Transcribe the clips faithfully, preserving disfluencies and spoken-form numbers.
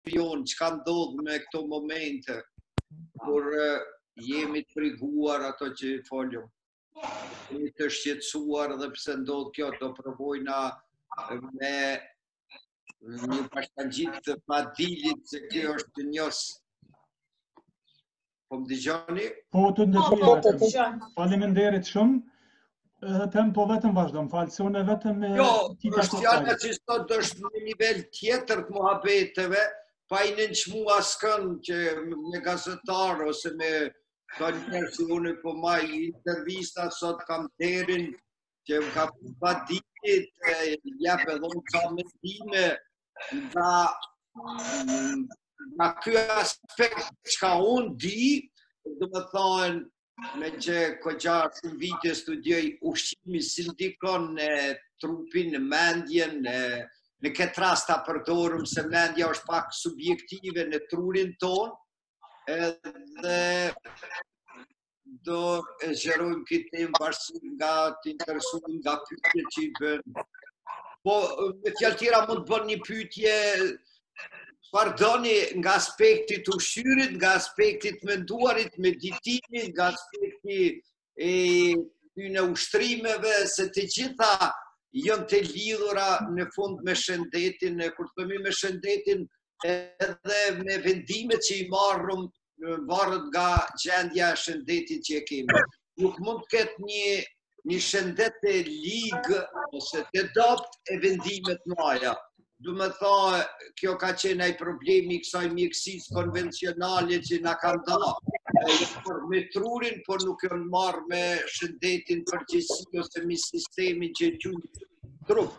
Jon, që ka ndodhë me këto momente, kur uh, jemi të friguar ato që folëm. Jemi të shqetësuar dhe pse ndodhë kjo, do provojna me një bashkangjit të padilit se kjo është njës. Po më dëgjoni? Po të ndëgjoj. Faleminderit shumë. Them po vetëm vazhdo, më falë, se unë vetëm me... Jo, është fjalla që sot është në nivel tjetër të muhabeteve, pa i nënqmu askën që me gazetar ose me ka njerë që unë po maj intervista sot kam terin që më ka padilit, jepe dhe më ka mendime nga nga kjo aspekt që ka unë di, dhe më thonë, me që këgja shumë vite studioj ushqimi si ndikon në trupin, në mendjen, në, në këtë rast ta përdorëm se mendja është pak subjektive në trurin ton, edhe do e zgjerojmë këtë temë bashkë nga të interesuar nga pyetje që i bën. Po, me fjalë tjera mund të bën një pyetje pardoni nga aspektit ushqyrit, nga aspektit menduarit, meditimit, nga aspekti e në ushtrimeve, se të gjitha janë të lidhura në fund me shëndetin, kur të themi me shëndetin, edhe me vendimet që i marrëm varet nga gjendja e shëndetit që e kemi. Nuk mund të ketë një një shëndet të ligë ose të dopt e vendimet mëdha. Du me tha, kjo ka qenë ai problemi i kësaj mjekësisë konvencionale që na ka ndarë me trurin, por nuk janë marrë me shëndetin përgjithësi ose me sistemin që quhet trup.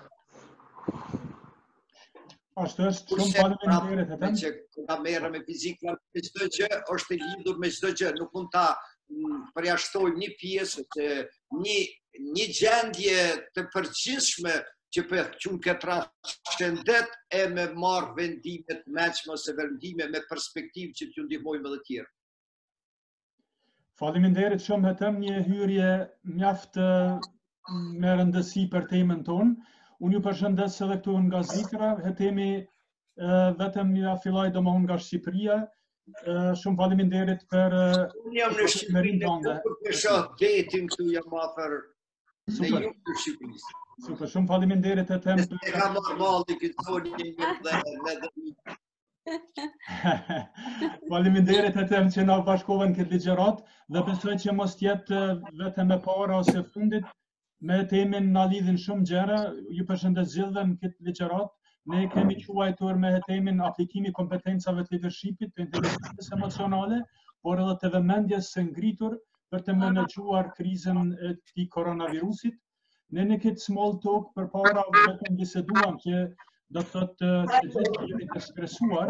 Ashtu është, shumë faleminderit atë. Që ka merre me fizikën, me çdo gjë është e lidhur me çdo gjë, nuk mund ta përjashtojmë një pjesë të një një gjendje të përgjithshme që për qënë këtë rast shëndet e me marrë vendimet meqme ose vendime me perspektivë që t'ju ndihmojmë edhe tjerë. Faleminderit shumë, hetëm një hyrje mjaft me rëndësi për temën tonë. Unë ju përshëndes edhe këtu nga Zikra, hetemi vetëm ja filloj domosdoshmë nga Shqipëria. Shumë faleminderit për Unë jam në Shqipërinë, kur të shoh detin këtu jam afër në jug të Shqipërisë. Super, shumë faleminderit e tem për... E ka marrë malli këtë thonë një një dhe dhe... Faleminderit e tem që na bashkovën këtë ligjërat dhe besoj që mos tjetë vetëm e para ose fundit me temin na lidhin shumë gjëra. Ju përshëndes gjithëve në këtë ligjërat. Ne kemi quajtur me temin aplikimi kompetencave të leadershipit, të inteligencës emocionale, por edhe të vëmendjes së ngritur për të menaxhuar krizën e këtij koronavirusit. Ne në këtë small talk për para vetëm biseduam që do të thotë të gjithë jemi të stresuar.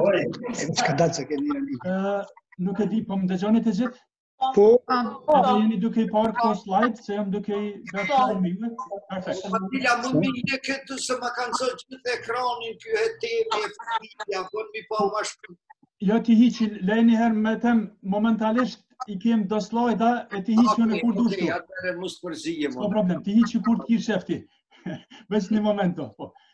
Nuk e di, po më dëgjoni të gjithë? Po. Edhe jeni duke i parë këto slide, se jam duke i bërë mime. Perfekt. Familja, mund me një këtu se ma kanë zot gjithë ekranin kjo e temi e familja, po mi pa ma shkëm. Jo t'i hiqi, lejni herë me tem momentalisht i kem do slajda e t'i hiqi në kur dushtu. Atëre mos përzije, s'ka problem, t'i hiqi kur t'ki shefti. Veç një momento.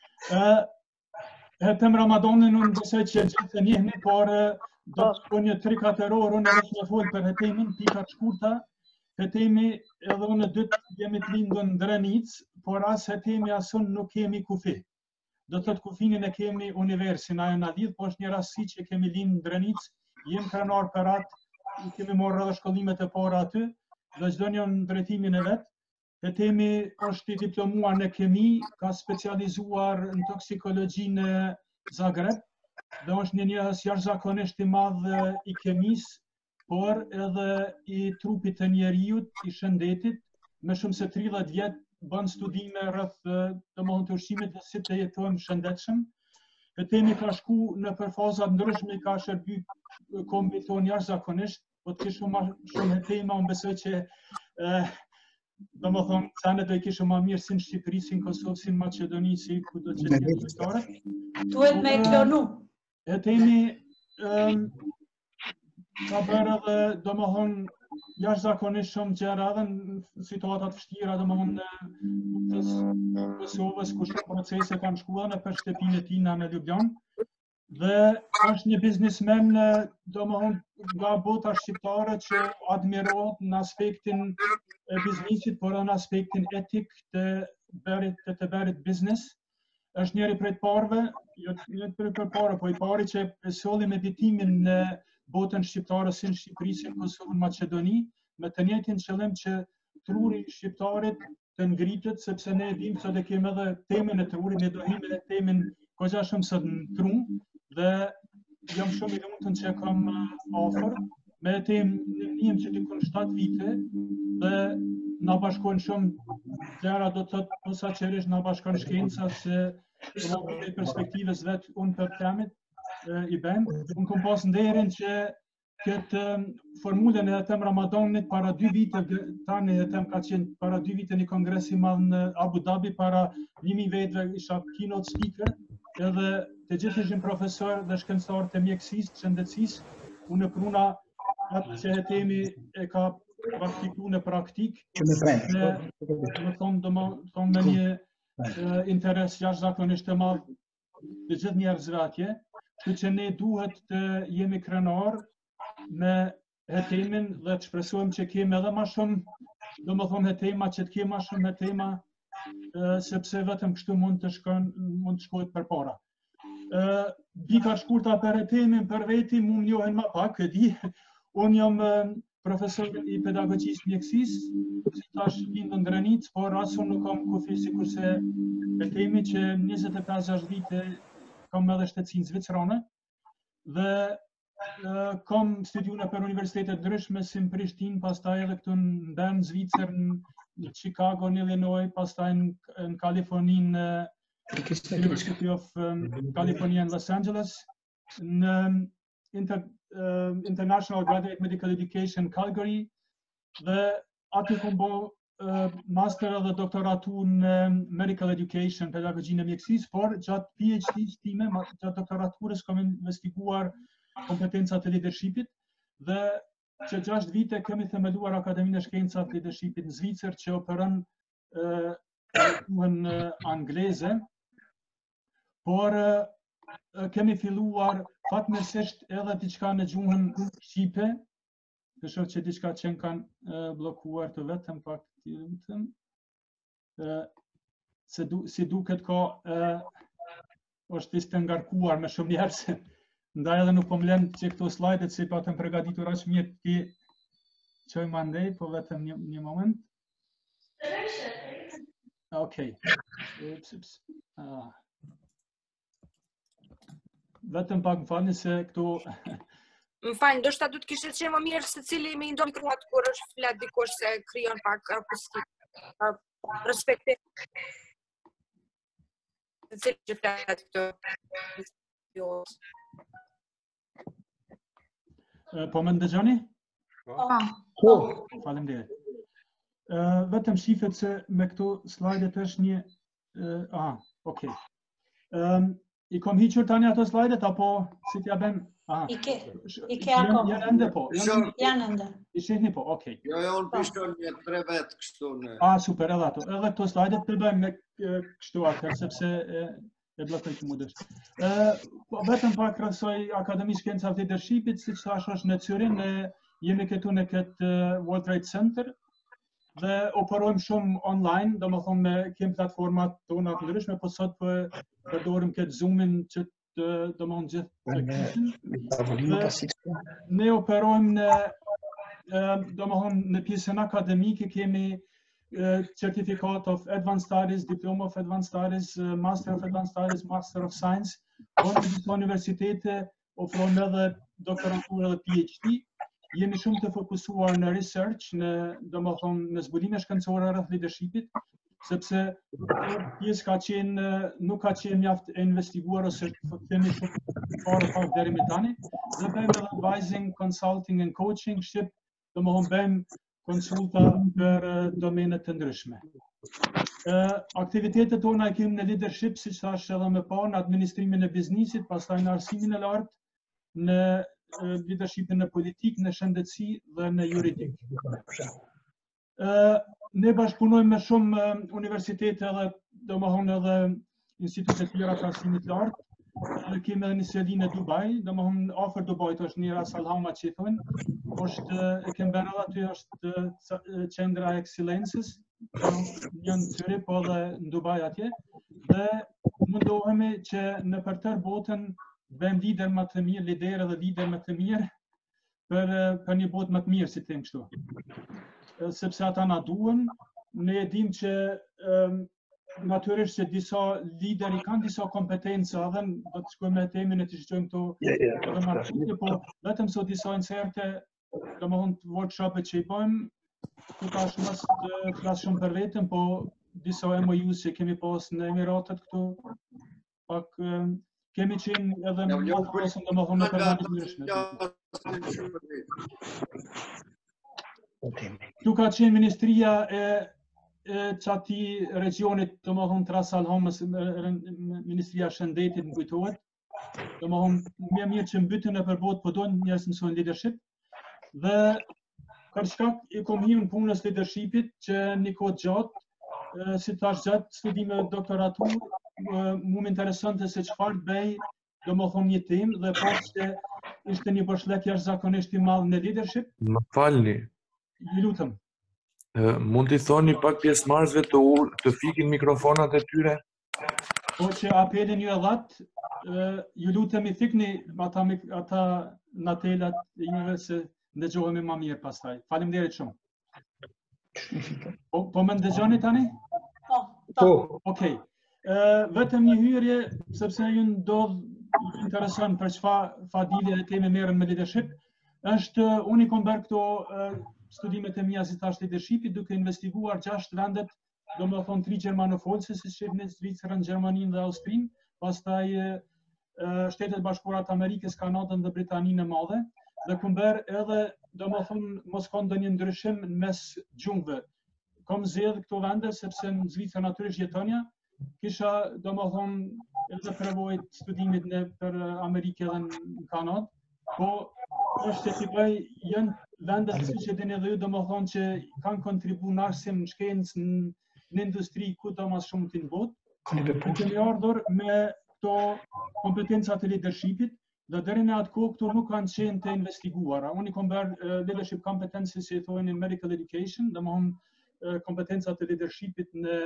Tem Ramadanin unë besoj që gjithë e njehni, por do të po një tri katër orë, unë edhe që në folë për hetemin, pika shkurta, hetemi edhe unë dytë jemi të lindën në Drenic, por as hetemi asun nuk kemi kufi. Do të të kufinin e kemi universin, ajo në lidhë, po është një rasti që kemi lindë në Drenic, jem krenar për atë, kemi morë edhe shkollimet e para aty, dhe çdo një në drejtimin e vetë. Hetemi është i diplomuar në kemi, ka specializuar në toksikologji në Zagreb, dhe është një njëhës jashtëzakonisht i madh i kemisë, por edhe i trupit të njeriut, i shëndetit, me shumë se tridhjetë vjet bën studime rreth domethënë të ushqimit dhe si të jetojmë shëndetshëm. Hetemi ka shku në përfazat ndryshme, ka shërby kombit tonë jashtëzakonisht, po të kishë shumë hetema, unë besoj që do më thonë, sane do i kishë ma mirë si në Shqipëri, si në Kosovë, si në Macedoni, si ku do që të jetë qëtare. Duhet me klonu. Hetemi ka bërë edhe, do më thonë, jashtëzakonisht shumë gjëra edhe në situatat vështira, do më thonë, në Kosovës, ku shumë procese kanë shkuar në për shtëpinë e tina në Ljubljan. Dhe është një biznismen, domethënë nga bota shqiptare që admirohet në aspektin e biznesit, por edhe në aspektin etik të bërit të të bërit biznes. Është njëri prej të parëve, jo një prej të parë, po i pari që e solli meditimin në botën shqiptare si në Shqipëri, si në Kosovë, në Maqedoni, me të njëjtin qëllim që truri i shqiptarit të ngritet, sepse ne e dimë se ne kemi edhe temën e trurit, ne do him edhe temën goxha shumë sot në trum, dhe jam shumë i lumtur që kam ofër me temë në njëm që dikon shtatë vite dhe na bashkojnë shumë gjëra, do të thotë posaçërisht na bashkon shkenca se në perspektivës vetë unë për temit i bëm. Unë kom pas nderin që këtë formulën e tem Ramadanit para dy vite, tani e tem ka qenë para dy vite një kongres i madh në Abu Dhabi, para një mijë vetëve isha keynote speaker, edhe të gjithë ishin profesor dhe shkencëtar të mjekësisë, të shëndetësisë. Unë e pruna atë që e temi e ka praktikuar në praktik, me më thonë do më thonë me një interes jashtëzakonisht të madh të gjithë njerëzve atje, kështu që ne duhet të jemi krenar me hetemin dhe të shpresojmë që kemi edhe ma shumë, do më thonë hetema, që të kemi ma shumë hetema, sepse vetëm kështu mund të shkon, mund të shkojt përpara. Bika shkurta për hetemin për veti, mu më njohen ma pak, e di. Unë jam profesor i pedagogjisë mjekësisë, si tash lindën Drenic, por as unë nuk kam kufi sikurse hetemi që njëzet e pesë gjashtë vite kam edhe shtetësinë zvicerane, dhe kam studiuar për universitetet ndryshme si në Prishtinë, pastaj edhe këtu në Bern, Zvicër, në Chicago, në Illinois, pastaj në Kaliforni, në University of California in Los Angeles, në Inter, uh, International Graduate Medical Education Calgary, dhe aty kom bo uh, master edhe doktoratu në Medical Education, pedagogjinë e mjekësisë, por gjatë PhD-s time, gjatë doktoraturës kom investiguar kompetencat e leadershipit, dhe që gjashtë vite kemi themeluar Akademinë e Shkencave të Leadershipit në Zvicër, që operon uh, gjuhën uh, angleze, por uh, kemi filluar fatmirësisht edhe diçka në gjuhën shqipe. Të shoh që diçka që kanë bllokuar të vetëm pak të lutem. Se du, si duket ka është listë ngarkuar me shumë njerëz. Ndaj edhe nuk po më lën që këto slajdet si patëm përgatitur aq mirë ti çoj mandej, po vetëm një, një moment. Okej. Okay. Ah. Vetëm pak më falni se këtu... Më falni, ndoshta do të kishte qenë më mirë se cili me ndon mikrofonat kur është flet dikush se krijon pak akustik. Respekte. Se cili që flet këtu. Po më ndëgjoni? Po. Faleminderit. Vetëm shifet se me këtu slajdet është një... Aha, okej. I kom hiqur tani ato slajdet, apo si t'ja bem? I ke, i ke akoma. Janë ende po? Janë ende. I shihni po, okej. Jo, jo, unë pishton një tre vetë kështu në... A, super, edhe ato. Edhe këto slajdet të bëjmë me kështu atër, sepse e blokoj që mu dështë. Vetëm pak krahasoj Akademisë Shkencave të Leadershipit, si që thash është në Zürich, ne jemi këtu në këtë World Trade Center, dhe operojmë shumë online, do më thonë me kem platformat tona të ndryshme, po sot për përdorim këtë Zoom-in që të do më në gjithë. Ne operojmë në, do më thonë në pjesën akademike, kemi Certificate of Advanced Studies, Diploma of Advanced Studies, Master of Advanced Studies, Master of Science, por në gjithë universitete ofrojmë edhe doktoraturë dhe PhD. Jemi shumë të fokusuar në research, në, do më thonë, në zbulime shkencore rreth leadershipit, sepse pjesë ka qenë, nuk ka qenë mjaft e investiguar ose themi parë pak deri më tani, dhe bëjmë edhe advising, consulting and coaching, shqip, do më thonë bëjmë konsulta për domenet të ndryshme. Aktivitetet tona e kemi në leadership, si që thash edhe më parë, në administrimin e biznisit, pastaj në arsimin e lartë, në leadershipin në politik, në shëndetësi dhe në juridik. Ne bashkëpunojmë me shumë universitete dhe do më thonë edhe institutet tjera të arsimit lartë. dhe kemi edhe një sjellje në Dubai, domethënë afër Dubait është një Ras Al Khaimah që thonë, është e kemi bërë aty është qendra e Excellences, një në Zurich po edhe në Dubai atje, dhe mundohemi që në për tërë botën bëjmë lider më të mirë, liderë dhe lider më të mirë për, për një botë më të mirë, si them kështu. Sepse ata na duhen, ne e dim që um, natyrisht që disa lideri kanë disa kompetenca, edhe do të shkojmë në temën e të shqojmë këto edhe marrëdhënie, po vetëm so disa inserte, domethënë workshopet që i bëjmë, ku tash mos të flas shumë për veten, po disa M O U që kemi pas në Emiratet këtu, pak kemi qenë edhe në mëson domethënë në përgjithësi. Tu ka qenë Ministria e çati regionit, domethënë të Ras Al Khaimahs, Ministria e Shëndetit më kujtohet. Domethënë më mirë që mbyten nëpër botë, po doin njerëz të mësojnë leadership. Dhe për shkak i kom hyrë në punës leadershipit që një kohë gjatë, si thash gjatë studimeve doktoratur, mu më interesonte se çfarë bëj, domethënë një temë dhe pas që ishte një bashkëlek jashtëzakonisht i madh në leadership. Më falni. Ju lutem. Mund t'i thoni pak pjesëmarrësve të ul, të fikin mikrofonat e tyre? Po që apelin ju e dhat, ju lutem i fikni ata, ata natelat juve se ndëgjohemi më mirë pastaj. Faleminderit shumë. Po, po më ndëgjoni tani? Po. Po. Okej. Vetëm një hyrje, sepse ju ndodh intereson për çfarë fadile e kemi merren me leadership, është unë i kom bërë këto studimet e mia si tash leadershipi duke investiguar gjashtë vendet, domethënë tri gjermanofolse, si shihni Zvicrën, Gjermaninë dhe Austrinë, pastaj Shtetet Bashkuara të Amerikës, Kanadën dhe Britaninë e Madhe, dhe kom bërë edhe domethënë mos ka ndonjë ndryshim në mes gjungëve. Kom zgjedh këto vende sepse në Zvicër natyrisht jetonja, kisha domethënë edhe përvojë studimit në për Amerikë edhe në Kanadë, po është që bëj janë vendet siç e dini edhe ju, domethënë që kanë kontribuar në arsim, në shkencë, në industri ku do më shumë të në botë. Kemi ardhur me këto kompetenca të leadershipit dhe deri në atë kohë këto nuk kanë qenë të investiguara. Unë i kam bërë leadership competences si thonë në medical education, domethënë kompetenca të leadershipit në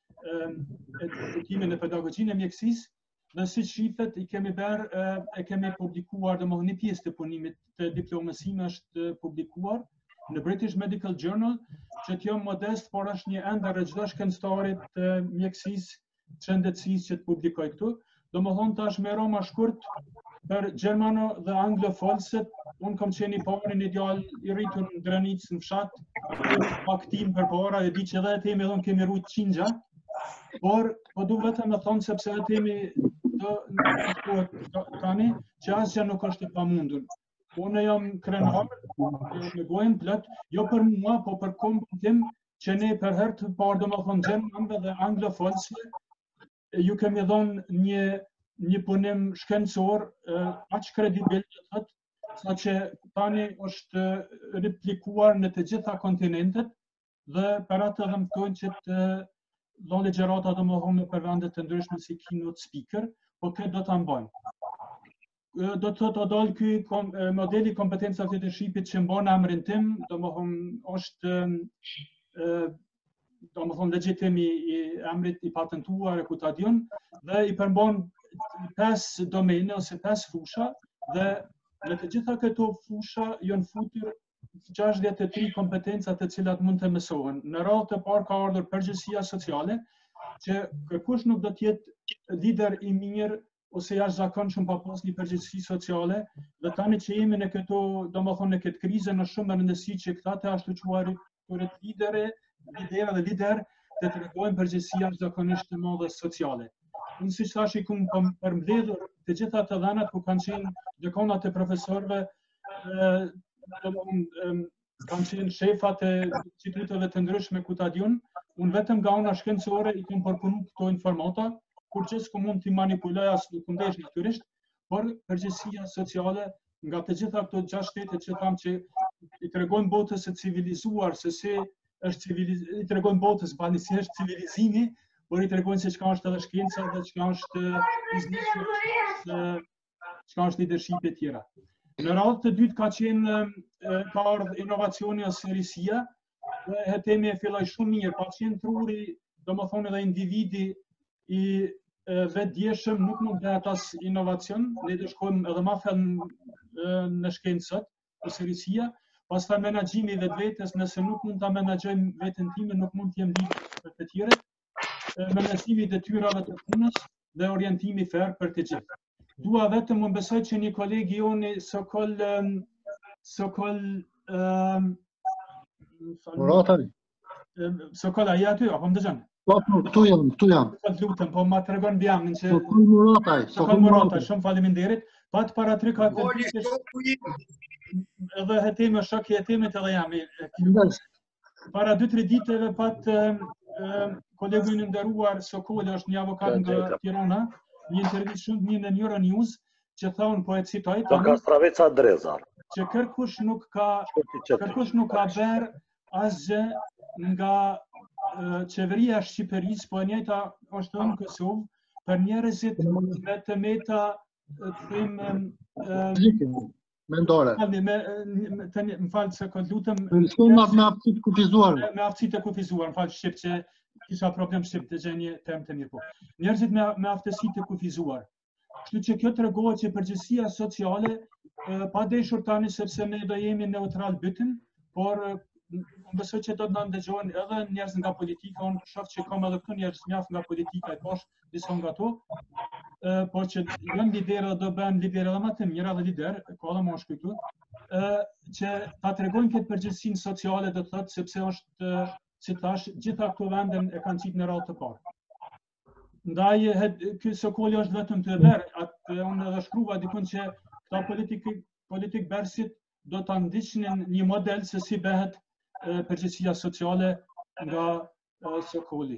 edukimin e pedagogjinë e mjekësisë. Dhe si shifet, i kemi bërë, e kemi publikuar, domethënë një pjesë të punimit të diplomës sime është publikuar në British Medical Journal, që të jam modest, por është një ender e çdo shkencëtarit të mjekësisë, shëndetësisë që të publikoj këtu. Domethënë tash me roma shkurt për gjermano dhe anglofolset, unë kam qenë i parë në ideal i rritur në Dranicë në fshat, pak tim përpara, e di që edhe e temi edhe kemi rrujt qingja, por po du vetëm me thonë sepse e temi do në tani që asgjë nuk është e pamundur. Unë jam krenar, me gojën plot, jo për mua, po për kombën tim, që ne për herë të parë domethënë gjermanëve dhe anglofolsve, ju kemi dhënë një një punim shkencor aq kredibil, thotë, saqë tani është replikuar në të gjitha kontinentet dhe për atë dhe më thonë që të dhënë ligjërata domethënë për vende të ndryshme si keynote speaker, po këtë do ta mbajmë. Do të thotë odal ky modeli kompetenca të leadershipit që mban emrin tim, domethënë është domethënë legjitim i emrit i patentuar e ku ta diun dhe i përmban pesë domene ose pesë fusha dhe në të gjitha këto fusha janë futur gjashtëdhjetë e tri kompetenca të cilat mund të mësohen. Në radhë të parë ka ardhur përgjegjësia sociale, që kërkush nuk do të jetë lider i mirë ose jashtëzakonshëm pa pas një përgjegjësi sociale, dhe tani që jemi në këto, domethënë në këtë krizë, në shumë rëndësi që këta të ashtu quarit përët lidere, lidera dhe lider të tregojnë përgjegjësi jashtëzakonisht të madhe sociale. Unë si thash i kum përmbledhur të gjitha të dhënat ku kanë qenë dekanat e profesorëve, kanë qenë shefat e instituteve të ndryshme ku ta diun, unë vetëm nga ana shkencore i kam përpunu këto informata, kur që s'ku mund t'i manipuloj as nuk ndesh natyrisht, por përgjegjësia sociale nga të gjitha këto gjashtë shtete që tham që i tregojnë botës e civilizuar se si është civiliz... i tregojnë botës bani si është civilizimi, por i tregojnë se çka është edhe shkenca dhe çka është biznesi, çka është leadership e tjera. Në radhë të dytë ka qenë ka ardhur inovacioni ose serisia, dhe hetemi e filloi shumë mirë, pa qenë truri, domethënë edhe individi i vetëdijshëm nuk mund të bëhet as inovacion, ne do shkojmë edhe më thellë në shkencët, ose serisia, pastaj menaxhimi i vetvetes, nëse nuk mund ta menaxhojmë veten time, nuk mund të jem lider për të tjerët, menaxhimi i detyrave të punës dhe orientimi fair për të gjithë. Dua vetëm unë besoj që një kolegi joni Sokol Sokol Muratari. Sokol ai aty, apo më dëgjon? Po, këtu jam, këtu jam. Po lutem, po ma tregon bjangin që Sokol Murataj, Sokol Murataj, shumë faleminderit. Pat para tre katë edhe hetemi shok i hetimit edhe jam. Para dy tre ditëve pat kolegu i nderuar Sokol është një avokat nga Tirana. Një intervistë shumë mirë në Euronews që thonë, po e citoj, ka Straveca Drezar, që kërkush nuk ka kërkush nuk ka bërë asgjë nga qeveria e Shqipërisë, po e njëjta është në Kosovë për njerëzit me të meta të them mendore. Më falë se këtë lutem. Me aftësi të kufizuar. Me aftësi të kufizuar, më falë shqip që kisha problem shqip të gjë një term të mirë po. Njerëzit me, me aftësi të kufizuar. Kështu që kjo tregohet që përgjegjësia sociale pa deshur tani sepse ne do jemi neutral bytën, por unë besoj që do të na ndëgjojnë edhe njerëz nga politika, unë shoh që kam edhe këtu njerëz mjaft nga politika e poshtë, disa nga ato, por që janë liderë do bëhen liderë edhe më të mirë, edhe lider, ka edhe moshkull këtu, që ta tregojnë këtë përgjegjësinë sociale, do të thotë sepse është si thash, gjitha këto vende e kanë qitë në radhë të parë. Ndaj, ky Sokoli është vetëm të verë, atë unë edhe shkruva dikun që këta politik, politik bersit do të ndiqnin një model se si bëhet përgjegjësia sociale nga Sokoli.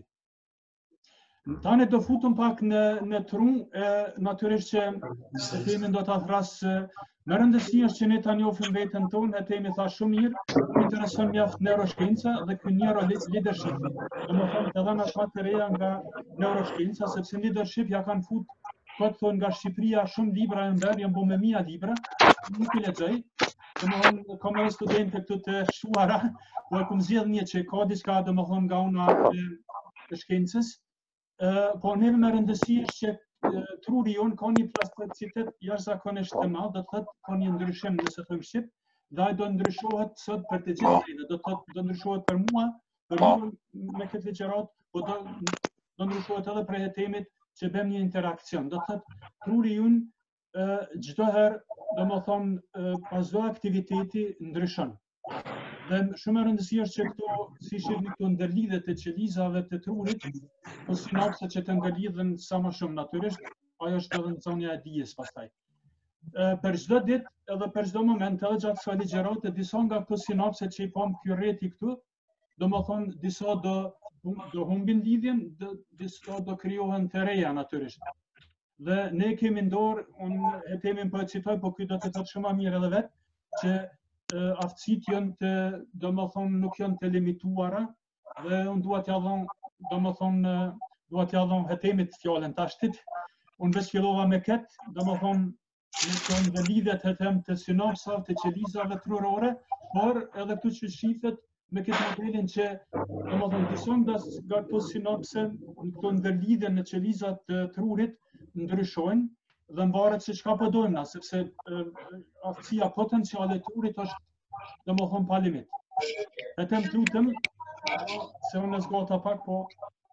Tani do futum pak në, në tru, natyrisht që Hetemi do ta thrasë me rëndësi është që ne ta njohim veten tonë, Hetemi tha shumë mirë, më intereson mjaft neuroshkenca dhe ky neuroleadership. Domethënë të dhëna më të reja nga neuroshkenca, sepse leadership ja kanë fut, kot thonë nga Shqipëria shumë libra janë bërë, janë bëmë mia libra, nuk i lexoj. Domethënë kam edhe studentë këtu të shuara, po e kam zgjedh një që ka diçka domethënë nga una e shkencës. Po neve me rëndësi është që truri jonë ka një plasticitet jashtëzakonisht të madh, do të thotë ka një ndryshim nëse thojmë shqip, dhe ai do ndryshohet sot për të gjithë, do të thotë do ndryshohet për mua, për ju me këtë ligjërat, po do do ndryshohet edhe për Hetemit që bëjmë një interakcion. Do të thotë truri jonë çdo herë, domethënë pas çdo aktiviteti ndryshon. Dhe shumë e rëndësi është që këto, si shihni këto ndërlidhet e qelizave të trurit, po sinapse që të ndërlidhen sa më shumë natyrisht, ajo është edhe në zonja e dijes pastaj. Për çdo ditë edhe për çdo moment, edhe gjatë kësaj ligjërate, disa nga këto sinapse që i pam ky rreti këtu, domethënë disa do do humbin lidhjen, disa do krijohen të reja natyrisht. Dhe ne kemi në dorë, unë Hetemin po e citoj, po ky do të thotë shumë më mirë edhe vetë, që aftësit janë të, do më thonë, nuk janë të limituara, dhe unë duat ja dhon, do më thonë, duat ja dhon Hetemit fjallën tashtit. Unë veç fillova me ketë, do më thonë, në tonë dhe lidhet Hetem të synopsave, të qelizave trurore, por edhe këtu që shifet me këtë modelin që, do më thonë, dison nga këto synopse, në këto ndërlidhe në qelizat të trurit, ndryshojnë, dhe mbaret se çka po dojmë na, sepse aftësia potenciale e trurit është, domethënë pa limit. Hetem lutem, se unë zgjota pak, po.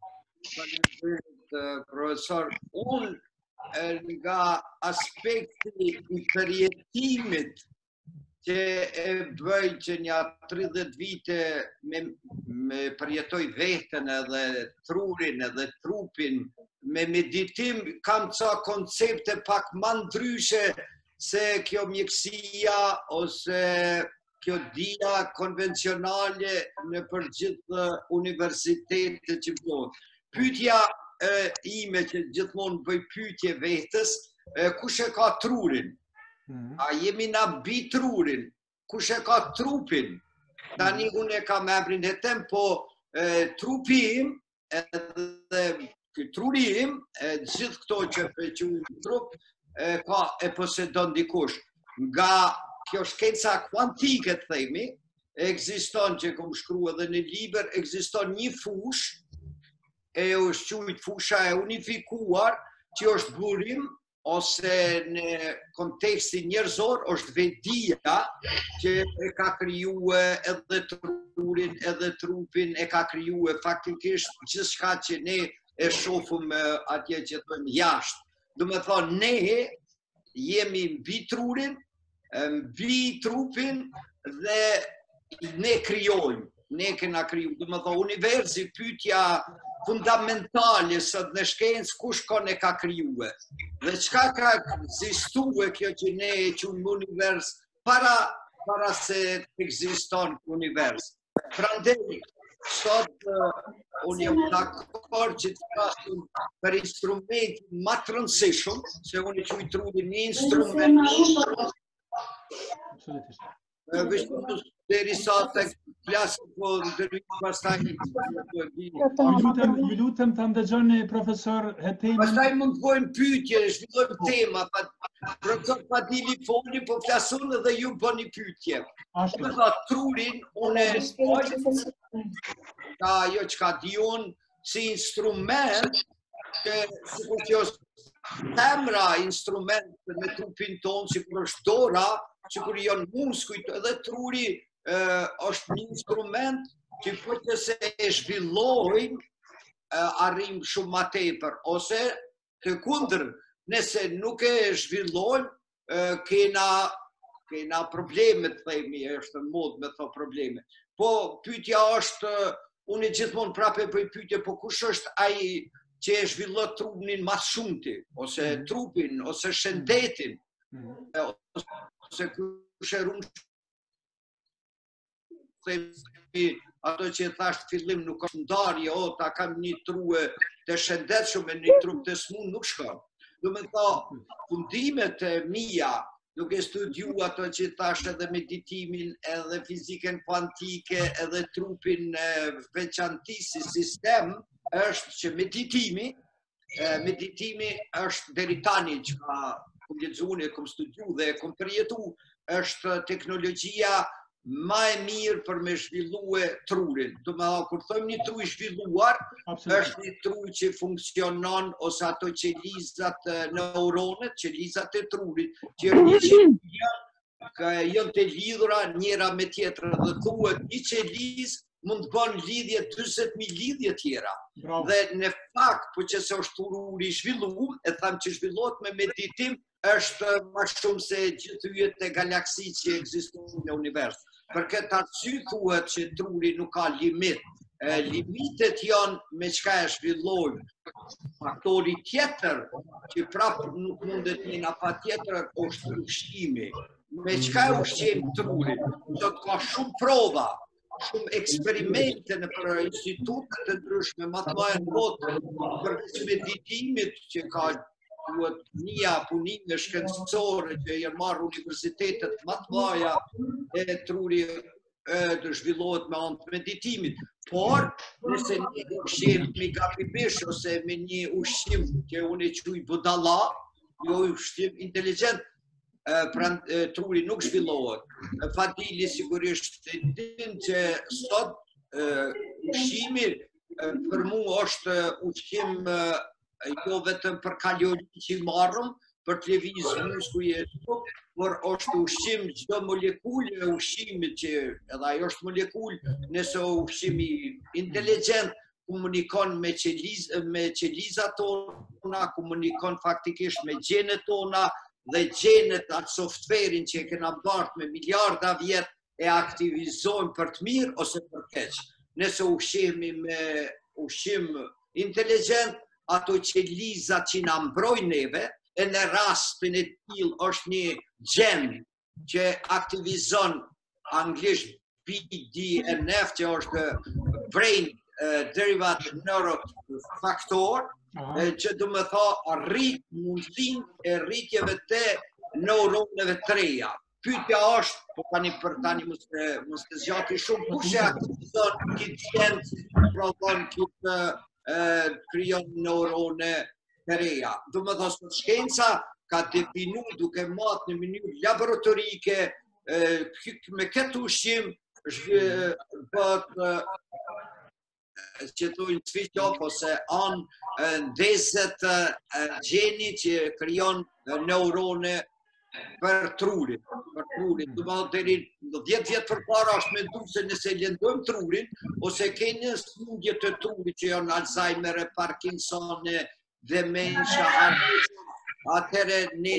Profesor, unë nga aspekti i përjetimit që e bëj që një tridhjetë vite me, me përjetoj veten edhe trurin edhe trupin, me meditim kam ca koncepte pak më ndryshe se kjo mjekësia ose kjo dia konvencionale në për gjithë universitetet që bëjnë. Pyetja ime që gjithmonë bëj pyetje vetës, kush e ka trurin? A jemi na bi trurin? Kush e ka trupin? Tani unë e kam emrin Hetem, po trupi im edhe ky trurim, e, gjithë këto që përquin trup, e, ka e posedon dikush. Nga kjo shkenca kuantike, të themi, ekziston që kom shkru edhe në liber, ekziston një fush, e është quajt fusha e unifikuar, që është burim, ose në kontekstin njerëzor, është vedia që e ka kriju edhe trurin, edhe trupin, e ka kriju faktikisht gjithçka që ne e shofëm atje që thëmë jashtë. Do me thonë, ne jemi mbi trurin, mbi trupin dhe ne krijojmë, ne kena kriju. Do me thonë, universi pyetja fundamentale sot në shkencë, kush kon e ka krijuar. Dhe çka ka ekzistuar kjo që ne e quajmë univers para para se ekziston univers. Prandaj sot unë jam dakord që të flasim për instrument më të rëndësishëm, se unë e quaj trurin një instrument. Absolutisht. Vështirë deri sa të flasim po ndërmjet pastaj. Ju lutem, ju lutem ta ndëgjoni profesor Hetemin. Pastaj mund të bëjmë pyetje, zhvillojmë tema, pa profesor Fadili foli, po flasun dhe ju bëni pyetje. Ashtu. Do të trurin unë ka ajo çka di unë si instrument që sikur që është temra instrument me trupin tonë, sikur është dora, sikur janë muskujt, edhe truri uh, është një instrument që po që se e zhvillojmë uh, arrim shumë ma tepër, ose të kundër, nëse nuk e zhvillojmë, uh, kena, kena probleme, të themi, është në mod me thë probleme. Po pyetja është, unë gjithmonë prape për pyetje, po kush është ai që e zhvillon trupin më shumti, ose trupin, ose shëndetin, ose kush e rumë ato që e thashtë fillim nuk është ndarje, o ta kam një true të shëndetshëm e një trup të smund nuk shkon. Do me tha, fundimet e mia, duke studiu ato që thash edhe meditimin, edhe fizikën kuantike, edhe trupin veçantisë si sistem, është që meditimi, meditimi është deri tani që ka kom lexuar, kom studiu dhe kom përjetu, është teknologjia më e mirë për me zhvillue trurin. Do me thonë, kur thëmë një tru i zhvilluar, është një tru që funksionon, ose ato qelizat neuronet, qelizat e trurit, që një qelizja, janë të lidhura njëra me tjetra, dhe thuhet një qeliz mund të bën lidhje dyzet mijë lidhje tjera. Bravo. Dhe në fakt, po që se është truri i zhvilluar, e thamë që zhvillohet me meditim, është më shumë se gjithë yjet e galaksi që ekzistojnë në univers. Për këtë arsye thuhet që truri nuk ka limit. E, limitet janë me çka e zhvillojmë. Faktori tjetër që prapë nuk mundet një nga pa tjetër është ushqimi. Me çka e ushqim trurin? Do të ka shumë prova, shumë eksperimente në për institutet të ndryshme, më të mëdha në botë, përveç meditimit që ka duhet një punime shkencore që janë marrë universitetet më të mëdha e truri të zhvillohet me anë të meditimit. Por, nëse një ushqim me gabibish ose me një ushqim që unë e quaj budalla, jo ushqim inteligent, pra truri nuk zhvillohet. Fadili sigurisht e din që sot ushqimi për mua është ushqim jo vetëm për kalori që i marrëm, për të lëvizur muskujt e trupit, por është ushqim çdo molekullë e ushqimit që edhe ajo është molekullë, nëse ushqimi inteligjent komunikon me qeliz, me qelizat tona, komunikon faktikisht me gjenet tona, dhe gjenet atë softverin që e kena bartë me miliarda vjet e aktivizojnë për të mirë ose për keq. Nëse ushqimi me ushqim inteligjent, ato qelizat që na mbrojnë neve, e në rastin e tillë është një gjen që aktivizon anglisht B D N F, që është brain derivative neurofaktor, që do me tha rrit mundësin e rritjeve të neuroneve të reja. Pyetja është, po tani për tani mos të zgjati shumë, kush e aktivizon këtë gjend, pra thonë këtë krijon neurone të reja. Do më thosë, shkenca ka definu duke matë në mënyrë laboratorike, me këtë ushqim, bët që të ujnë të fiqop, ose anë ndezet gjeni që krijon neurone për trurin. Për trurin. Do më deri dhjetë vjetë për para është me ndu se nëse lëndojmë trurin, ose keni studje të trurit që janë Alzheimer, Parkinson, dementia, atëre ne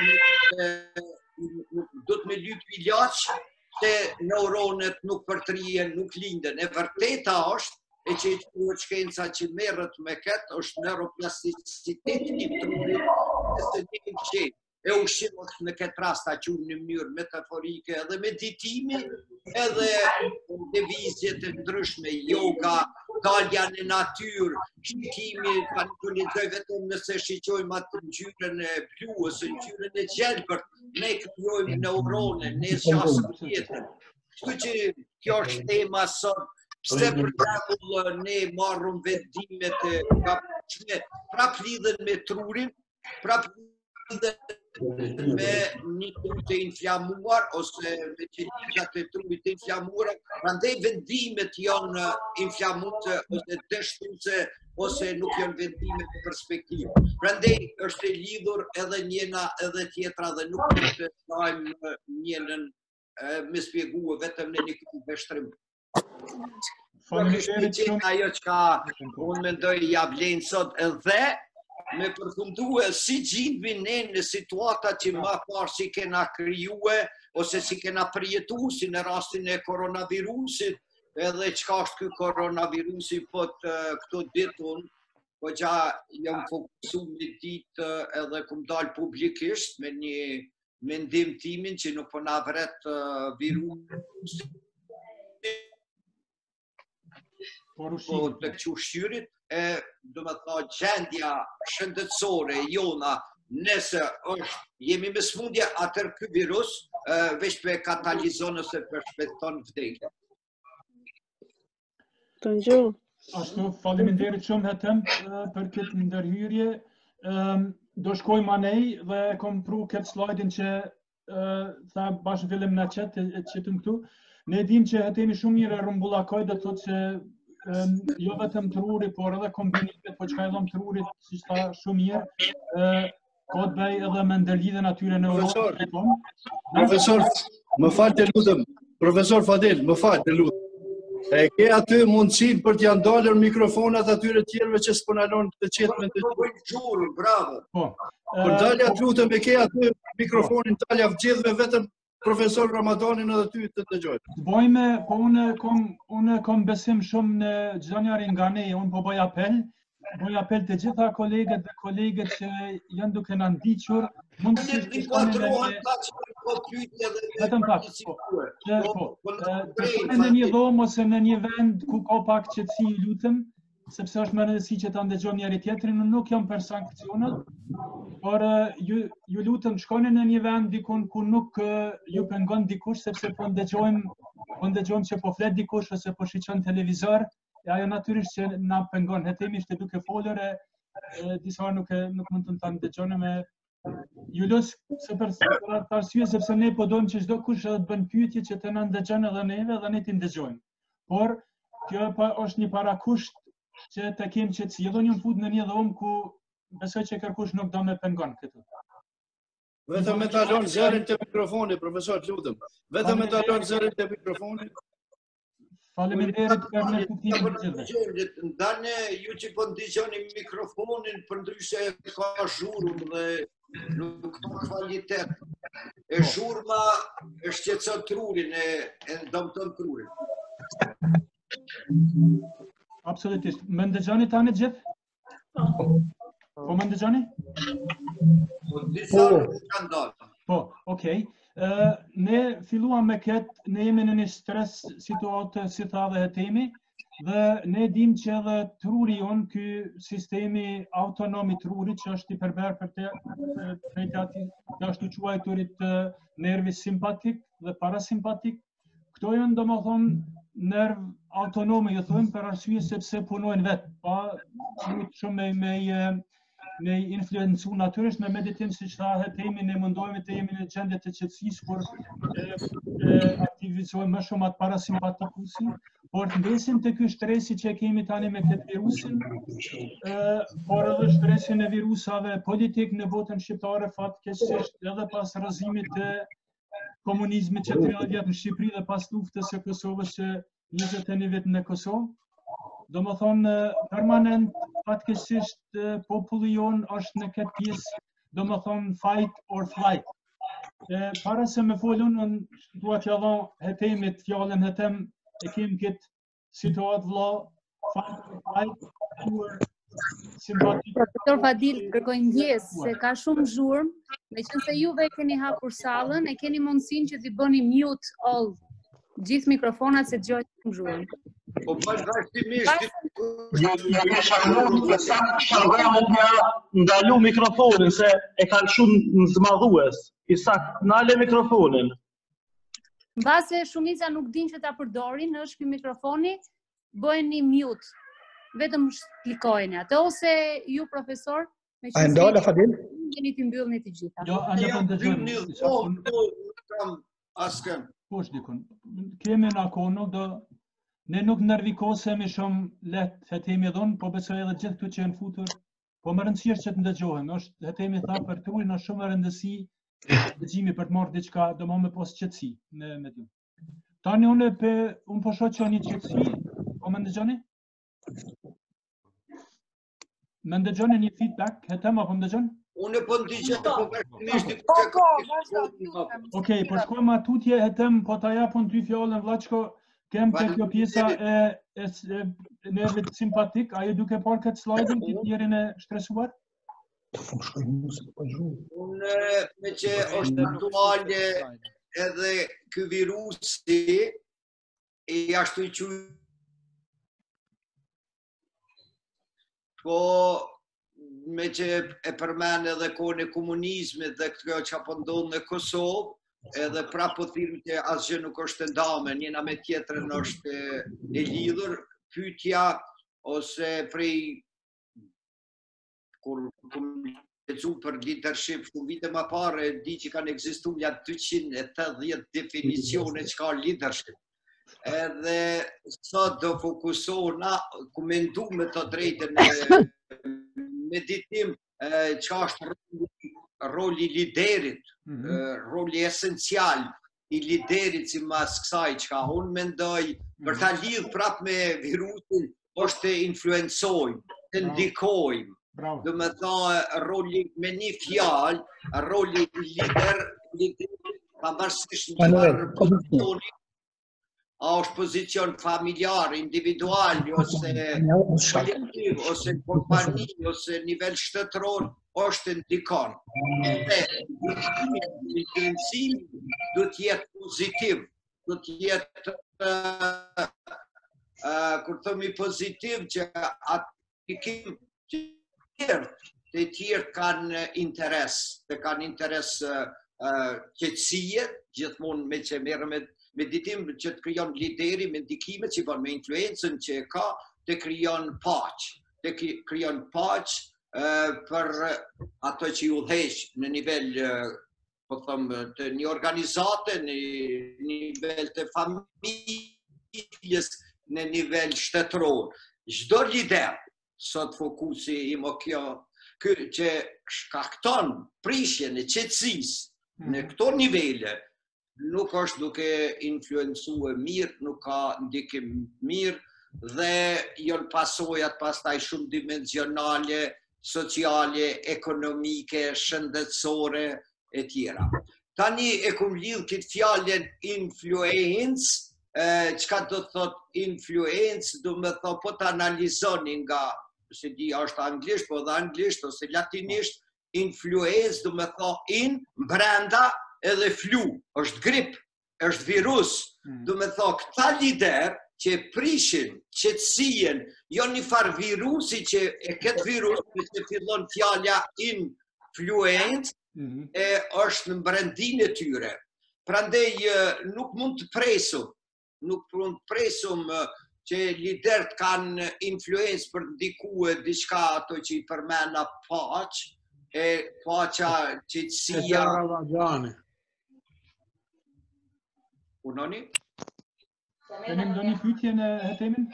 do të me lyp ilaç se neuronet nuk përtrihen, nuk linden. E vërteta është, e që i quhet shkenca që merret me këtë, është neuroplasticiteti i trurit, nëse ne kemi e ushqim është në këtë rast ta quajmë në mënyrë metaforike edhe meditimi, edhe lëvizjet e ndryshme, yoga, dalja në natyrë, shikimi, pa analizoj vetëm nëse shiqojmë atë ngjyrën e blu ose ngjyrën e gjelbërt, ne krijojmë neurone, ne zgjasim jetën. Kështu që kjo është tema sot. Pse për shembull ne marrim vendimet e gabueshme, prap lidhen me trurin, prap lidhen me një tru të inflamuar ose me qelikat e trurit të inflamuara, prandaj vendimet janë inflamuese ose dështuese ose nuk janë vendime të perspektivë. Prandaj është e lidhur edhe njëna edhe tjetra dhe nuk mund të shajmë njënën me shpjeguar vetëm në një këtë vështrim. Faleminderit shumë. Ajo që ka unë mendoj ja vlen sot edhe me përfundue si gjindvi ne në situata që ma parë si kena kryue ose si kena përjetu si në rastin e koronavirusit edhe qka është kë koronavirusi po të këto ditun po gja jam fokusu një ditë edhe kum dalë publikisht me një mendim timin që nuk po na vret virus po të këqu shqyrit, e do më tha gjendja shëndetësore jona nëse është, jemi me smundje atër ky virus, veç për katalizon ose për shpejton vdekje. Të ngju. Ashtu, faleminderit shumë hetëm për këtë ndërhyrje. Do shkojmë anej dhe kom pru këtë slajdin që tha bashkë fillim në qëtë, qëtëm këtu. Ne dim që hetemi shumë mirë rumbullakoj dhe thot që jo vetëm truri, por edhe kombinimet, po që ka edhom trurit, si shta shumë mirë, ka të bëj edhe me ndërlidhen atyre në Europë. Profesor, më falë të lutëm, profesor Fadel, më falë të lutëm. E ke aty mundësin për t'ja ndalër mikrofonat atyre tjerëve që s'ponalon të qetme të gjurë. Bravo. Po. Për dalja të lutëm e ke aty mikrofonin talja vëgjithve vetëm profesor Ramadanin edhe ty të të gjojtë. Bojme, po unë kom, unë kom besim shumë në çdo njëri nga ne, unë po bëj apel, bëj apel të gjitha kolegët dhe kolegët që janë duke në ndiqur, mund të të shkone në një... Vetëm pak, po, që po, të shkone në një dhomë ose në një vend ku ka pak qetësi i lutëm, sepse është më rëndësi që ta ndëgjojmë njëri tjetrin, unë nuk jam për sankcionet, por ju, ju lutëm shkoni në një vend dikun ku nuk ju pengon dikush, sepse po ndëgjojmë, po ndëgjojmë që po flet dikush ose po shiqon televizor, e ajo natyrisht që na pengon. Hetemi ishte duke folur e, e disa nuk, e, nuk mund të të ndëgjojnë me ju lus, se për të arsye, sepse ne po dojmë që çdo kush edhe të bën pyetje që të na ndëgjojnë edhe neve dhe ne t'i ndëgjojmë. Por kjo pa, është një parakusht që të kemë që të sjellon një fut në një dhomë ku besoj që kërkush nuk do me pengon këtu. Vetëm me talon zërin të mikrofonit, profesor, lutëm. Vetëm me talon zërin të mikrofonit. Faleminderit për në kuptimin e gjithëve. Ndane, ju që po ndigjoni mikrofonin, për ndryshe ka zhurmë dhe nuk ka kvalitet. E zhurma e shqetëson trurin, e ndomton trurin. Absolutisht. Më ndëgjoni tani gjithë? Po më ndëgjoni? Po, disa kanë dalë. Po, okej. Ne filluam me këtë, ne jemi në një stres situatë si tha dhe hetemi, dhe ne dim që edhe truri jonë, ky sistemi autonomi truri, që është i përber për të fejtë ati, që është të quajturit nervi simpatik dhe parasimpatik, këto janë do më thonë nerv autonome, ju thojmë, për arsye sepse punojnë vetë, pa shumë shumë me, me, me influencu natyrisht me meditim, si që tha Hetemi, ne mundohemi të jemi në gjendje të qetësisë, por aktivizojmë më shumë atë parasimpatikusin, por të ndesim të ky stresi që kemi tani me këtë virusin, por edhe stresin e virusave politik në botën shqiptare, fatkeqësisht edhe pas rrëzimit të komunizmit që tridhjetë vjet në Shqipëri dhe pas luftës së Kosovës që njëzet e një vit në Kosovë. Do më thonë, permanent, fatkeqësisht populli jonë është në këtë pjesë, do më thonë, fight or flight. E, para se me folun, në duat t'ja dha Hetemit fjallën Hetem, e kemë këtë situatë vlla, fight or flight, kur simpatik. Profesor Fadil, kërkoj ndjes se ka shumë zhurmë, me qënë se juve keni hapur sallën, e keni mundësin që t'i bëni mute all gjithë mikrofonat se t'gjojnë shumë zhurmë. Po bësh vazhdimisht. Ndalu mikrofonin se e kanë shumë zmadhues. Isak, nale mikrofonin. Mbase shumica nuk din që ta përdorin, është ky mikrofoni, bëjeni mute. Vetëm klikojeni atë ose ju profesor, me A ndola Fadil? Jeni të mbyllni të gjitha. Jo, a ne po ndëgjojmë. Askëm. Po shtikun. Kemi në akono do ne nuk nervikosemi shumë letë Hetemi dhonë, po besoj edhe gjithë këtu që janë futur, po më rëndësirë që të ndëgjohem, është Hetemi tha për trurin është shumë rëndësi dëgjimi për të marrë diçka, do më me pos qëtësi në medium. Tani unë pe, unë po shoh që një qëtësi, po më ndëgjoni? Më ndëgjoni një feedback, Hetem, apo ndëgjoni? Unë po ndëgjoj, po vazhdimisht. Po, po, vazhdo. Okej, po shkojmë atutje, Hetem, po ta japun ty fjallën vllaçko. Kem të kjo pjesa e nervit simpatik, a ju duke parë këtë slajdin të tjerin e shtresuar? Unë me që është aktuale edhe ky virusi e ashtu që po me që e përmen edhe kohën e komunizmit dhe këtë që apo ndodhë në Kosovë, edhe pra po thirrë që asgjë nuk është ndame, njëna me tjetrën është e lidhur, pyetja ose prej kur kum lexu për leadership shumë vite më parë, di që kanë ekzistuar ja dyqind e tetëdhjetë definicione çka leadership. Edhe sot do fokusohena ku mendu me të drejtën e meditim çka është roli liderit, mm -hmm. roli esencial i liderit si mas kësaj çka unë mendoj për ta lidh prap me virusin është të influencojmë, të ndikojmë. Do me thënë roli me një fjalë, roli lider, lider pavarësisht në pozicioni, a është pozicion familjar, individual, ose kolektiv, ose kompani, ose nivel shtetëror, është ndikon. Dhe influencimi do të jetë pozitiv, do të jetë kur themi pozitiv që atë që të tjerë kanë interes, të kanë interes qetësie, gjithmonë me që merrem me meditim që të krijon lideri me ndikimet që bën me influencën që ka, të krijon paqë, të krijon paqë për ato që ju udhëheq në nivel po them të një organizate, në nivel të familjes, në nivel shtetëror. Çdo lider sot fokusi im o kjo që shkakton prishjen e qetësisë në këto nivele nuk është duke influencuar mirë, nuk ka ndikim mirë dhe janë pasojat pastaj shumë dimensionale, sociale, ekonomike, shëndetësore e tjera. Tani e kum lidh këtë fjalën influence, çka do të thot influence, do me thot po të analizoni nga, se di është anglisht, po dhe anglisht ose latinisht, influence do me thot in, brenda edhe flu, është grip, është virus, do me thot këta lider që prishin, qetësien, jo një farë virusi që e këtë virus, që fillon fjalla influence, e është në mbrendin e tyre. Prandej nuk mund të presu nuk pun presum që lidert kanë influencë për ndikue diçka ato që i përmena paq, e paqa qëtësia. Punoni? Keni ndonjë pyetje në hetemin?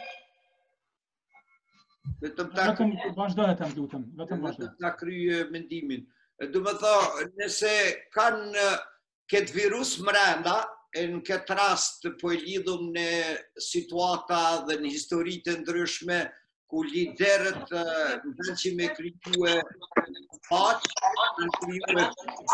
Vetëm ta Vetëm vazhdo hetem, lutem, vetëm vazhdo. Vetëm ta kryej mendimin. Do të thonë, nëse kanë këtë virus mrenda, e në këtë rast po e lidhum në situata dhe në historitë të ndryshme ku liderët në vend që me kryue paq, në kryue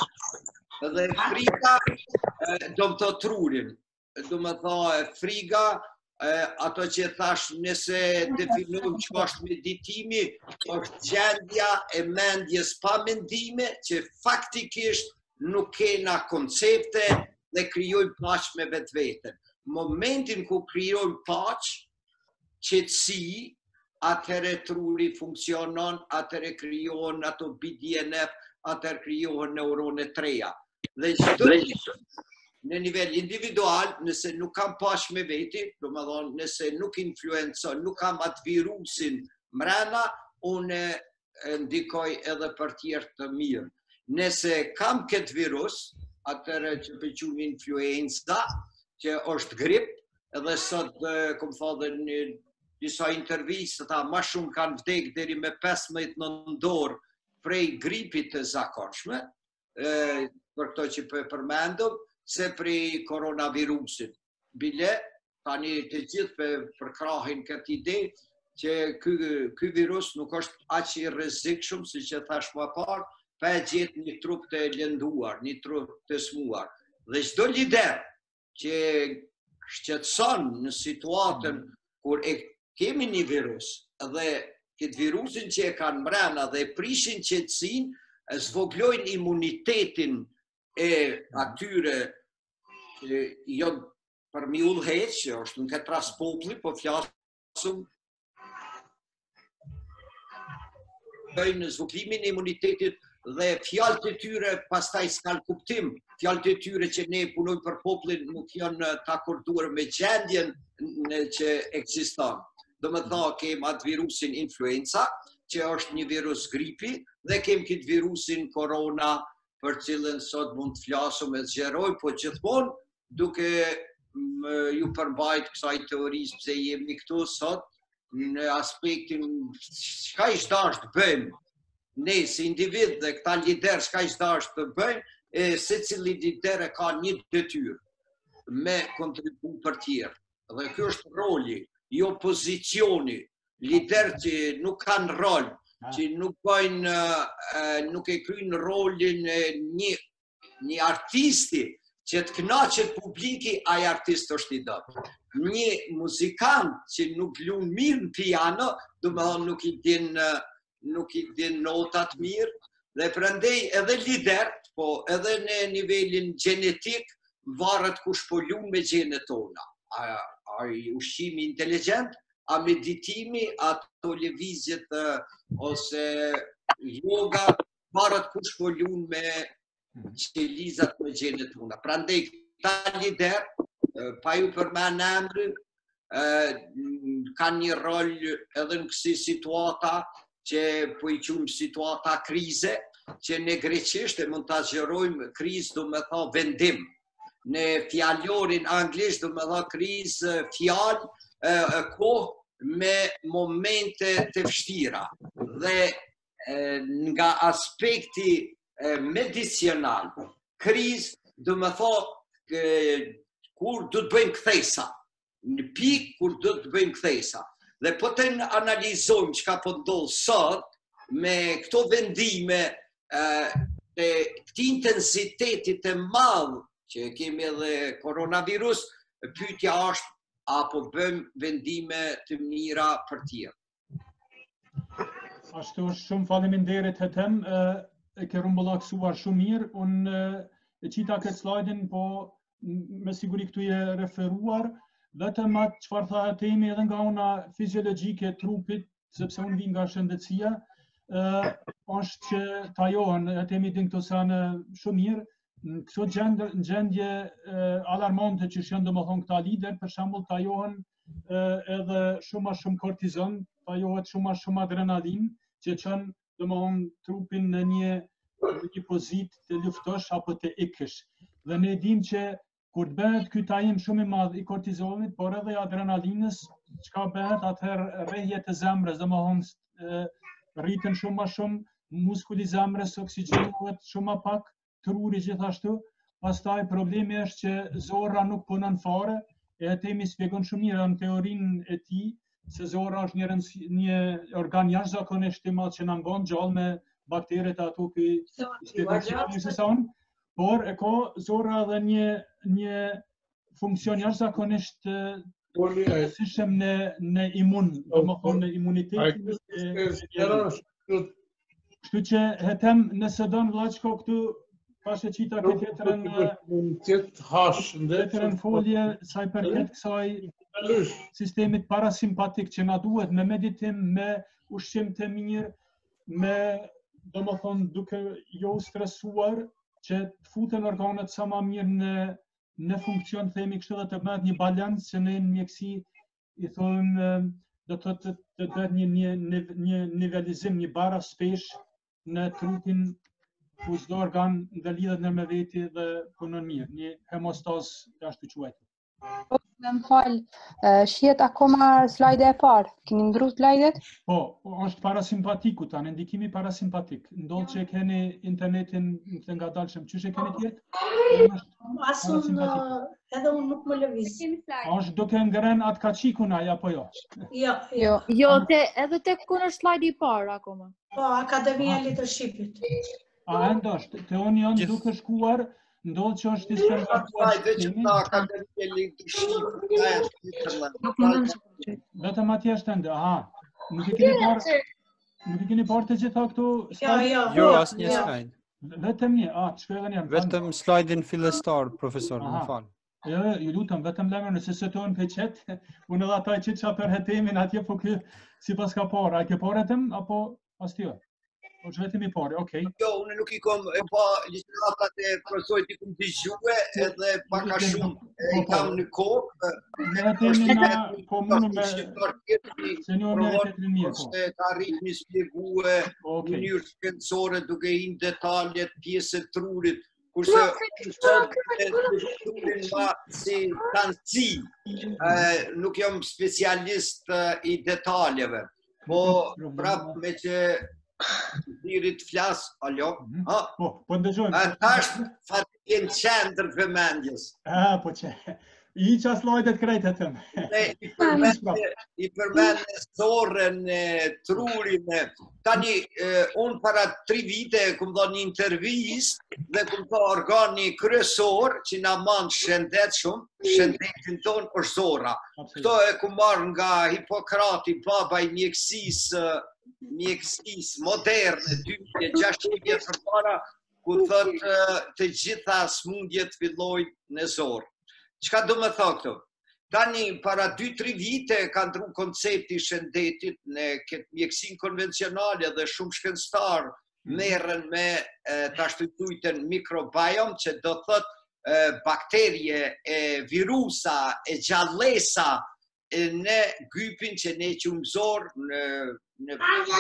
dhe frika do më të trurin. Do më thonë, friga, ato që thash nëse definujmë që është meditimi, është gjendja e mendjes pa mendime, që faktikisht nuk kena koncepte dhe krijojmë paq me vetë vetën. Momentin ku krijojmë paq, qetësi, atëherë truri funksionon, atëherë krijohen ato B D N F, atëherë krijohen neurone treja. Dhe çdo në nivel individual, nëse nuk kam paq me veti, do më thonë, nëse nuk influencon, nuk kam atë virusin mrena, unë ndikoj edhe për tjerë të mirë. Nëse kam këtë virus, atëre që përqumë influenza, që është grip, edhe sot, kom thadhe në disa intervistë, ta ma shumë kanë vdek deri me pesëmbëdhjetë nëntor prej gripit të zakonshme, për këto që për përmendëm, se prej koronavirusit. Bile, tani të gjithë përkrahin këtë ide që ky virus nuk është aq i rrezikshëm, si që thash më parë, pa e gjetë një trup të lënduar, një trup të smuar. Dhe çdo lider që shqetëson në situatën kur e kemi një virus dhe këtë virusin që e kanë mrena dhe prishin qetësinë, zvoglojnë imunitetin e atyre që jo për mi udhëheq, që është në këtë rast populli, po flasëm në zvoglimin e imunitetit dhe fjalët e tyre pastaj s'kan kuptim. Fjalët e tyre që ne punojmë për popullin nuk janë të akorduar me gjendjen që ekziston. Do me thonë, kem atë virusin influenza, që është një virus gripi, dhe kem këtë virusin korona, për cilën sot mund të flasëm e zgjeroj, po gjithmonë duke ju përmbajt kësaj teorisë pse jemi këtu sot, në aspektin çka i dashur të bëjmë, ne si individ dhe këta lider çka i dashur të bëjmë, e secili lider e ka një detyrë me kontribu për tjerë. Dhe kjo është roli, jo pozicioni. Lider që nuk kanë rol, që nuk bëjnë, nuk e kryjnë rolin e një, një artisti që të kënaqet publiki, ai artist është i dobët. Një muzikant që nuk lun mirë në piano, do me thonë nuk i din, nuk i din notat mirë, dhe prandaj edhe lider, po edhe në nivelin genetik, varet kush po lun me gjenet tona. A, a i ushqimi inteligjent, a meditimi, ato lëvizjet ose yoga, varet kush po lun me qelizat me gjenet tona. Prandaj këta lider, pa ju përmen emrin, kanë një rol edhe në kësi situata, që po i qumë situata krize, që në greqisht e mund të zgjerojmë kriz, do me tha vendim. Në fjallorin anglisht, do me tha kriz fjall, kohë me momente të vështira. Dhe nga aspekti medicinal, kriz, do me tha kur do të bëjmë kthesa, në pikë kur do të bëjmë kthesa. Dhe po të analizojmë që ka po ndodhë sot, me këto vendime, të këti intensitetit e madhë, që kemi edhe koronavirus, pyetja është, apo bëjmë vendime të mira për tjerë. Ashtu shumë faleminderit hetem, e ke rumbullaksuar shumë mirë, unë e qita këtë slajdin, po me siguri këtu je referuar, vetëm atë çfarë tha hetemi edhe nga una fiziologjike trupit, sepse unë vi nga shëndetësia, është që ta johën, hetemi din këto sanë shumë mirë, në këto gjendje, gjendje alarmante që janë domethënë këta lider, për shembull tajohen edhe shumë a shumë kortizon, tajohet shumë a shumë adrenalin, që çon domethënë trupin në një në një pozitë të luftosh apo të ikësh. Dhe ne dim që kur të bëhet ky tajim shumë i madh i kortizonit, por edhe i adrenalinës, çka bëhet atëherë rrehje të zemrës, domethënë rriten shumë a shumë, muskuli i zemrës oksigenohet shumë a pak, truri gjithashtu. Pastaj problemi është që zorra nuk punon fare, e Temi shpjegon shumë mirë në teorinë e tij se zorra është një, një organ jashtëzakonisht i madh që na ngon gjallë me bakteret ato që shpjegon se son, por e ka zorra edhe një një funksion jashtëzakonisht rëndësishëm në në imun, domethënë në imunitetin e kështu që hetem nëse don vllajçko këtu pashe qita këtë tjetërën tjetërën folje sa i përket kësaj sistemit parasimpatik që na duhet me meditim, me ushqim të mirë, me domethënë duke jo stresuar që të futen organet sa më mirë në në funksion, themi kështu, dhe të bëhet një balans që në mjeksi i thonë do të të të bëhet një një një nivelizim, një bara spesh në trupin ku çdo organ dhe lidhet në me veti dhe punon mirë, një hemostaz ashtu quhet. Më fal, shihet akoma slajde e parë. Keni ndruar slajdet? Po, është parasimpatiku tani, ndikimi parasimpatik. Ndodh që keni internetin të ngadalshëm, çështë keni tjetër? Asun edhe unë nuk më lëviz. Është duke ngren atë kaçikun ai apo jo? Jo, Jo, jo, te edhe tek ku është slajdi i parë akoma. Po, Akademia e Leadershipit. A ndoshta, te unë janë duke shkuar, ndodh që është dispensatuar sistemi. Vetëm atje është ende, aha. Nuk e keni parë, nuk e keni parë të gjitha këtu slajde? Jo, Jo, asnjë slajd. Vetëm një, a, shkoj edhe një. Vetëm slajdin fillestar, profesor, më fal. Jo, ju lutem, vetëm lemër nëse se tonë pe qet, unë edhe ata që qa për hetemin atje, po kë si pas ka parë. A ke parë hetem, apo as tjo? O që vetëm i parë, okej. Jo, unë nuk i kom e pa ligjëratat e profesorit i kom dëgjue edhe paka shumë i kam në kokë. Në hetemin na komunë me senjor me hetemin mirë, po. Se ka rritë një spjegue në njërë shkencore duke i në detaljet pjesë e trurit, kurse trurin ma si tanëci, nuk jam specialist i detaljeve, po prapë me që dirit flas, alo? Po, po ndëgjojmë. Tash fatje në qendër vëmendjes. A, po që, i qa slajdet krejtë të tëmë. I përmendë zorën, trurin, tani, unë para tri vite këmë do një intervjist dhe këmë do organi kryesor që na manë shëndet shumë, shëndetin tonë është zora. Këto e këmë marrë nga Hipokrati, baba i mjekësisë, mjekësisë moderne, dy mijë e gjashtëqind vjetë përpara, ku thëtë të gjitha smundjet fillojnë në zorë. Çka do më thë këto? Tani, para dy tri vite ka ndru koncepti shëndetit në këtë mjekësin konvencionale dhe shumë shkencëtar merren me të ashtujtujten mikrobiom, që do thëtë bakterje, virusa, e gjallesa në gypin që ne qumë zorë, në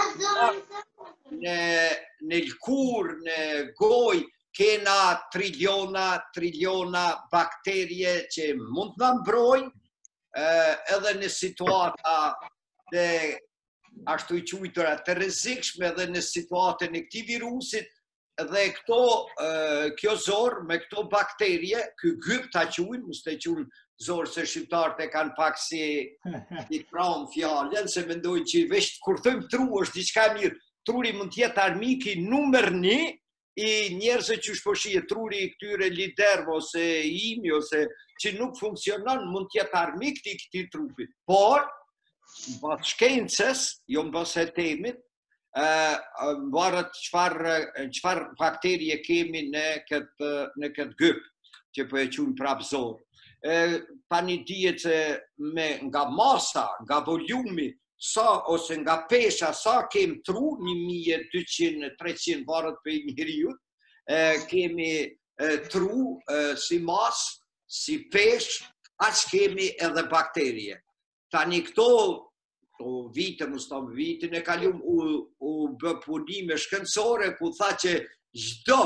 në lkur, në goj, kena triliona, triliona bakterje që mund të mbrojnë edhe në situata dhe ashtu i qujtëra të rrezikshme edhe në situatën e këtij virusit dhe këto kjo zorë me këto bakterje, ky gyp ta quajnë, mos të quajnë zorë se shqiptarët e kanë pak si i pranë fjalën, se mendojnë që veç kur thëmë tru është diçka mirë, truri mund të jetë armiki numër një i njerëzve që shposhie, truri i këtyre liderve ose imi ose që nuk funksionon mund të jetë armik të këtij trupit. Por, mbas shkencës, jo mbas hetemit, varet çfarë bakterie kemi në këtë në këtë gyp, që po e quajmë prapë zorë. Tani dihet se me nga masa, nga volumi, sa ose nga pesha, sa kem tru, një mijë e dyqind trecent varet për njeriu, kemi tru, si mas, si pesh, aq kemi edhe bakterie. Tani këto, o vite, mos thom vitin e kalum, u, u bë punime shkencore, ku tha që çdo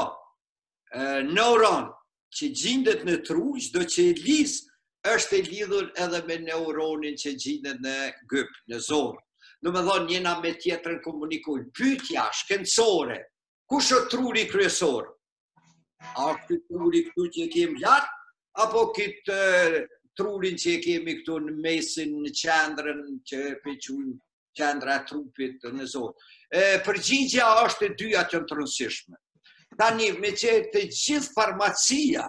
neuron që gjendet në tru, çdo qelis është e lidhur edhe me neuronin që gjendet në gyp, në zorë. Do me thonë njena me tjetrën komunikojnë. Pyetja shkencore, kush është truri kryesor? A këtë truri këtu që kemi lartë, apo këtë trurin që kemi këtu në mesin, në qendrën që pequn qendra e trupit në zorë? Përgjigja është e dyja që në të rëndësishme. Tani, me që të gjithë farmacia,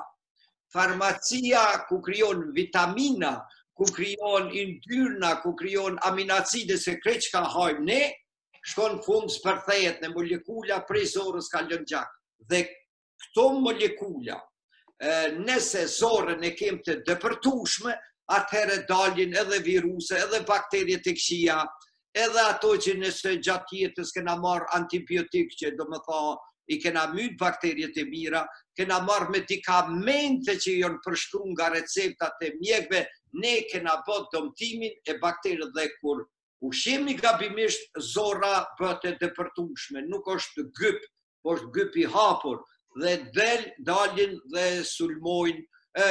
farmacia ku krijon vitamina, ku krijon yndyrna, ku krijon aminacide se krejt që ka hajmë ne, shkon fund spërthejet në molekula prej zorës ka lënë gjak. Dhe këto molekula, nëse zorën e kem të dëpërtushme, atëherë dalin edhe viruse, edhe bakterjet e këshia, edhe ato që nëse gjatë jetës kena marrë antibiotik që do më tha, i kena mytë bakterjet e mira, kena marrë medikamente që janë përshkruar nga receptat e mjekëve, ne kena bët dëmtimin e bakterët dhe kur ushqemi gabimisht, zora bëhet e dëpërtueshme, nuk është gyp, po është gyp i hapur dhe del dalin dhe sulmojnë,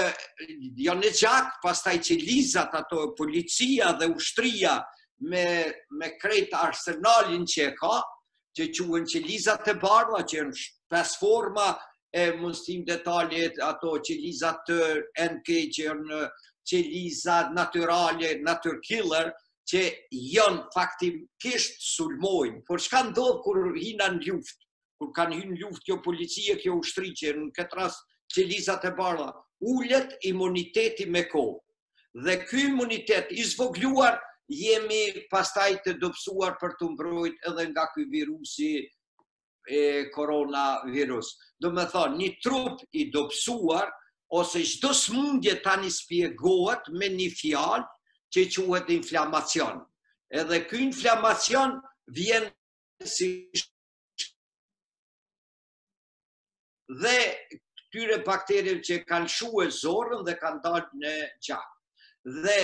janë në gjak, pastaj që lizat ato policia dhe ushtria me me krejt arsenalin që e ka, që quhen qelizat e bardha, që janë pesë forma e mustim detaljet, ato qelizat të N K, që janë qelizat naturale, nature killer, që janë faktikisht sulmojnë. Por çka ndodh kur hina në luftë? Kur kanë hyrë në luftë kjo policia, kjo ushtri, që në këtë rast qelizat e bardha, ulet imuniteti me kohë. Dhe ky imunitet i zvogluar jemi pastaj të dobësuar për të mbrojt edhe nga ky virusi e koronavirus. Do me thonë, një trup i dobësuar, ose çdo smundje tani spjegohet me një fjalë që quhet inflamacion. Edhe ky inflamacion vjen si dhe këtyre bakterieve që kanë shue zorën dhe kanë dalë në gjak. Dhe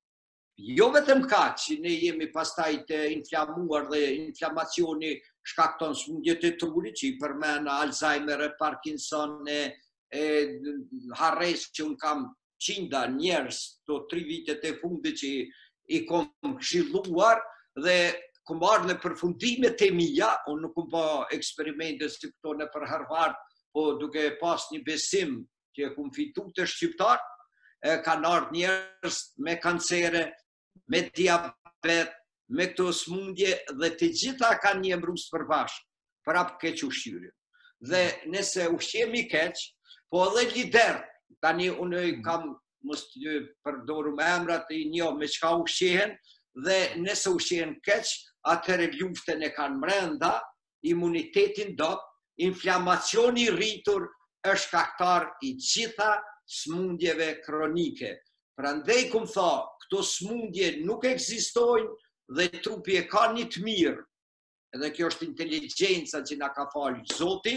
jo vetëm kaq që ne jemi pastaj të inflamuar dhe inflamacioni shkakton smundjet e trurit, që i përmend Alzheimer, Parkinson, e, e harres që unë kam qinda njerëz të tri vitet e fundit që i kom këshilluar dhe kom marrë në përfundimet e mia, unë nuk kom bë eksperimente si këto në për Harvard, po duke pas një besim që e kom fitu të shqiptar, kanë ardhur njerëz me kancere, me diabet, me këto smundje dhe të gjitha kanë një emërus përbashkë, prap keq ushqyerje. Dhe nëse ushqemi keq, po edhe lider, tani unë kam mos të përdoru me emrat e njoh me çka ushqehen, dhe nëse ushqehen keq, atëherë luftën e kanë brenda, imunitetin dop, inflamacioni i rritur është shkaktar i gjitha smundjeve kronike. Prandaj kum tha, këto smundje nuk ekzistojnë dhe trupi e ka një të mirë. Edhe kjo është inteligjenca që na ka falë Zoti.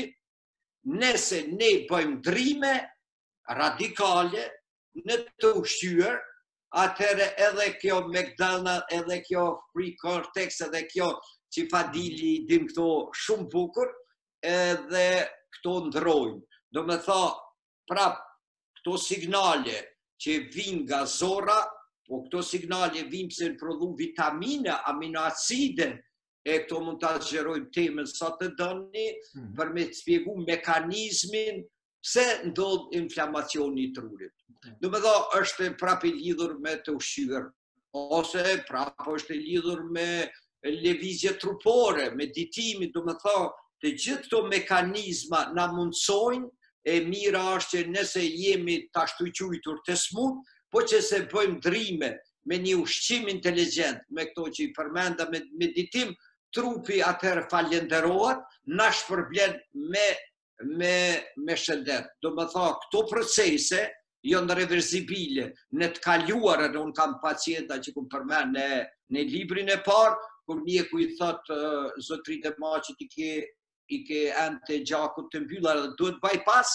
Nëse ne bëjmë ndrime radikale në të ushqyer, atëherë edhe kjo McDonald's, edhe kjo Free Cortex, edhe kjo që Fadili dim këto shumë bukur, edhe këto ndrojnë. Do me tha, prap, këto signale që vinë nga zora, po këto signale vinë pëse në prodhu vitamina, aminoacide, e këto mund të zgjerojmë temën sa të dëni, për me të spjegu mekanizmin pse ndodh inflamacioni i trurit. Do me tha, është prap i lidhur me të ushqyer, ose prap është i lidhur me lëvizje trupore, me ditimin, do me tha, të gjithë këto mekanizma na mundsojnë. E mira është që nëse jemi të ashtu quajtur të smut, po që se bëjmë ndrime me një ushqim inteligjent, me këto që i përmenda me meditim, trupi atëherë falenderohet, na shpërblen me, me, me shëndet. Do më tha, këto procese janë reversibile. Në të kaluarën, unë kam pacienta që ku përmend në, në librin e parë, kur mjeku i thotë, uh, zotrit e maqit i ke i ke ente gjakut të mbyllar dhe duhet bypass,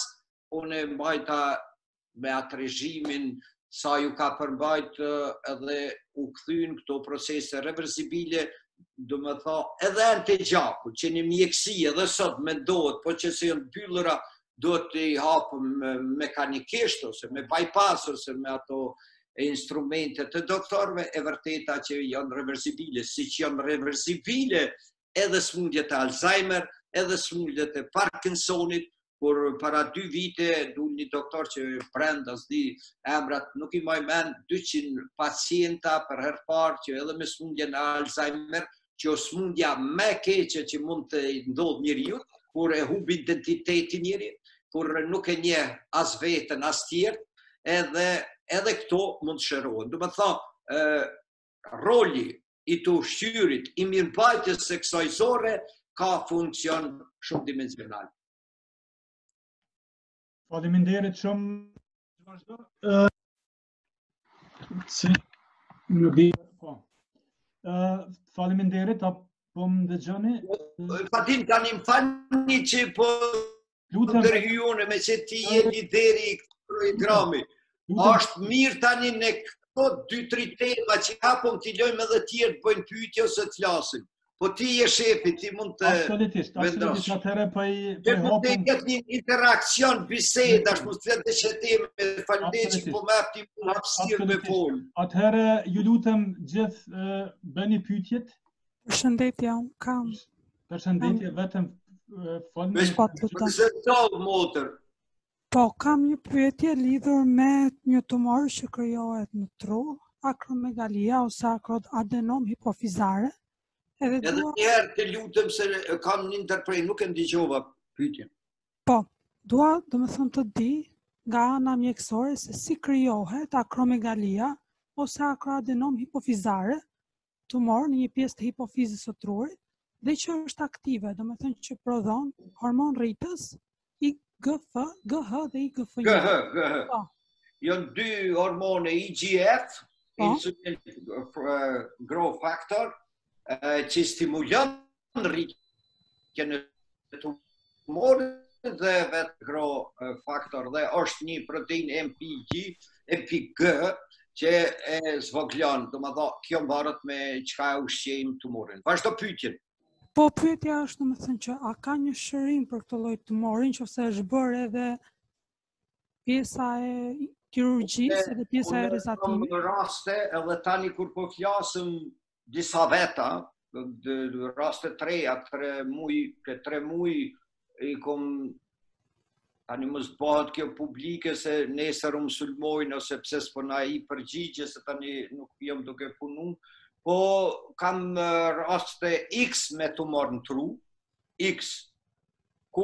unë e mbajta me atë regjimin sa ju ka përmbajt edhe u kthyn këto procese reversibile, do më tha, edhe në të gjaku, që një mjekësi edhe sot mendohet, po që se janë byllëra, do të i hapëm mekanikisht, ose me bypass, ose me ato instrumente të doktorëve, e vërteta që janë reversibile, si që janë reversibile edhe smundjet e Alzheimer, edhe smundjet e Parkinsonit, kur para dy vite du një doktor që brenda s'di emrat, nuk i maj men dyqind pacienta për herë parë që edhe me smundjen e Alzheimer, që o smundja me keqe që mund të ndodhë njeriu, kur e hubi identitetin njeri, kur nuk e nje as vetën, as tjertë, edhe, edhe këto mund të shërohen. Du me tha, roli i të ushqyrit, i mirëmbajtjes së kësaj zore, ka funksion shumë dimensional. Faleminderit shumë. Uh, si, nuk di, po. Uh, faleminderit, apo më dëgjoni? Fatin, tani më fani që po ndërhyjone me që ti je lideri i programi. Ashtë mirë tani në këto dy tri tema që hapëm t'i lojmë edhe tjerë të bëjnë pyetje ose të flasin. Po ti je shefi, ti mund të Absolutisht, absolutisht, atëherë po i Që mund të jetë një interakcion, bised, ashtë mund të të shëtime, falënderit që po me apti mund hapësirë me folë. Atëherë, ju lutem gjithë bëni pyetjet. Përshëndetje, unë kam. Përshëndetje, vetëm folë. Përshëndetje, motër. Po, kam një pyetje lidhur me një tumor që krijohet në tru, akromegalia ose akroadenom hipofizare. Edhe njëherë të lutëm se kam një interprej, nuk e ndigjova pyetje. Po, dua do më thënë të di nga ana mjekësore se si krijohet akromegalia ose akroadenom hipofizare, tumor në një pjesë të hipofizës së trurit, dhe që është aktive, do më thënë që prodhon hormon rritës I G F, G H dhe I G F. G H, G H. Janë dy hormone I G F, insulin growth factor, që stimulon rritjen e tumorit dhe vetë growth factor dhe është një protein M P G, M P G, që e zvoglon, do më dha, kjo mbarët me çka e ushqejmë tumorin. Vazhdo pyetjen. Po, pyetja është, do më thënë që a ka një shërim për këtë lloj tumorin, nëse është bërë edhe pjesa e kirurgjisë edhe pjesa e rezatimit? Në raste, edhe tani kur po flasëm disa veta, në raste treja, tre muj, ke tre muj, i kom, tani mos bëhet kjo publike se nesër u sulmojnë, ose pse s'pona I përgjigje, se tani nuk jam duke punu, po kam raste X me tumor në tru, X, ku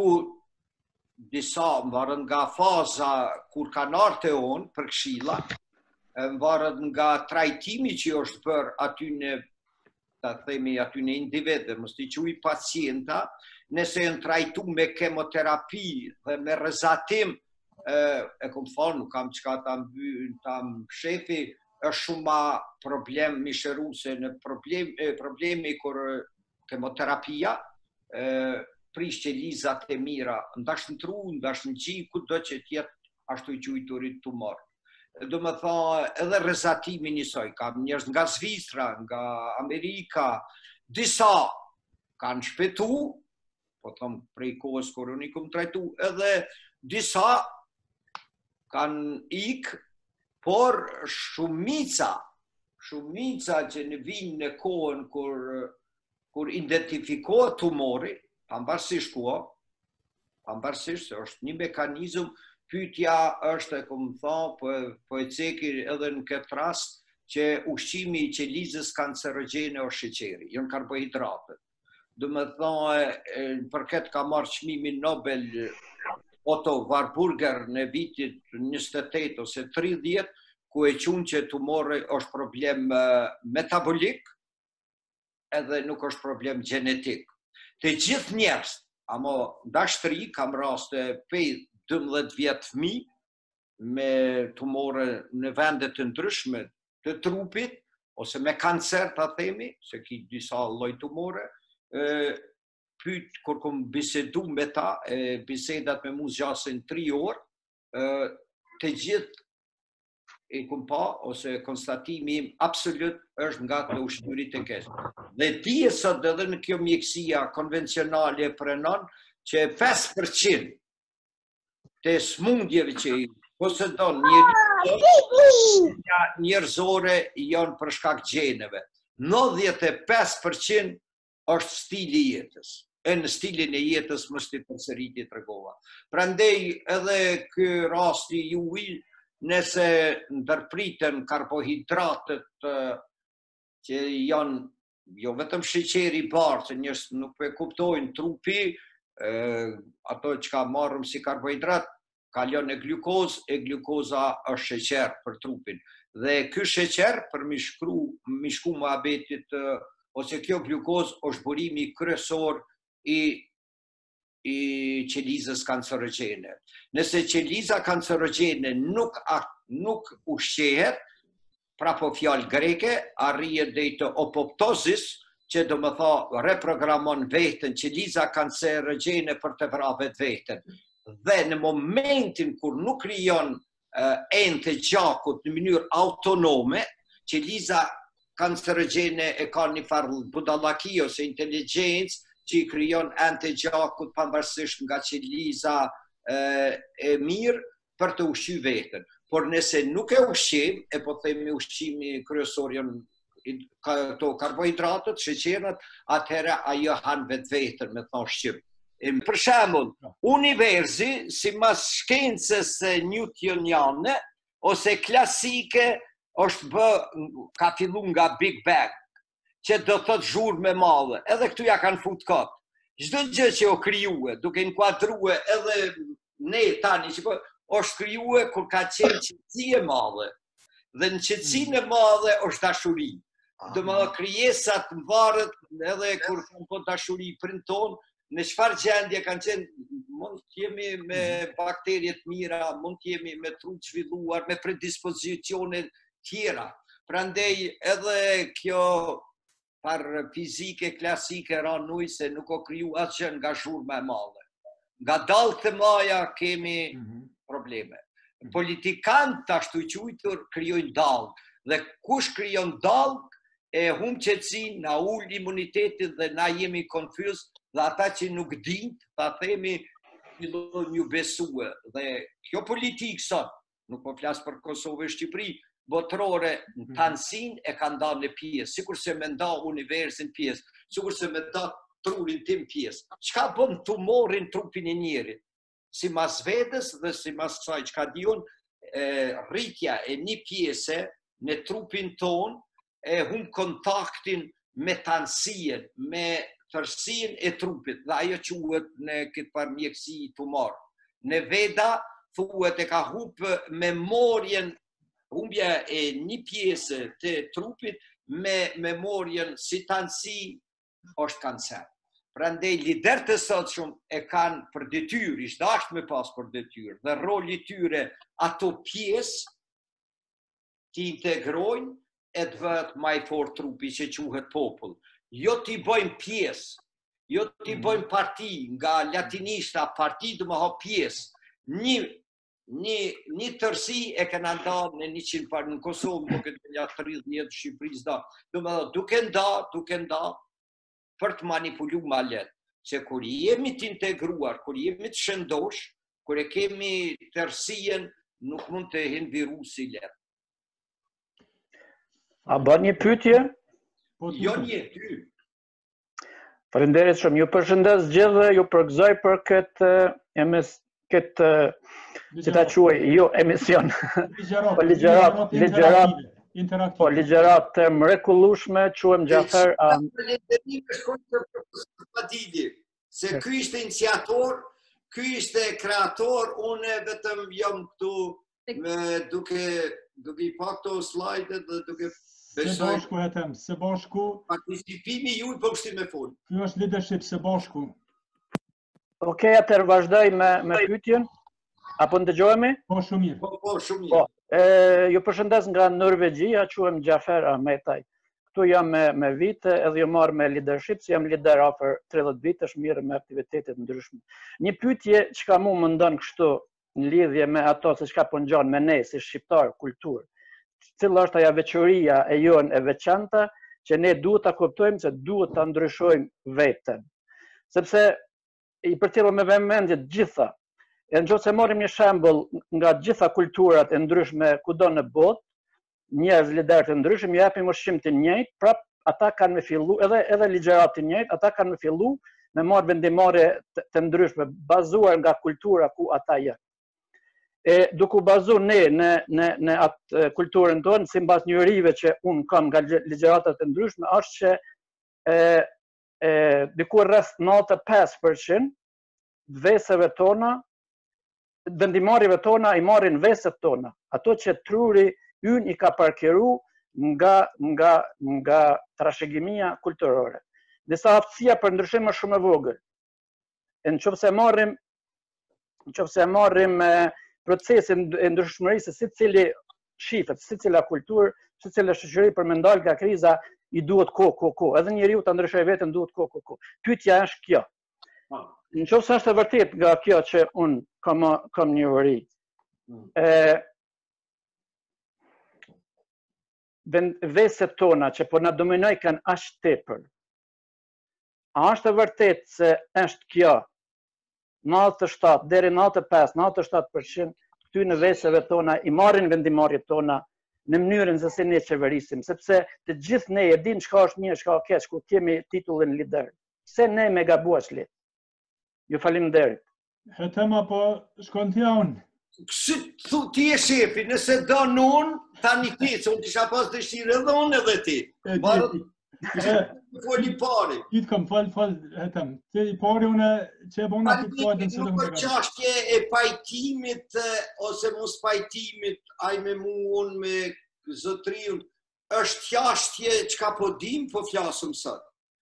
disa mbarën nga faza kur kanë arte onë për këshilla, mbarën nga trajtimi që është bërë aty në ta themi aty në individ, mos t'i quaj pacienta, nëse janë trajtu me kemoterapi dhe me rrezatim, e kom thonë, nuk kam çka ta mbyll, ta shefi, është shumë ma problem misheruese në problem, problemi kur kemoterapia, prish qelizat e mira, ndash në tru, ndash në gjik, kudo që tjetë ashtu I quajturit tumor. Do më tha, edhe rrezatimi njësoj, kam njerëz nga Zvicra, nga Amerika, disa kanë shpetu, po thëmë prej kohës kur unë I kom trajtu, edhe disa kanë ik, por shumica, shumica që në vinë në kohën kur, kur identifikohet tumori, pambarësisht kuo, pambarësisht se është një mekanizëm. Pyetja është, e kom thonë, po, po e ceki edhe në këtë rast, që ushqimi I qelizës kancerogjene o sheqeri, janë karbohidratët. Do më thonë, për këtë ka marrë çmimin Nobel Otto Warburger në vitit njëzet e tetë ose tridhjetë, ku e qunë që tumori është problem metabolik, edhe nuk është problem genetik. Të gjithë njerëz, ama dashtëri, kam raste pej dëmbëdhjetë vjetë fëmijë me tumore në vendet të ndryshme të trupit, ose me kancer, ta themi, se ki disa lloj tumore, pyet kur kom bisedu me ta, bisedat me mu zgjasin tri orë, të gjithë e kum pa, ose konstatimi im absolut është nga të ushqyrit e kesh. Dhe ti e sot edhe në kjo mjekësia konvencionale pranon që pesë përqind të smundjeve që i posedon njerëzore janë për shkak gjeneve. nëntëdhjetë e pesë përqind është stili i jetës. E në stilin e jetës mos të përsëriti tregova. Prandaj edhe ky rasti juaj, nëse ndërpriten karbohidratët që janë jo vetëm sheqeri i bardhë, që njerëz nuk e kuptojnë trupi, ato që ka marrëm si karbohidrat, kalon në glukozë, e glukoza është sheqer për trupin. Dhe ky sheqer për mi shkru, mi shku muhabetit, ose kjo glukozë është burimi kryesor i i qelizës kancerogjene. Nëse qeliza kancerogjene nuk, nuk ushqehet, pra po fjalë greke, arrijet deri të apoptozis, që do më tha reprogramon vetën, qeliza kancerogjene për të vrarë vetë vetën. Dhe në momentin kur nuk krijon enë të gjakut në mënyrë autonome, qeliza kancerogjene e ka një farë budallaki ose inteligjencë që i kryon enë të gjakut pavarësisht nga qeliza e mirë për të ushqy vetën. Por nëse nuk e ushqim, e po themi ushqimi kryesor janë këto karbohidratët, sheqerët, atëherë ajo han vetë vetën me thon shqip. Për shembull, universi, sipas shkencës newtoniane ose klasike, është bë ka fillu nga Big Bang, që do thot zhurmë e madhe. Edhe këtu ja kanë fut kot. Çdo gjë që o krijuar, duke inkuadruar edhe ne tani që po është krijuar kur ka qenë qetësi e madhe. Dhe në qetësinë e madhe është dashuri. Do më thonë krijesat varet edhe kur kanë po dashuri printon, në çfarë gjendje kanë qenë, mund të jemi me bakterie të mira, mund të jemi me tru të zhvilluar, me predispozicione tjera. Prandaj edhe kjo par fizike klasike ranuj se nuk o kriju asgjë nga zhurma e madhe. Nga dallë të maja kemi probleme. Politikanët ashtu quajtur krijojnë dallë. Dhe kush krijon dallë e humb qetësinë, na ul imunitetin dhe na jemi konfuz, dhe ata që nuk dinë, ta themi fillojnë ju besue. Dhe kjo politikë sot, nuk po flas për Kosovë e Shqipëri, botërore në tansin e ka nda në pjesë, sikur se me nda universin pjesë, sikur se me nda trurin tim pjesë. Qka bën tumorin trupin e njerit? Si mas vedës dhe si mas kësaj qka dion, rritja e një pjese në trupin ton e hum kontaktin me tansien, me tërsien e trupit, dhe ajo quhet në këtë par mjekësi tumor. Në veda, thuhet e ka hup memorien, humbja e një pjesë të trupit me memorien si tansi është kancer. Prandaj liderët e sotshëm e kanë për detyrë, ishte dashur me pas për detyrë, dhe roli tyre ato pjesë të integrojnë e të vëtë më i fortë trupi që quhet popull. Jo t'i bëjmë pjesë, jo t'i bëjmë parti, nga latinishta parti do më ha pjesë. Një Një, një tërsi e këna nda në një qind parë në Kosovë, më këtë një tridhjetë njëtë Shqipëris da. Do më dhe duke nda, duke nda, për të manipulu ma letë. Se kur jemi të integruar, kur jemi të shëndosh, kur e kemi tërsien, nuk mund të hin virusi letë. A bën një pyetje? Jo një, ty. Faleminderit shumë. Ju përshëndes gjithë, ju përgëzoj për këtë emis këtë, si ta quaj, jo emision, po ligjerat, ligjerat, po ligjerat të mrekullueshme, quhem Gjafer. Se ky ishte iniciator, ky ishte kreator, unë vetëm jam këtu duke duke i pa këto slajdet dhe duke besoj. Së bashku e them, së bashku. Participimi ju i përshti me fol. Ky është leadership së bashku. Okej, atër vazhdoj me, me pyetjen. Apo ndëgjohemi? Po, shumë mirë. Po, po, shumë mirë. Po, e, ju përshëndes nga Norvegjia, quhem Gjafer Ahmetaj. Këtu jam me, me vite, edhe ju marr me leadership, si jam lider afër tridhjetë vitesh, mirë me aktivitetet ndryshme. Një pyetje që ka mu më ndonë kështu në lidhje me ato se çka po ngjan me ne si shqiptar kulturë. Cila është ajo veçoria e jonë e veçanta që ne duhet ta kuptojmë se duhet ta ndryshojmë veten. Sepse i përcjell me vëmendje të gjitha. E nëse marrim një shembull nga gjitha kulturat e ndryshme kudo në botë, njerëz lider të ndryshëm i japim ushqim të njëjtë, prap ata kanë me fillu edhe edhe ligjërat të njëjtë, ata kanë me fillu me marrë vendimmarrje të, të ndryshme bazuar nga kultura ku ata janë. E duke u bazuar ne në në në atë kulturën tonë, sipas njerive që un kam nga ligjërata të ndryshme, është që e e diku rreth nëntëdhjetë e pesë përqind veseve tona, vendimmarrjeve tona i marrin veset tona, ato që truri ynë i ka parkeru nga nga nga trashëgimia kulturore. Disa aftësia për ndryshim është shumë e vogël. Nëse marrim nëse marrim procesin e ndryshmërisë se secili shifet, secila kulturë, secila shoqëri për me ndal nga kriza i duhet kohë, kohë, kohë. Edhe njeriu ta ndryshojë veten duhet kohë, kohë, kohë. Pyetja është kjo. Nëse është e vërtet nga kjo që un kam kam një uri. Ë veset tona që po na dominojnë kanë aq tepër. A është e vërtet se është kjo nëntëdhjetë e shtatë deri nëntëdhjetë e pesë, nëntëdhjetë e shtatë përqind këty në veseve tona i marrin vendimmarrjet tona në mënyrën se si ne qeverisim, sepse të gjithë ne e dinë çka është mirë, çka keq, kur kemi titullin lider. Pse ne me gabuash le? Ju faleminderit. Hetema po shkon t'ja unë. Kështu thu ti e shefi, nëse do unë, tani ti, se unë kisha pas dëshirë edhe unë edhe ti. Barë foli pari. Ti të kam fal, fal, hetem. Ti i pari unë që e bona të kodin se do më të qashtje e pajtimit, ose mos pajtimit, aj me mu unë me zëtriun, është qashtje që ka po dim, po flasëm sot.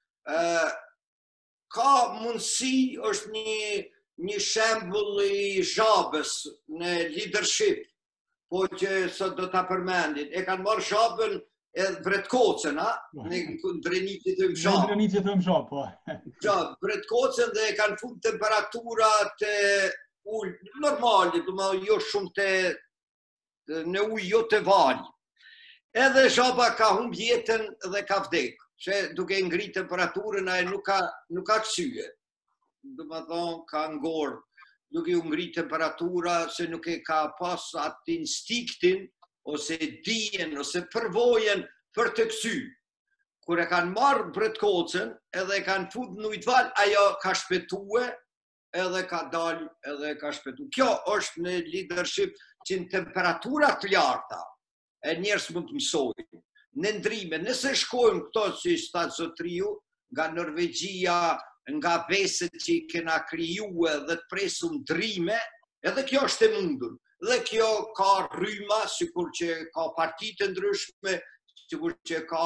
Ka mundësi, është një një shembull i Zhabës në leadership, po që sot do ta përmendin. E kanë marrë Zhabën edhe Bretkocën, a? Në Drenitit të Mzhap. Në Drenitit të Mzhap, po. Zhabë, Bretkocën dhe e kanë fund temperaturat ullë, normali, du më jo shumë të në ujë jo të valj. Edhe Zhaba ka humb jetën dhe ka vdek, që duke ngritë temperaturën, a e nuk ka, nuk ka kësyje. Do më thonë, ka ngorë, nuk i ngritë temperatura, se nuk e ka pas atë instiktin, ose dijen, ose përvojen për të kësy. Kur e kanë marrë Bretkocën, edhe e kanë fut në ujtval, ajo ka shpetue, edhe ka dalë, edhe ka shpetue. Kjo është në leadership që në temperaturat të larta, e njerës mund të mësojnë. Në ndrime, nëse shkojmë këto që i shtatë zotriu, nga Norvegjia, nga veset që i kena kryue dhe të presu ndrime, edhe kjo është e mundur. Dhe kjo ka rryma, sikur që ka partit të ndryshme, sikur që ka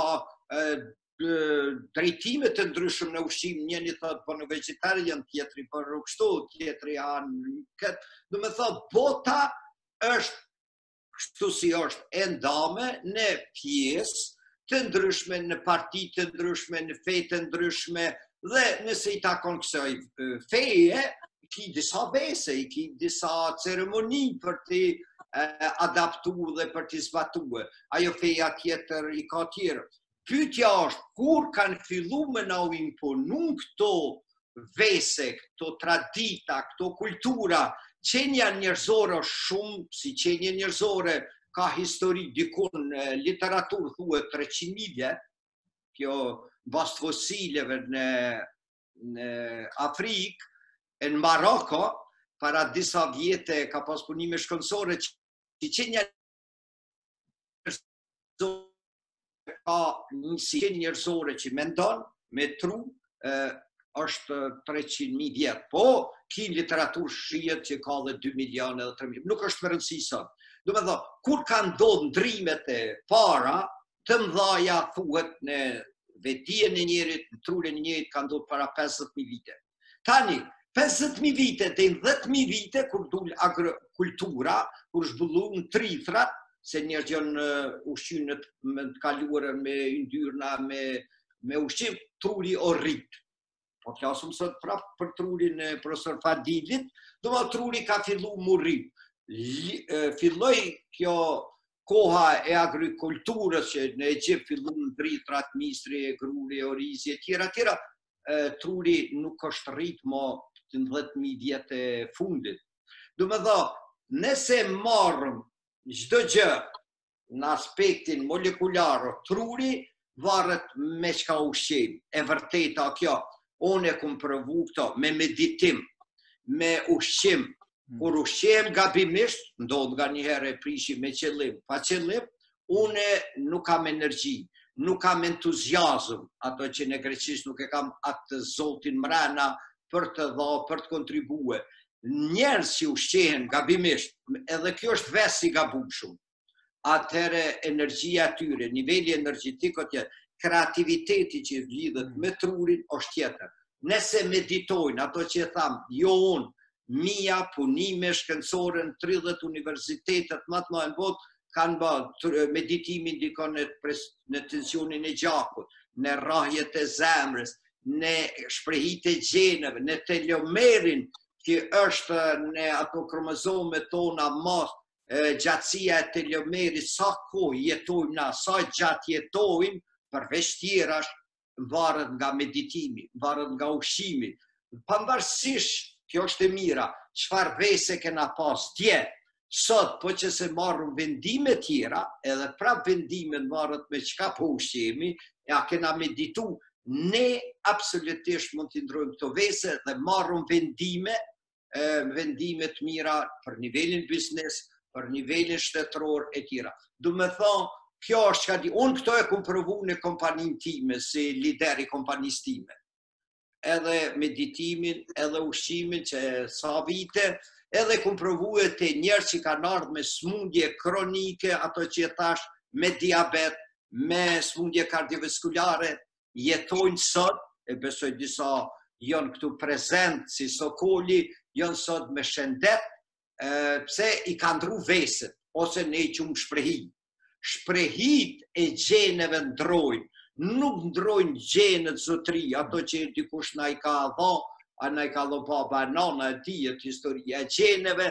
drejtimet të ndryshme në ushqim, njëni thotë po në vegetarian, tjetri po në kështu, tjetri anë këtë. Do me thotë, bota është kështu si është endame në pjesë të ndryshme, në partit të ndryshme, në fejtë të ndryshme, dhe nëse i takon kësaj feje, i ki disa vese, i ki disa ceremoni për të adaptu dhe për të zbatu. Ajo feja tjetër i ka tjerë. Pyetja është, kur kanë fillu me na u imponu këto vese, këto tradita, këto kultura, qenja njerëzore shumë, si qenja njerëzore ka histori dikun literaturë thuhet treqind mijë vjet, kjo bast fosileve në, në Afrikë, e në Maroko, para disa vjete ka pas punime shkëndësore që qenja ka një si qenja njerëzore që mendon, me tru, e, është treqind mijë vjet. Po, ki literaturë shihet që ka dhe dy milion edhe tre milion. Nuk është më rëndësi sot. Do me thonë, kur kanë ndodhur ndrimet e para, të mëdhaja thuhet në vetien e njerit, në trurin e njerit ka ndodhur para pesëdhjetë mijë vite. Tani, pesëdhjetë mijë vite dhe dhjetë mijë vite, kur dul agrokultura, kur zhvulluan trithrat, se njerëz janë ushqyer në të kaluarën me yndyrna, me, me ushqim, truri o rrit. po flasëm sot prapë për trurin e profesor Fadilit, do më truri ka fillu murri. Filloi kjo koha e agrikulturës që në Egjipt fillu në dritrat, misri, gruri, orizi, e tjera, tjera, truri nuk është rritë më të dhjetë mijë vjet e fundit. Do më dha, nëse marrëm çdo gjë në aspektin molekular, truri varet me çka ushqim. E vërteta kjo, unë e kom provu këto me meditim, me ushqim. Kur ushqim gabimisht, ndodh nga një herë e prishim me qëllim, pa qëllim, unë nuk kam energji, nuk kam entuziazm, ato që në greqisht nuk e kam atë zotin mrena për të dha, për të kontribue. Njerëz që ushqehen gabimisht, edhe kjo është ves i gabushum, atëherë energjia tyre, niveli energjetik o tjetër, kreativiteti që lidhet me trurin është tjetër. Nëse meditojnë ato që e tham, jo unë, mia punime shkencore në tridhjetë universitetet më të mëdha në botë kanë bërë meditimin dikon në tensionin e gjakut, në rrahjet e zemrës, në shprehit e gjeneve, në telomerin që është në ato kromozomet tona mas, gjatësia e telomerit, sa kohë jetojmë na, sa gjatë jetojmë, përveç tjerash, varet nga meditimi, varet nga ushqimi. Pavarësisht, kjo është e mira, çfarë vese kena pas dje, sot po që se marrëm vendime tjera, edhe prap vendime marrët me çka po ushqemi, ja kena meditu, ne absolutisht mund t'i ndrojmë këto vese dhe marrëm vendime, vendime të mira për nivelin biznes, për nivelin shtetëror e tjera. Du me thonë, kjo është çka di, unë këto e kom provu në kompanin time, si lider i kompanis time. Edhe meditimin, edhe ushqimin që sa vite, edhe kom provu e të njerë që kanë ardhë me smundje kronike, ato që e thash me diabet, me smundje kardiovaskulare, jetojnë sot, e besoj disa janë këtu prezent si Sokoli, janë sot me shëndet, pse i ka ndru veset, ose ne që më shprehit. Shprehit e gjeneve ndrojnë, nuk ndrojnë gjenet zotri, ato që dikush na i ka dha, a na i ka dha baba e nana e dijet, historia e gjeneve,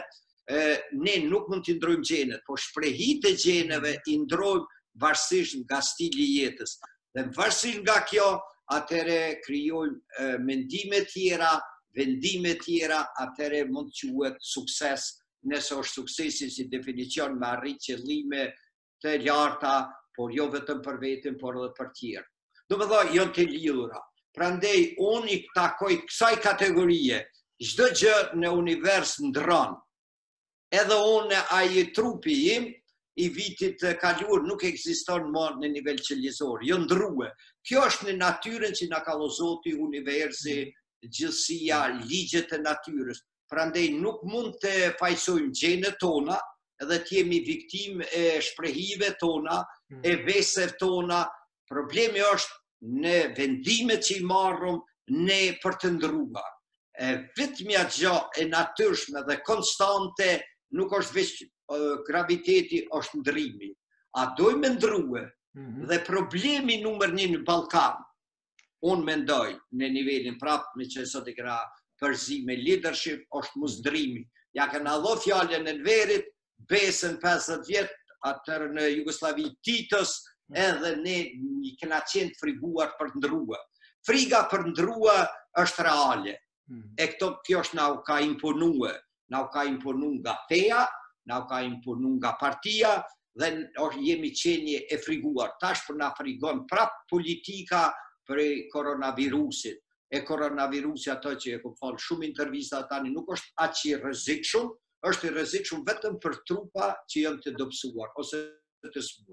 ne nuk mund t'i ndrojmë gjenet, po shprehit e gjeneve i ndrojmë varësisht nga stili jetës. Dhe varësisht nga kjo, atëre krijojmë mendime tjera, vendime tjera, atëre mund të quhet sukses, nëse është suksesi si definicion me arrit qëllime të larta, por jo vetëm për vetën, por edhe për tjerë. Do me dha, jo të lidhura. Prandej, unë i takoj kësaj kategorie, çdo gjë në univers ndron. Edhe unë, ai trupi im, i vitit kaluar nuk ekziston më në nivel qelizor, jo ndrue. Kjo është në natyrën që na ka dhënë Zoti, universi, gjithësia, ligjet e natyrës. Prandej nuk mund të fajsojmë gjenet tona, edhe t'jemi viktim e shprehive tona, e vesev tona. Problemi është në vendimet që i marrëm, ne për të ndruar. Vetmja gjë e natyrshme dhe konstante nuk është veç graviteti, është ndrimi. A dojmë ndrue? Dhe problemi numër një në Ballkan, unë mendoj në nivelin prap me që sot e kena përzi me leadership, është musdrimi. Ja kena dho fjallën e në verit, besën pesëdhjetë vjet, atër në Jugoslavi Titës, edhe ne një kena qenë friguar për ndrua. Friga për ndrua është reale. E këto kjo është na u ka imponue, na u ka imponu nga feja, na u ka imponu nga partia, dhe jemi qenje e friguar. Tash për na frigon prap politika për koronavirusit. E koronavirusi ato që e ku falë shumë intervista tani nuk është aq i rrezikshëm, është i rrezikshëm vetëm për trupa që janë të dobësuar ose të smuar.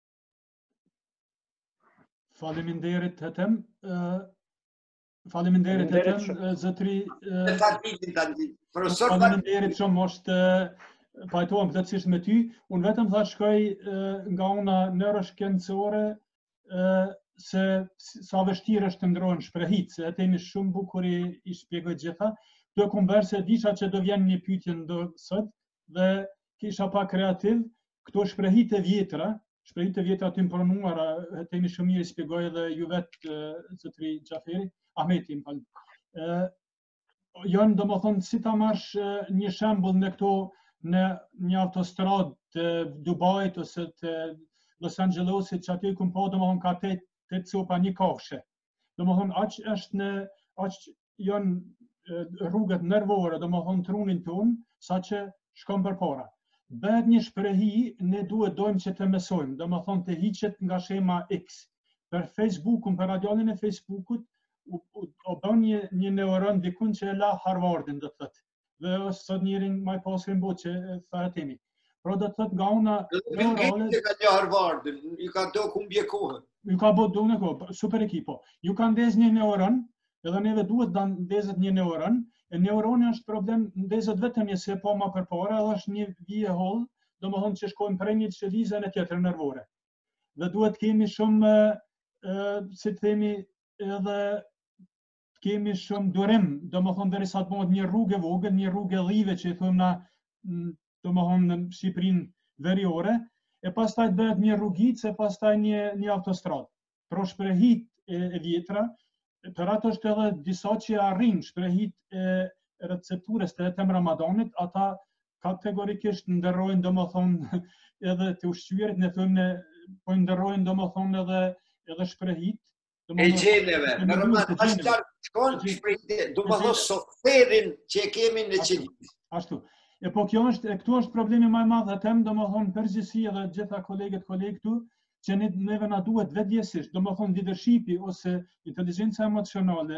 Faleminderit Hetem. Faleminderit Hetem, zotri. Faleminderit shumë, është pajtohem plotësisht me ty. Unë vetëm tha shkoj nga ona neuroshkencore se sa vështirë është të ndrohen shprehit, se atë jemi shumë bukur i shpjegoj gjitha. Do konverse disha që do vjen një pyetje ndo sot dhe kisha pa kreativ këto shprehit e vjetra, shprehit e vjetra të imponuara, atë jemi shumë mirë i shpjegoj edhe ju vetë zotri Xhaferi, Ahmeti më falë. Janë do më thonë si ta marrësh një shembull në këto në një autostradë të Dubajit ose të Los Angelesit që aty kum po do më thonë ka tet tet copa një kafshë. Do më thonë aq është në aq janë rrugët nervore do më thonë trunin ton saqë shkon përpara. Bëhet një shprehi, ne duhet dojmë që të mësojmë, do më thonë të hiqet nga shema X. Për Facebookun, për radialin e Facebookut, o bën një, një neuron dikun që e la Harvardin, do të thëtë. Dhe është sot njërin maj pasrin bo që thërë temi. Pro do të thëtë nga una neurale... Në ka një Harvardin, ju ka do kumbje kohën. Ju ka bo do në kohë, super ekipo. Ju ka ndez një neuron, edhe neve duhet da ndezet një neuron, e neuroni është problem, ndezet vetëm një se po ma përpara, edhe është një vije hollë, do më thonë që shkojmë prej një qëllizën e tjetër nervore. Dhe duhet kemi shumë, si të themi, edhe kemi shumë durim, do më thonë derisa të bëhet një rrugë e vogël, një rrugë e dhive që i thëmë na, do më thonë në Shqipërinë veriore, e pastaj bëhet një rrugicë, e pastaj një, një autostradë. Pro shprehit e, e vjetra, për ato është edhe disa që arrin shprehit e recepturës të jetëm Ramadanit, ata kategorikisht ndërrojnë, do më thonë, edhe të ushqyerit, ne thëmë, po ndërrojnë, do më thonë, edhe, edhe shprehit. E gjeneve, normal, ashtë qarë shkonë shprehit, do më thonë soferin që e kemi në qenë. Ashtu. E po kjo është, e këtu është problemi maj madhë dhe tem, do më thonë, përgjithësi edhe gjitha kolegët kolegë këtu, që ne neve na duhet vetëdjesisht, do më thonë leadershipi ose inteligenca emocionale,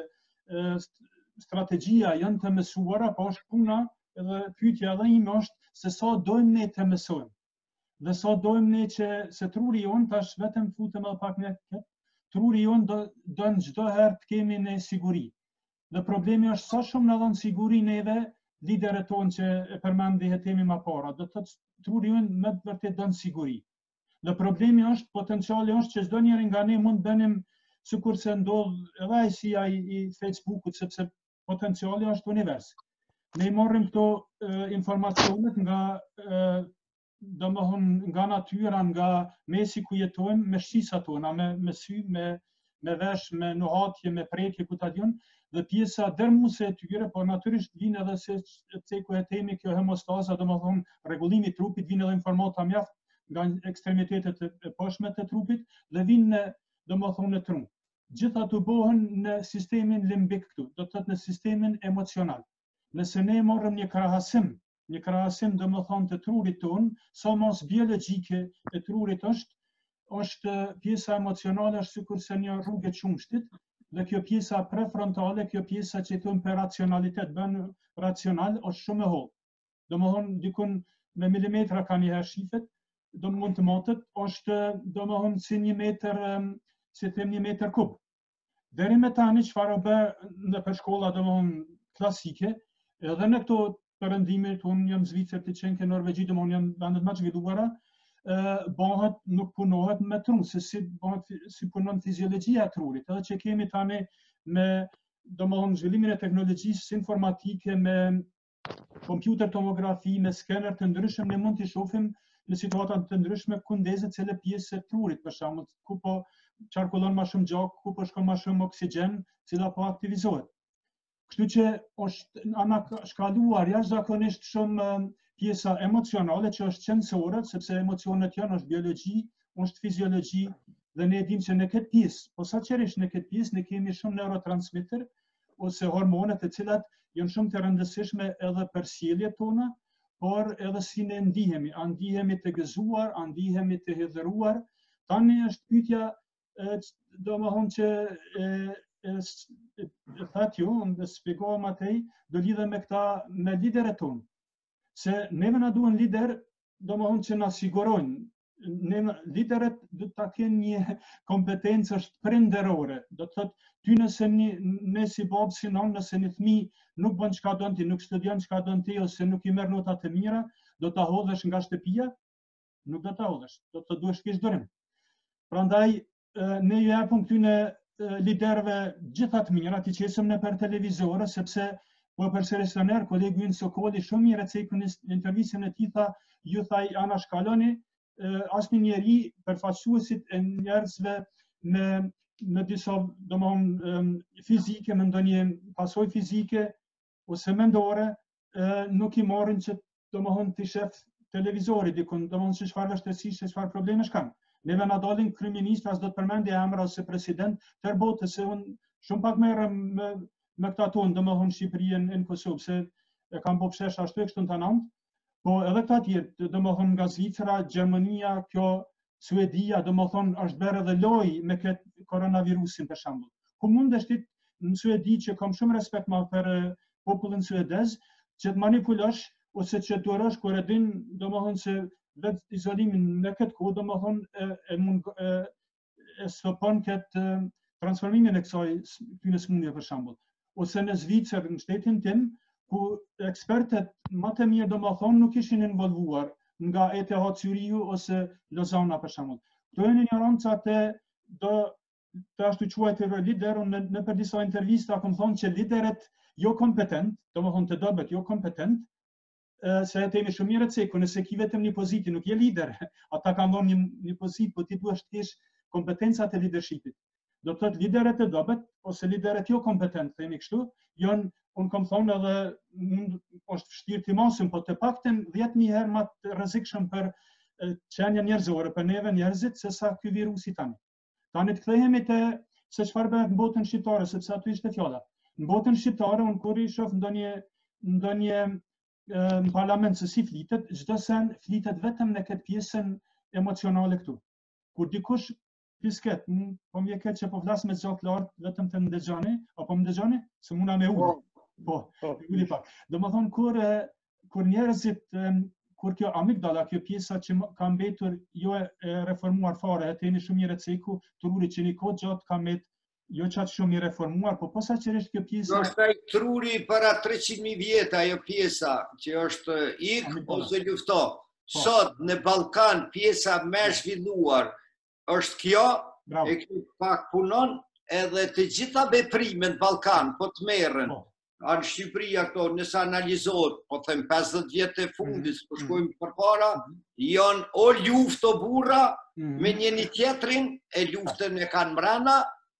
strategjia janë të mësuara, po është puna edhe pyetja edhe ime është se sa dojmë ne të mësojmë. Dhe sa dojmë ne që se truri jonë, tash vetëm futem edhe pak në këtë, truri jonë do, do në çdo herë të kemi në siguri. Dhe problemi është sa shumë në dhënë siguri neve liderët tonë që e përmendi hetemi më para, do të thotë truri jonë me të vërtet do në siguri. Dhe problemi është, potenciali është që çdo njeri nga ne mund bënim sikur se ndodh edhe ai si ai i Facebookut, sepse potenciali është univers. Ne i morrim këto e, informacionet nga e, domethënë nga natyra, nga mesi ku jetojmë, me shqisat tona, me me sy, me me vesh, me nuhatje, me prekje ku ta diun, dhe pjesa dërmuese e tyre, por natyrisht vjen edhe se ceku e temi kjo hemostaza, domethënë rregullimi i trupit, vjen edhe informata mjaft nga ekstremitetet e poshtme të trupit dhe vinë në, domethënë në tru. Gjitha të bëhen në sistemin limbik këtu, do të thotë në sistemin emocional. Nëse ne morëm një krahasim, një krahasim domethënë të trurit tonë, sa mos biologjike e trurit është, është pjesa emocionale është sikur se një rrugë e qumshtit, dhe kjo pjesa prefrontale, kjo pjesa që thonë për racionalitet, bën racional, është shumë e hollë. Domethënë dikun me milimetra ka një herë shifet, do mund të motet, është do më hëmë si një meter, si them një meter kub. Deri me tani çfarë bë në për shkolla do më hëmë klasike, edhe në këto përëndimit, unë jam Zvicër të qenë ke Norvegji, do më hëmë janë bandet ma që viduara, bëhet, nuk punohet me tru, se si, bëhet, si punon fiziologjia e trurit, edhe që kemi tani me, do më hëmë zhvillimin e teknologjisë informatike, me kompjuter tomografi, me skener të ndryshëm, ne mund të shohim në situatat të ndryshme ku ndezet cile pjesë e trurit, për shembull, ku po qarkullon më shumë gjak, ku po shkon më shumë oksigjen, cila po aktivizohet. Kështu që është ana shkaluar jashtëzakonisht shumë pjesa emocionale që është qendrore, sepse emocionet janë është biologji, është fiziologji dhe ne dimë që në këtë pjesë, posaçërisht në këtë pjesë ne kemi shumë neurotransmeter ose hormone të cilat janë shumë të rëndësishme edhe për sjelljet tona, por edhe si ne ndihemi, a ndihemi të gëzuar, a ndihemi të hidhëruar. Tani është pyetja, do më thonë që e thatë ju, dhe shpjegova atej, do lidhe me këta, me liderët tonë. Se neve na duhen lider, do më thonë që na sigurojnë. Liderët do të kenë një kompetencë është prinderore. Do të thotë, ty nëse ne si babë, si nonë, nëse një fëmijë nuk bën çka don ti, nuk studion çka don ti, ose nuk i merr nota të mira, do ta hodhësh nga shtëpia? Nuk do ta hodhësh, do të duhesh kish durim. Prandaj, ne ju japim këtyne liderëve gjitha të mira, ti qesëm në për televizore, sepse po përsëris soner, kolegu ynë Sokoli shumë mirë e cekën në intervistën e tij tha, ju thaj ana shkaloni, asnjë njeri përfaqësuesit e njerëzve në në disa, domethënë, fizike, me ndonjë pasojë fizike ose mendore, nuk i marrin që domethënë të shef televizori dikun, domethënë se çfarë vështirësi, se çfarë probleme kanë. Neve na dalin kryeministra, s'do të përmendë emra ose president tër botës, se unë shumë pak merrem me me këta tonë, domethënë Shqipërinë në Kosovë, se e kam bërë pshesh ashtu e kështu në tanant, po edhe këta tjerë, domethënë nga Zvicra, Gjermania, kjo Suedia, domethënë është bërë edhe lojë me këtë koronavirusin për shembull. Ku mundesh ti në Suedi, që kam shumë respekt ma për popullin suedez, që të manipulosh ose që të durosh kur e din, domethënë se vetë izolimin në këtë kohë, domethënë e mund e stopon këtë transformimin e kësaj këtyre smundjeve për shembull. Ose në Zvicër, në shtetin tim, ku ekspertet më të mirë domethënë nuk ishin involvuar nga E T H Zürichu ose Lozana për shembull. Këto janë ignorancat e do të ashtu quajtur lider, në në për disa intervista kam thonë që liderët jo kompetent, domethënë të dobët jo kompetent, se e temi shumë mirë të seku, nëse ki vetëm një pozitë, nuk je lider, ata kanë dhënë një, një pozitë, po ti duhesh të kesh kompetencat e leadershipit. Do të thotë liderët e dobët ose liderët jo kompetent, themi kështu, janë, unë kam thonë edhe mund është vështirë të mosim, po të paktën dhjetë mijë herë më të rrezikshëm për qenia njerëzore, për neve njerëzit, se sa ky virusi tani. Tani të kthehemi te se çfarë bëhet në botën shqiptare, sepse aty ishte fjala. Në botën shqiptare, unë kur i shoh ndonjë ndonjë në parlament se si flitet, çdo sen flitet vetëm në këtë pjesën emocionale këtu. Kur dikush pisket, po më vjen keq që po flas me zot lart, vetëm të më dëgjoni, apo më dëgjoni? Se muna me ul. Po, uli pak. Domethënë kur kur njerëzit, kur kjo amigdala, kjo pjesa që ka mbetur jo e reformuar fare, e teni shumë mirë ceku, truri që një kohë gjatë ka mbet jo qatë shumë i reformuar, po posaçërisht kjo pjesa... Do është ai truri para treqind mijë vjet, ajo pjesa që është ik ose lufto. Sot në Ballkan pjesa më e zhvilluar është kjo, e kjo pak punon, edhe të gjitha veprimet në Ballkan, po të merren. Në Shqipëria këto, nëse analizohet, po them pesëdhjetë vjet e fundit, po shkojmë përpara, janë o luftë o burra me njëri tjetrin, e luftën e kanë mbrana,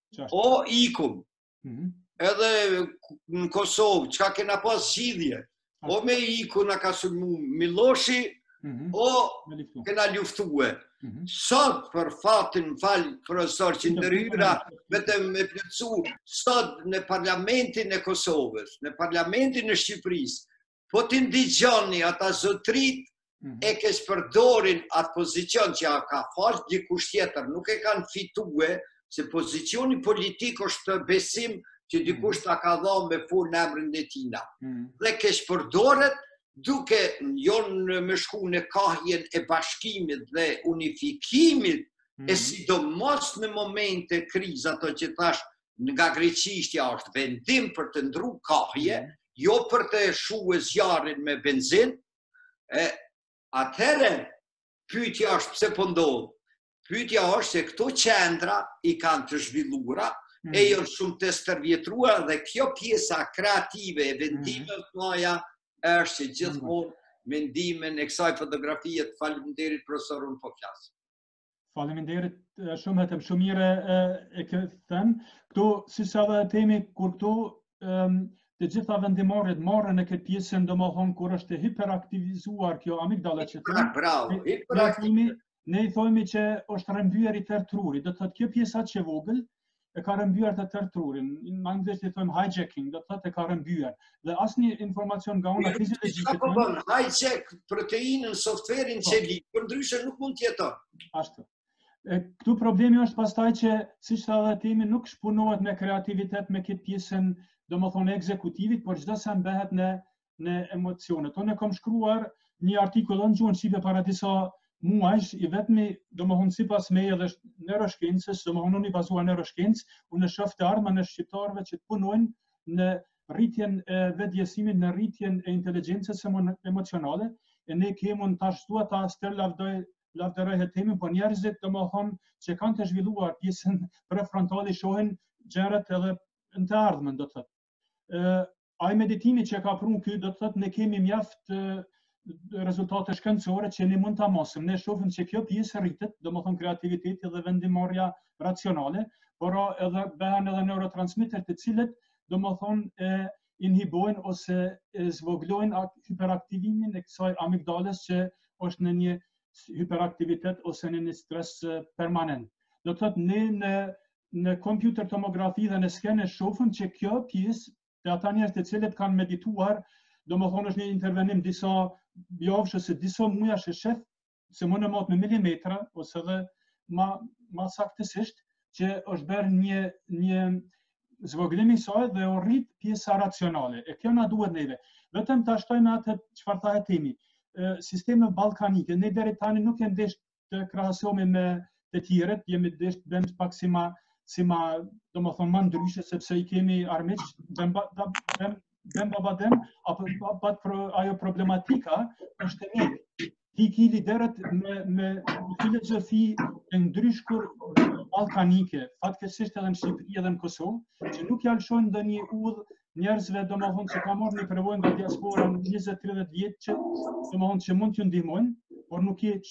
o ikum. Edhe në Kosovë, çka kena pas zgjidhje, o me iku na ka sulmu Miloshi, o kena luftue. Sot, për fatin, fal, profesor që ndërhyra, vetëm me plëcu, sot në parlamentin e Kosovës, në parlamentin e Shqipërisë, po të ndigjoni ata zotrit e kesh përdorin atë pozicion që ka falë dikush tjetër, nuk e kanë fitue, se pozicioni politik është besim që dikush ta ka dhënë me fol në emrin e tina. Dhe kesh përdoret duke jonë me shku në kahjen e bashkimit dhe unifikimit, e sidomos në momente kriz, ato që tash nga greqishtja është vendim për të ndru kahje, jo për të shuë zjarin me benzin, atëherë pyetja është pse po ndodh. Pyetja është se këto qendra i kanë të zhvillura, e janë shumë të stërvjetruar, dhe kjo pjesa kreative e vendimit të noja është që gjithmonë mendimin e kësaj fotografie. Të faleminderit profesor, unë po flas. Faleminderit shumë, hetëm shumë mire e këtë thënë. Këtu, si sa dhe temi, kur këtu të gjitha vendimarrit marrën në këtë pjesën, domethënë kur është hiperaktivizuar kjo amigdala që thënë. Bravo, hiperaktivizuar. Ne i thojmë që është rëmbyer i tërë truri, do të thotë kjo pjesa që vogël e ka rëmbyer të tërë trurin. Në anglisht i thojmë hijacking, do të thotë e ka rëmbyer. Dhe asnjë informacion nga ona fiziologjike. Çka po bën? Hijack proteinën, softverin celik, por ndryshe nuk mund të jeton. Ashtu. Këtu problemi është pastaj që, siç tha edhe timi, nuk shpunohet me kreativitet me këtë pjesën, domethënë ekzekutivit, por çdo sa bëhet në në emocionet. Unë kam shkruar një artikull në gjuhën shqipe para disa muajsh, i vetmi, domethënë sipas meje dhe neuroshkencës, domethënë unë i bazuar neuroshkencë, unë shoh të ardhmen e shqiptarëve që të punojnë në rritjen e vetëdijësimit, në rritjen e inteligjencës emocionale, e ne kemi të ashtu ata stër lavdoj lavdëroj hetemin, po njerëzit domethënë që kanë të zhvilluar pjesën prefrontale shohin gjërat edhe në të ardhmen, do të thotë. Ai meditimi që ka prunë ky, do të thotë ne kemi mjaft rezultate shkencore që ne mund ta mosim. Ne shohim se kjo pjesë rritet, domethënë kreativiteti dhe vendimarrja racionale, por edhe bëhen edhe neurotransmeter të cilët domethënë e inhibojnë ose e zvoglojnë hiperaktivimin e kësaj amigdales që është në një hiperaktivitet ose në një stres permanent. Do të thotë ne në në kompjuter tomografi dhe në skenë shohim që kjo pjesë të ata njerëz të cilët kanë medituar, domethënë është një intervenim disa javësh ose disa muash e shef se më në mot me milimetra ose edhe ma ma saktësisht që është bërë një një zvoglim i saj dhe u rrit pjesa racionale. E kjo na duhet neve. Vetëm ta shtojmë atë çfarë tha Hetemi. Sisteme ballkanike, ne deri tani nuk kemi desh të krahasohemi me të tjerët, jemi desh bëm pak si ma si ma domethënë më ndryshe sepse i kemi armiq, bëm bëm bëm babadem apo pat pro, ajo problematika është e mirë. Ti ki liderët me me filozofi të ndryshkur ballkanike, fatkeqësisht edhe në Shqipëri edhe në Kosovë, që nuk ja lëshojnë ndonjë udhë njerëzve domethënë që ka marrë një përvojë nga diaspora në njëzet tridhjetë vjet që domethënë që mund t'ju ndihmojnë, por nuk je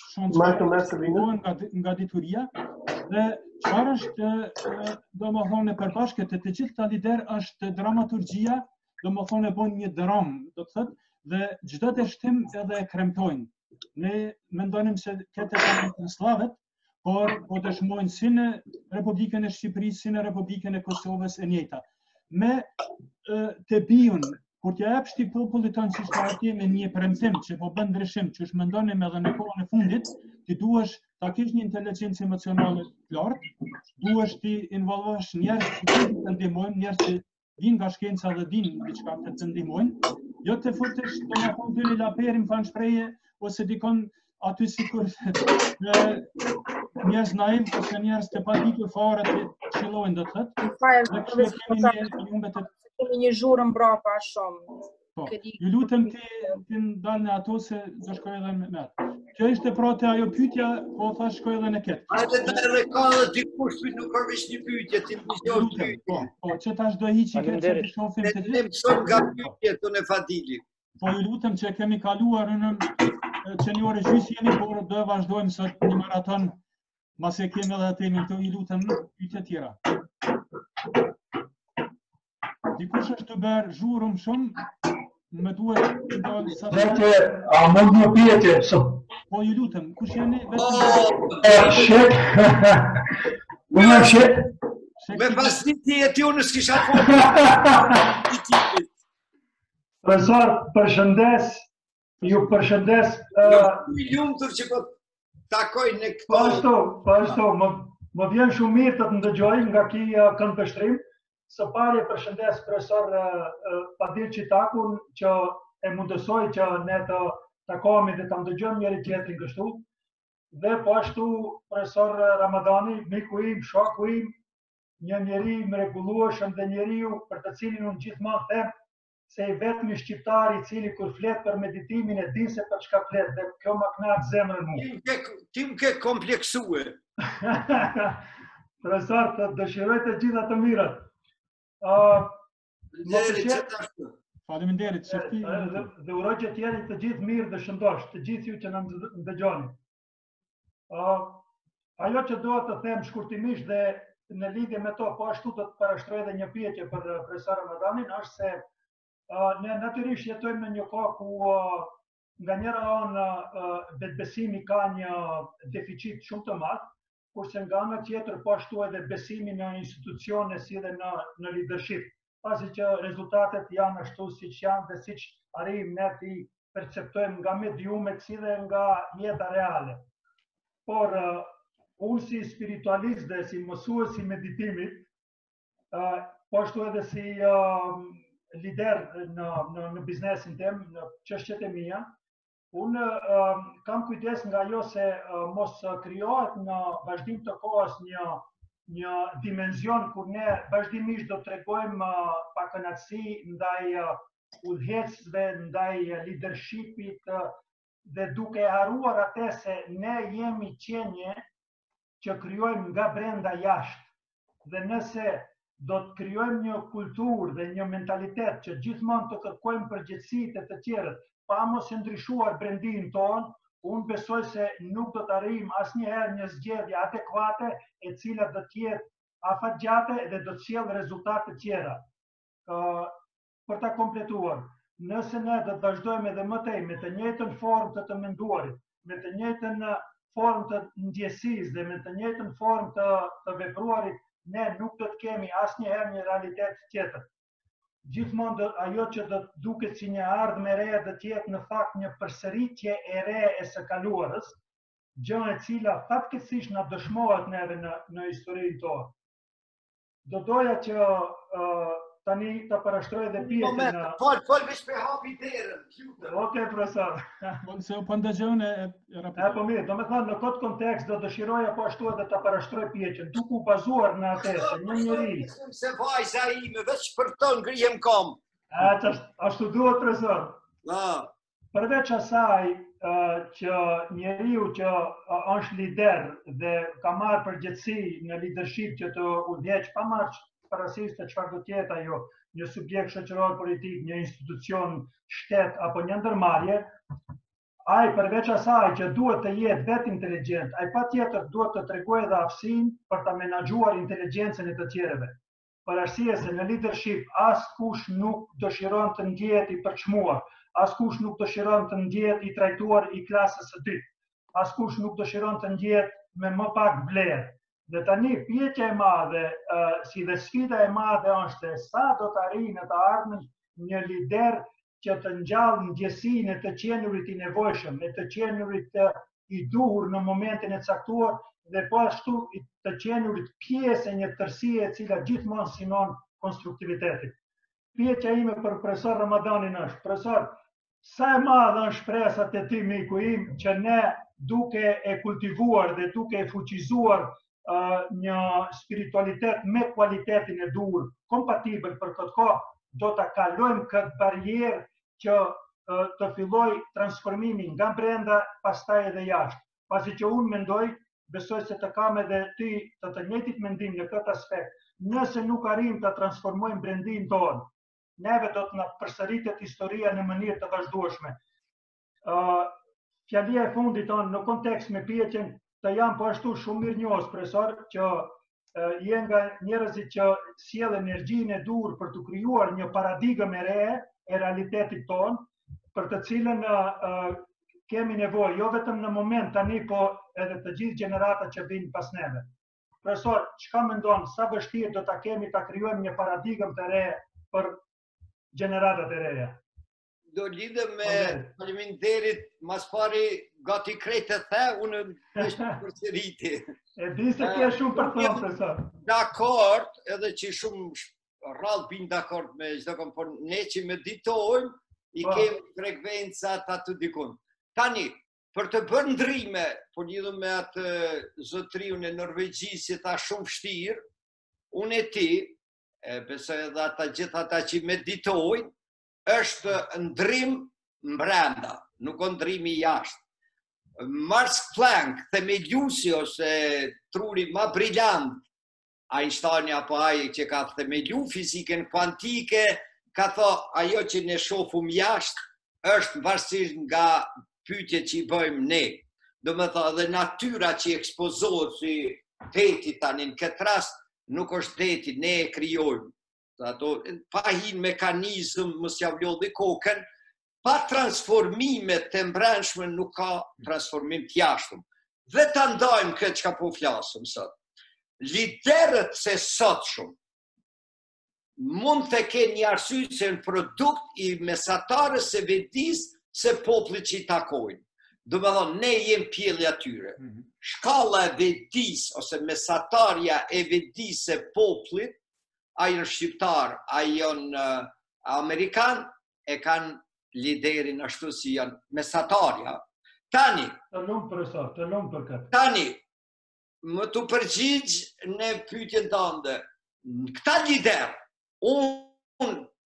shans nga nga dituria dhe çfarë është domethënë e përbashkët të të gjithë këta lider është dramaturgjia, domethënë e bën një dramë, do të thotë, dhe çdo të shtim edhe e kremtojnë. Ne mendonim se këtë kanë sllavet, por po dëshmojnë si në Republikën e Shqipërisë, si në Republikën e Kosovës e njëjta. Me të bijun, kur t'ja jepsh ti popullit tonë si shtatje me një premtim që po bën ndryshim, që është mendonim edhe në kohën e fundit, ti duhesh ta kesh një inteligjencë emocionale të lartë, duhesh ti involvosh njerëz që të ndihmojnë, njerëz që vinë nga shkenca dhe dinë diçka të të ndihmojnë, jo të futesh domethënë dy laperin fan shprehje ose dikon aty sikur njerëz naiv ose njerëz të paditur fare të qillojnë do të thotë. Kemi një zhurmë mbrapa shumë. Po, ju lutem ti ti ndal në ato se do shkoj edhe me atë. Kjo ishte pra te ajo pyetja, po thash shkoj edhe në këtë. Hajde të rrekallë dikush pyet nuk ka veç një pyetje, ti më zgjon pyetje. Po, po, që tash do hiqi këtë që të shohim të gjithë. Ne mësojmë nga pyetjet tonë Fadilit. Po ju lutem që kemi kaluar në që një orë gjysmë jemi, por do vazhdojmë sot një maraton, mase kemi edhe atë në këto, ju lutem pyetje tjera. Dikush është të bërë zhurëm shumë, me duhet të dalë sa të... Nete, a mund një pyetje? Po, ju lutem, kush jeni? Shek, unë e shek. Me pas një tjeti unë s'kisha të Profesor, përshëndes, ju përshëndes... Ju lumtur që po takoj në këto... Po ashtu, po ashtu, më vjen shumë mirë të të ndëgjoj nga ki këndvështrim. Së pari përshëndes profesor Fadil Qitakun që e mundësoj që ne të takohemi dhe të ndëgjojmë njëri tjetrin kështu. Dhe po ashtu profesor Ramadani, miku im, shoku im, një njeri mrekullueshëm dhe njeriu për të cilin unë gjithmonë them se i vetmi shqiptar i cili kur flet për meditimin e din se për çka flet dhe kjo më kënaq zemrën mua. Ti më ke kompleksue. Profesor, të dëshiroj të gjitha të mirat. Faleminderit, shefti. Dhe uroj që t'jeni të gjithë mirë dhe shëndosh, të gjithë ju që na ndëgjoni. Ajo që doa të them shkurtimisht dhe në lidhje me to, po ashtu të parashtroj edhe një pyetje për profesor Ramadanin, është se ne natyrisht jetojmë në një kohë ku nga njëra anë vetbesimi ka një deficit shumë të madh, kurse nga ana tjetër po ashtu edhe besimi në institucione si dhe në në leadership, pasi që rezultatet janë ashtu siç janë dhe siç arrijmë ne të perceptojmë nga mediumet si dhe nga jeta reale. Por unë si spiritualist dhe si mësues i meditimit, po ashtu edhe si lider në në në biznesin tim, në çështjet e mia, unë kam kujdes nga ajo se mos krijohet në vazhdim të kohës një një dimension kur ne vazhdimisht do tregojmë pakënaqësi ndaj udhëheqësve, ndaj leadershipit dhe duke haruar atë se ne jemi qenje që krijojmë nga brenda jashtë. Dhe nëse do të krijojmë një kulturë dhe një mentalitet që gjithmonë të kërkojmë përgjegjësi të të tjerët, pa mos e ndryshuar brendin ton, unë besoj se nuk do të arrijm asnjëherë një zgjedhje adekuate e cila do të jetë afatgjate dhe do të sjellë rezultate tjera. Uh, për ta kompletuar, nëse ne do të vazhdojmë edhe më tej me të njëjtën formë të të menduarit, me të njëjtën formë të ndjesisë dhe me të njëjtën formë të, të vepruarit, ne nuk do të kemi asnjëherë një realitet tjetër. Gjithmonë do, ajo që do të duket si një ardhmë e re do të jetë në fakt një përsëritje e re e së kaluarës, gjë e cila fatkeqësisht na dëshmohet neve në, në historinë tonë. Do doja që uh, tani të parashtroj dhe pjesën Moment, në... fol, fol veç me hapi derën, lutem. Okej, profesor. Unë se u pëndëgjën e E po mirë, do me thënë në këtë kontekst do dëshiroja po ashtu edhe të parashtroj pjesën, duke u bazuar në atë se një njeri. Se vajza ime veç për të ngrihem kom. Atë ashtu duhet, profesor. Na. Përveç asaj uh, që njeriu që uh, është lider dhe ka marrë përgjegjësi në leadership që të udhëheq pa marrë parasysh të çfarë do të jetë ajo, një subjekt shoqëror politik, një institucion, shtet apo një ndërmarrje, ai përveç asaj që duhet të jetë vetë inteligjent, ai patjetër duhet të tregojë edhe aftësinë për ta menaxhuar inteligjencën e të tjerëve. Për arsye se në leadership askush nuk dëshiron të ndjehet i përçmuar, askush nuk dëshiron të ndjehet i trajtuar i klasës së dytë, askush nuk dëshiron të ndjehet me më pak vlerë. Dhe tani pyetja e madhe, uh, si dhe sfida e madhe është se sa do të arrijë në të ardhmen një lider që të ngjallë ndjesinë e të qenurit i nevojshëm, e të qenurit të i duhur në momentin e caktuar dhe po ashtu të qenurit pjesë e një tërësie e cila gjithmonë synon konstruktivitetit. Pyetja ime për profesor Ramadanin është, profesor, sa e madhe është shpresat e ti miku im që ne duke e kultivuar dhe duke e fuqizuar Uh, një spiritualitet me kualitetin e duhur, kompatibël për këtë kohë, do të kalojmë këtë barierë që uh, të filloj transformimi nga brenda, pastaj edhe jashtë. Pasi që unë mendoj, besoj se të kam edhe ty të të njëjtit mendim në këtë aspekt. Nëse nuk arrijmë të transformojmë brendin tonë, neve do të na përsëritet historia në mënyrë të vazhdueshme. Uh, fjalia e fundit tonë në kontekst me pyetjen të jam po ashtu shumë mirë njohës, profesor, që uh, jenë nga njerëzit që sjell energjinë e dur për të krijuar një paradigmë e re e realitetit tonë, për të cilën uh, kemi nevojë, jo vetëm në moment tani, po edhe të gjithë gjeneratat që vinë pas neve. Profesor, çka mendon, sa vështirë do ta kemi ta krijojmë një paradigmë të re për gjeneratat e reja? Do lidhem me faleminderit, mas pari gati krejt e the, unë është përsëriti. E di se ke shumë për thonë, profesor. Dakord, edhe që shumë rrallë bin dakord me çdo kom, por ne që meditojmë, i kemi frekvencat atë dikun. Tani, për të bërë ndrime, por lidhëm me atë zotriun e Norvegjisë që ta shumë vështirë, unë e ti, e besoj edhe ata gjithë ata që meditojnë, është ndrim mbrenda, nuk o ndrimi jashtë. Max Planck, themeluesi ose truri ma briljant, Einstein apo ai që ka themelu fizikën kuantike, ka thë ajo që ne shohim jashtë është varësisht nga pyetjet që i bëjmë ne. Do me thë edhe natyra që ekspozohet si deti tani në këtë rast, nuk është deti, ne e krijojmë. Ato, pa hin mekanizm, mos ja vlodhi kokën, pa transformimet të mbrëmshme nuk ka transformim të jashtëm. Dhe ta ndajmë këtë që ka po flasëm sot. Liderët se sot shumë, mund të kenë një arsye se në produkt i mesatarës e vedis se popullit që i takojnë. Do me thonë, ne jem pjelli atyre. Shkalla e vedis, ose mesatarja e vedis e popullit, ajo në shqiptar, ajo në amerikan, e kanë liderin ashtu si janë mesatarja. Tani, të lumë profesor, të lumë për këtë. Tani, më të përgjigj në pyetjen tënde. Këta lider, unë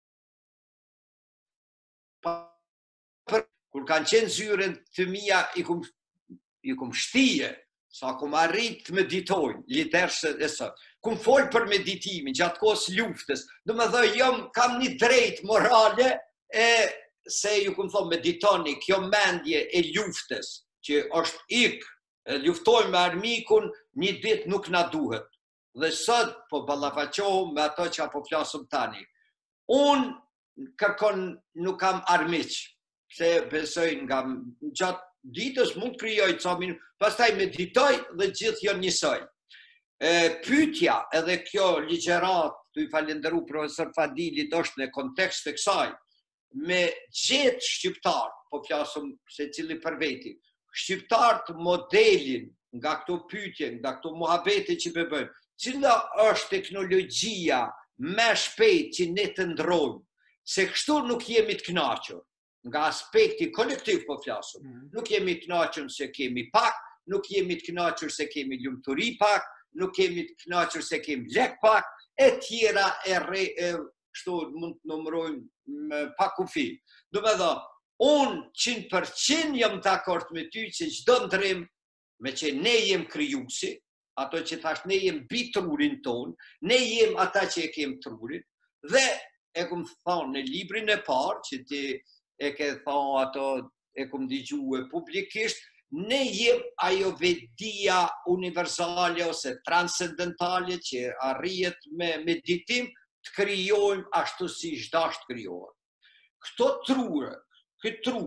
kur kanë qenë zyren të mia i kum i kum shtije, sa kum arrit të meditojnë, liderës e sot. Kum folë për meditimin, gjatë kohës luftës, do me dhe jam kam një drejt morale e se ju këmë thonë meditoni, kjo mendje e luftës, që është ik, luftojmë me armikun, një ditë nuk na duhet. Dhe sot po ballafaqohem me ato që apo flasëm tani. Unë kërkon nuk kam armiq, se besoj nga gjatë ditës mund krijoj ca minuta, pastaj meditoj dhe gjithë janë njësoj. Pyetja edhe kjo ligjërat, tu i falenderu profesor Fadilit, është në kontekst të kësaj, me gjithë shqiptar, po flasëm se cili për veti, shqiptarët modelin nga këto pyetje, nga këto muhabete që bëjmë, cila është teknologjia me shpejt që ne të ndrojmë, se kështu nuk jemi të kënaqur, nga aspekti kolektiv po flasëm, nuk jemi të kënaqur se kemi pak, nuk jemi të kënaqur se kemi lumturi pak, nuk jemi të kënaqur se kemi lek pak, e tjera e re, e, kështu mund të numërojmë pa kufi. Do me dhe, unë qind përqind jam të akord me ty që çdo ndrim, me që ne jem krijuesi, ato që thash ne jem bi trurin ton, ne jem ata që e kem trurin, dhe e kum thonë në librin e parë, që ti e ke thonë ato, e kum dëgjue publikisht, ne jem ajo vedia universale ose transcendentale që arrijet me meditim të krijojmë ashtu si çdash të krijohet. Këto trure, këtë tru,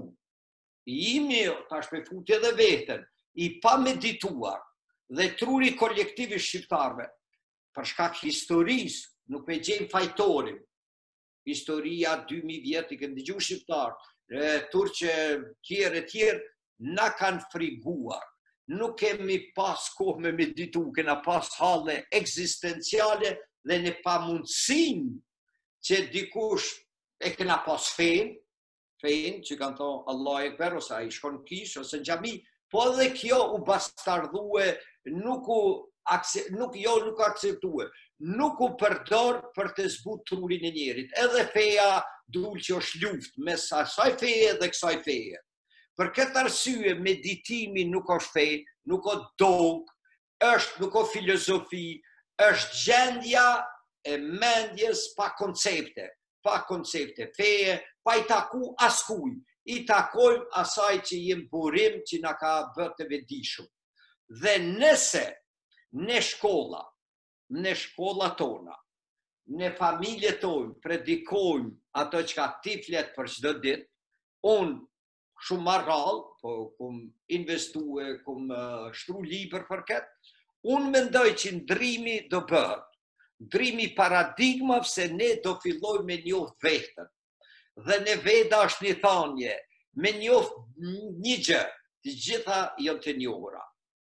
imi, tash me futje dhe veten, i pa medituar, dhe truri kolektivi shqiptarve, për shkak historisë, nuk me gjejmë fajtorin. Historia dy mijë vjet i kanë dëgjuar shqiptar, turqe tjerë e tjerë, na kanë friguar. Nuk kemi pas kohë me meditu, kena pas halle ekzistenciale dhe në pamundësinë që dikush e kena pas fejnë, fejnë që kanë thonë Allah e kërë, ose a i shkon kish, ose në gjami, po edhe kjo u bastardhue, nuk u nuk jo nuk akceptue, nuk u përdor për të zbut trurin e njerit. Edhe feja dul që është luft mes asaj feje dhe kësaj feje. Për këtë arsye meditimi nuk është fe, nuk është dog, është nuk është filozofi, është gjendja e mendjes pa koncepte, pa koncepte feje, pa i taku askuj. I takojmë asaj që jem burim që na ka bërë të vetëdijshëm. Dhe nëse në shkolla, në shkolla tona, në familje tonë, predikojmë ato që ka ti flet për çdo ditë, unë shumë marrall, po kum investue, kum uh, shtru libër për këtë, unë mendoj që ndrimi do bëhet. Ndrimi paradigmave se ne do fillojmë me njoft vetën. Dhe në veda është një thanje, me njoft një gjë, të gjitha janë të njohura.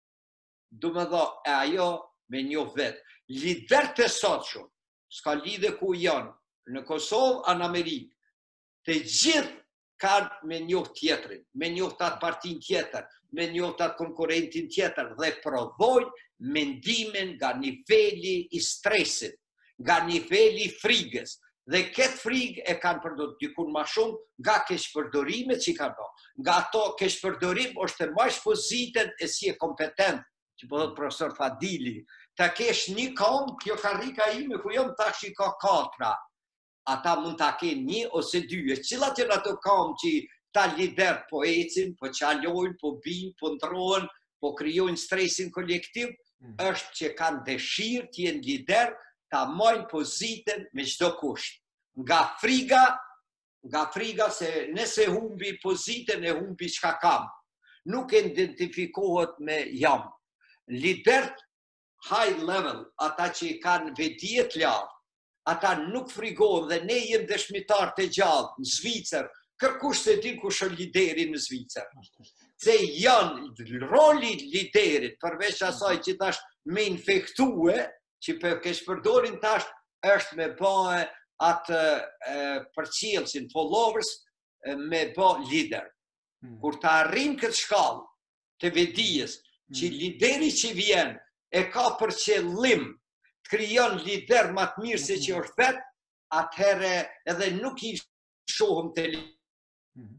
Du me dha, e ajo me njoft vetë. Lider të sotshëm, s'ka lidhe ku janë, në Kosovë, anë Amerikë, të gjithë kanë me njoft tjetërin, me njoft atë partin tjetër, me njoft atë konkurentin tjetër, dhe prodhojnë mendimin nga niveli i stresit, nga niveli i frigës. Dhe këtë frigë e kanë përdor dikun ma shumë nga keqpërdorimet që i kanë do. Nga ato keqpërdorim është të mash pozitën e si e kompetent, që po thotë profesor Fadili, ta kesh një kam, kjo karrika ime, ku jam tash i ka katra. Ata mund ta kenë një ose dy. E cilat janë ato kam që ta lider po ecin, po qalojnë, po bijnë, po ndrohen, po krijojnë stresin kolektiv, mm. është që kanë dëshirë të jenë lider, ta mojnë pozitën me çdo kusht. Nga friga, nga friga se nëse humbi pozitën e humbi çka kam. Nuk identifikohet me jam. Lidert high level, ata që i kanë vedije të lartë, ata nuk frigohen dhe ne jem dëshmitar të gjallë në Zvicër, kërkush se din kush është lideri në Zvicër. Se janë roli liderit, përveç asaj që tash me infektue, që për kesh përdorin tash, është me bëhe atë përcjellësin followers, me bëhe lider. Hmm. Kur ta arrim këtë shkallë të vedijes, hmm. që lideri që vjen e ka për qëllim të krijon lider më të mirë se që është vetë, atëherë edhe nuk i shohëm të lider. Hmm.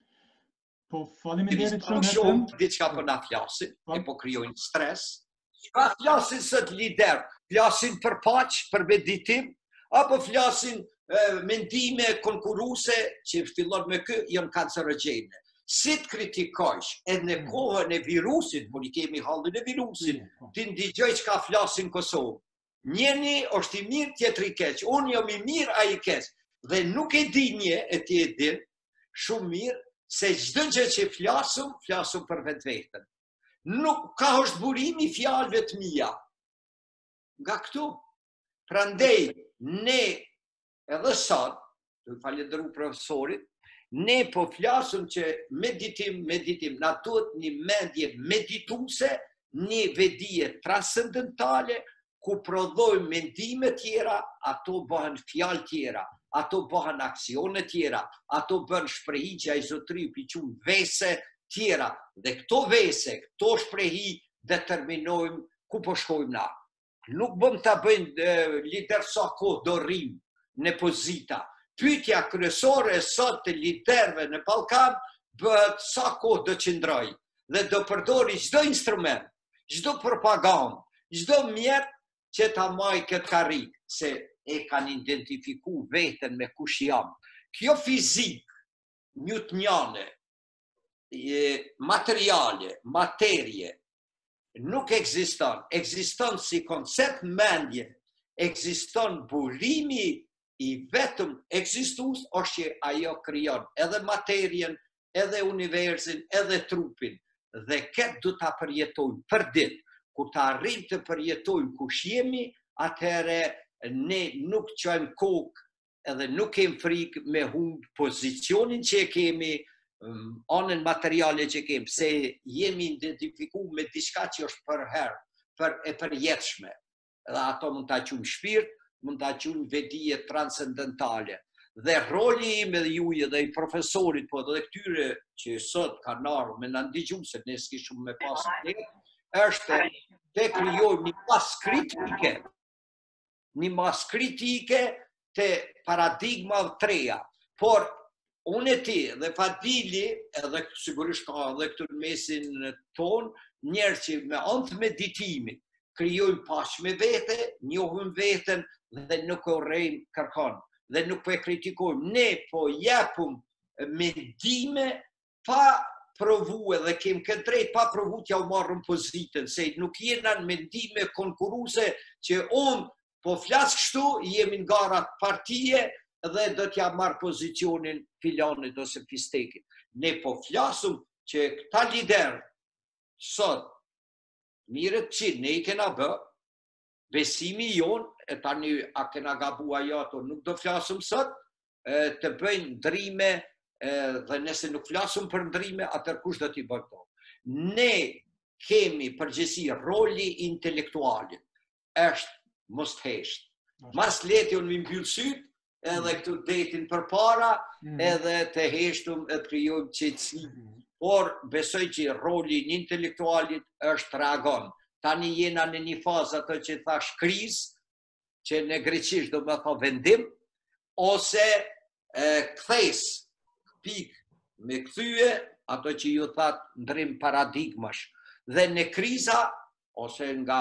Po faleminderit shumë shumë diçka po na flasin, e po krijojnë stres. Ka flasin sot lider, flasin për paqë, për meditim, apo flasin mendime konkuruse që fillon me kë, janë kancerogjene. Si të kritikojsh edhe në kohën e virusit, por i kemi hallin e virusit, ti ndigjoj që ka flasin Kosovë. Njeni është i mirë, tjetri i keq. Unë jam i mirë, a i keq. Dhe nuk e di një, e ti e din, shumë mirë, se çdo gjë që flasëm, flasëm për vetë vetën. Nuk ka është burimi fjalëve të mia. Nga këtu. Prandaj, ne edhe sot, të falenderoj profesorit, ne po flasëm që meditim, meditim, na duhet një mendje medituse, një vedije transcendentale, ku prodhojmë mendime tjera, ato bëhen fjalë tjera, ato bëhen aksione tjera, ato bëhen shprehje ai zotëri piqun vese tjera. Dhe këto vese, këto shprehi determinojmë ku po shkojmë na. Nuk bëm ta bëjnë lider sa kohë do rrim në pozita. Pyetja kryesore e sot të liderëve në Ballkan bëhet sa kohë do qëndroj dhe do përdori çdo instrument, çdo propagandë, çdo mjet që ta maj këtë karrik, se e kanë identifiku veten me kush jam. Kjo fizik njutniane, materiale, materie, nuk ekziston. Ekziston si koncept mendje, ekziston burimi i vetëm ekzistus është që ajo krijon edhe materien, edhe universin, edhe trupin. Dhe këtë du ta përjetojmë për ditë. Kur ta arrim të përjetojmë kush jemi, atëherë ne nuk qojmë kokë edhe nuk kemi frikë me humbë pozicionin që e kemi, anën materiale që kemi, se jemi identifiku me diçka që është për herë, për e përjetshme. Dhe ato mund ta quajmë shpirt, mund ta quajmë vedije transcendentale. Dhe roli im edhe juaj dhe i profesorit, po edhe këtyre që sot kanë ardhur me na ndigju, se ne s'kishim me pas ne, është të krijojmë një mas kritike, një mas kritike të paradigma treja. Por unë e ti dhe Fadili, edhe sigurisht ka edhe këtu në mesin ton, njerë që me anë të meditimit krijojmë paqe me vete, njohim veten dhe nuk e urrejmë kërkon, dhe nuk po e kritikojmë. Ne po japum mendime pa provu edhe kem këtë drejt pa provu t'ja u marrëm pozitën, se nuk jena në mendime konkuruse që unë po flas kështu, jemi në garat partije dhe do t'ja marrë pozicionin filanit ose fistekit. Ne po flasëm që këta lider sot, mirët që ne i kena bë, besimi jonë, e tani a kena gabu ajo ato, nuk do flasëm sot, të bëjnë ndrime, dhe nëse nuk flasëm për ndrime, atër kush do t'i bërto. Ne kemi përgjësi roli intelektualit, është mos hesht. Mas leti unë mi mbyllë syt, edhe këtu detin për para, edhe të heshtum e të krijojmë qetësi. Por besoj që roli një intelektualit është reagon. Tani jena në një fazë ato që thash kriz, që në greqisht do me tha vendim, ose këthes, pik me këthyje, ato që ju thatë ndrim paradigmash. Dhe në kriza, ose nga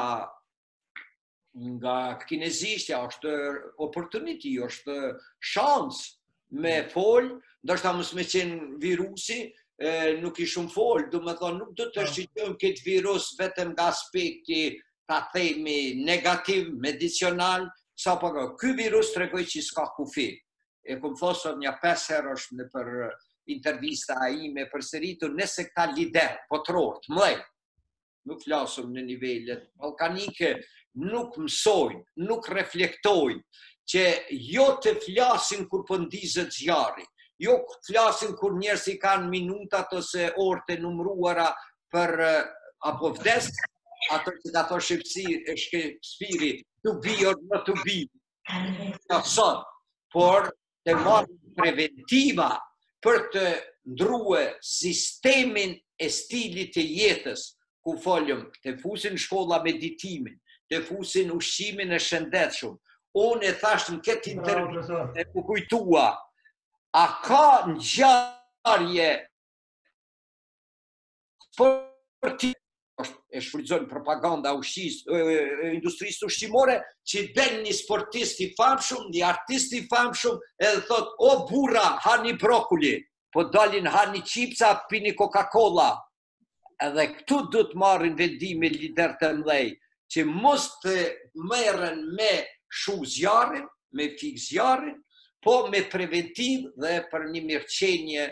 nga kinezishtja, është opportunity, është shans me fol, ndërsa mos me qenë virusi, nuk i shumë folë, du me thonë, nuk du të shqyqëm këtë virus vetëm nga aspekti, ta themi, negativ, medicinal, sa përgo, ky virus të regoj që s'ka kufi. E këmë thosër një pesë herë është në për intervista a ime për sëritu, nëse këta lider, potror, të mlej, nuk flasëm në nivellet balkanike, nuk mësojnë, nuk reflektojnë, që jo të flasin kur pëndizët zjarri, jo flasin kur njerëz i kanë minutat ose orë të numruara për apo vdes, ato që ka thonë Shakespeare, to be or not to be. Sot, por të marrë preventiva për të ndrue sistemin e stilit të jetës, ku folëm të fusin shkolla meditimin, të fusin ushqimin e shëndetshëm. Unë e thashtë në këtë intervjë e ku kujtua, a ka në gjarje për ti, e shfrytëzojnë propaganda ushqis, industrisë ushqimore, që den një sportist i famshëm, një artist i famshëm, edhe thot, o burra, hani brokuli, po dalin hani qipsa, pini Coca-Cola. Edhe këtu du të marrin vendime lider të mdhej, që mos të merren me shu zjarin, me fik zjarin, po me preventiv dhe për një mirëqenje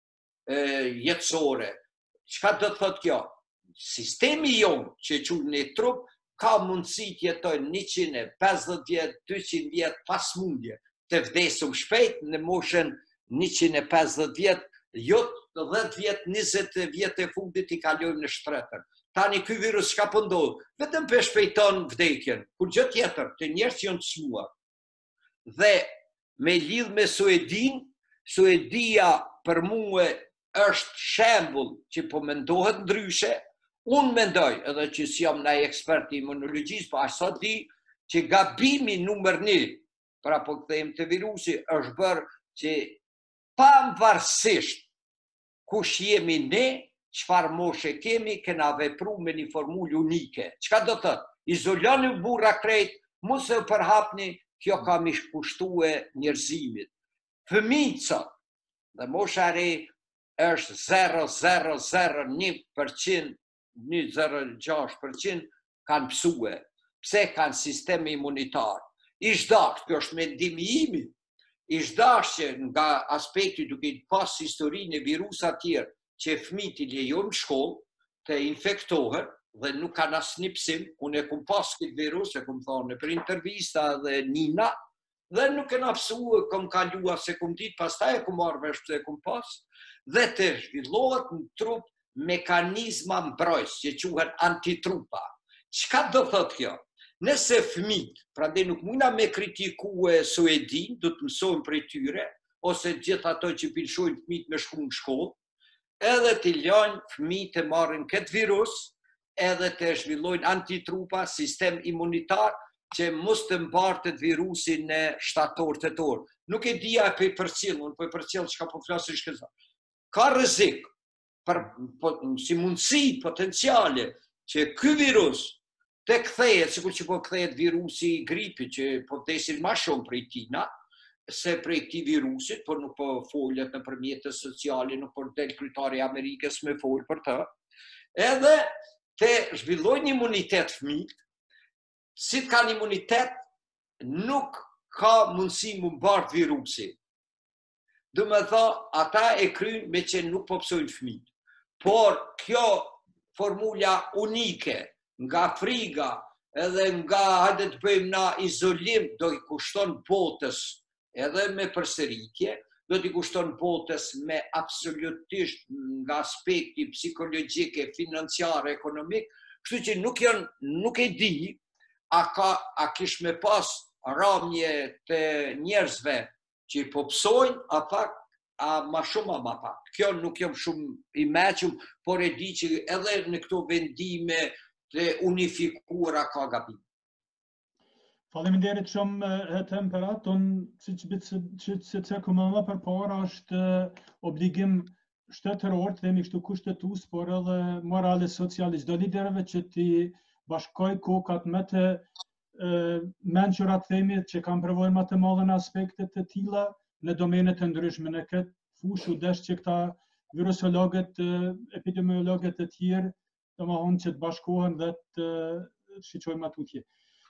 jetësore. Çka do të thot kjo? Sistemi jonë që qunë një trup, ka mundësi të jetojnë njëqind e pesëdhjetë vjet, dyqind vjet pas mundje, të vdesum shpejt në moshën njëqind e pesëdhjetë vjet, jo dhjetë vjet, njëzet vjet e fundit i kalojmë në shtretër. Tani ky virus çka po ndodh? Vetëm për shpejton vdekjen, kur gjë tjetër, të njerëz që janë të çmuar. Dhe me lidh me Suedin, Suedia për mua është shembull që po mendohet ndryshe. Unë mendoj, edhe që si jam ndaj ekspert i imunologjisë, po ashtu di që gabimi numër një, pra po kthejmë të virusi, është bërë që pavarësisht kush jemi ne, çfarë moshe kemi, kena vepru me një formulë unike. Çka do të thotë? Izoloni burra krejt, mos e përhapni, kjo ka më shkushtue njerëzimit. Fëmijët sot, dhe mosha e re është zero zero zero një përqind, një zero gjashtë përqind kanë pësue. Pse kanë sistem imunitar? Ish dashur, kjo është mendimi imi, ish dashur që nga aspekti duke pas historinë e virusa tjerë, që fëmijët i lejojnë në shkollë të infektohen dhe nuk kanë asnjë psim. Unë e kum pas këtë virus, e kum thonë për intervista dhe Nina, dhe nuk e na psua, kom kalua se kum ditë, pastaj e kum marrë vesh pse e kum pas, dhe të zhvillohet në trup mekanizma mbrojtës që quhen antitrupa. Çka do thotë kjo? Nëse fëmijët, prandaj nuk mundna me kritikue Suedin, do të mësojmë prej tyre, ose gjithë ato që pilshojnë fëmijët me shku në shkollë, edhe të lajnë fëmijët të marrin këtë virus, edhe të zhvillojnë antitrupa, sistem imunitar, që mos të mbartet virusin në shtator tetor. Nuk e dija e për përcjell, unë për përcjell çka po flasin shkëza. Ka rrezik për po, si mundësi potenciale që ky virus të kthehet, sikur që po kthehet virusi i gripit, që po vdesin më shumë prej tina, se prej këtij virusit, por nuk po folet nëpër mjetet sociale, nuk po del kryetari i Amerikës me fol për të. Edhe të zhvillojnë imunitet fëmijët. Si të kanë imunitet, nuk ka mundësi më mbart virusi. Do me tha, ata e kryjnë me që nuk po psojnë fëmijët. Por kjo formula unike nga Afrika edhe nga, hajde të bëjmë na izolim, do i kushton botës edhe me përsëritje, do t'i kushton botës me absolutisht nga aspekti psikologjike, financiare, ekonomik, kështu që nuk, jon, nuk e di, a, ka, a kish me pas ramje të njerëzve që po psojnë, a pak, a ma shumë a ma pak. Kjo nuk jam shumë i meqëm, por e di që edhe në këto vendime të unifikuara ka gabim. Faleminderit shumë e temperat, unë si që të ceku më më për para është obligim shtetëror, të themi kështu kushtetues, por edhe morale socialisht. Do liderëve që ti bashkoj kokat me të menqurat themi që kam përvojnë më të madhe në aspektet të tilla në domenet të ndryshme. Në këtë fush u desh që këta virusologët, epidemiologët e tjerë, të më thonë që të bashkohen dhe të shiqojmë atutje.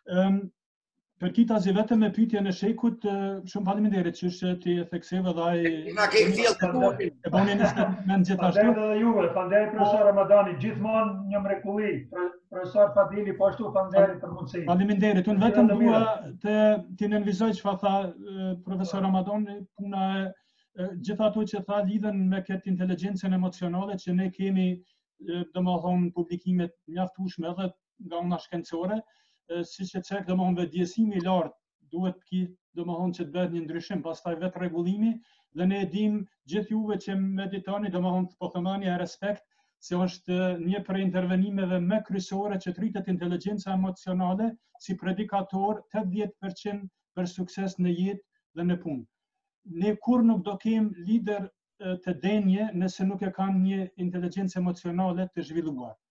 Për kita zi vetëm me pyetje në shekut, shumë faleminderit që është ti e thekseve dhe ai... Nga ke fjellë të bërë. E bëni në shkëtmen gjithashtu. Fanderit edhe juve, fanderit profesor Ramadani, gjithmonë një mrekulli, profesor Fadili, po ashtu fanderit për mundësi. Faleminderit, unë vetëm dua të t'i nënvizoj që fa tha profesor Ramadani, puna e gjitha ato që tha lidhen me këtë inteligencën emocionale që ne kemi, do më thonë, publikimet mjaftueshme edhe nga una shkencore, si që cek do më thonë vetëdjesimi i lartë duhet ki do më thonë që të bëhet një ndryshim, pastaj vetë regullimi, dhe ne dim gjithë juve që meditoni, do më thonë po thëmani e respekt, se është një për intervenimeve me kryesore që të rritet inteligenca emocionale si predikator tetëdhjetë përqind për sukses në jetë dhe në punë. Ne kur nuk do kem lider të denje nëse nuk e kanë një inteligencë emocionale të zhvilluar.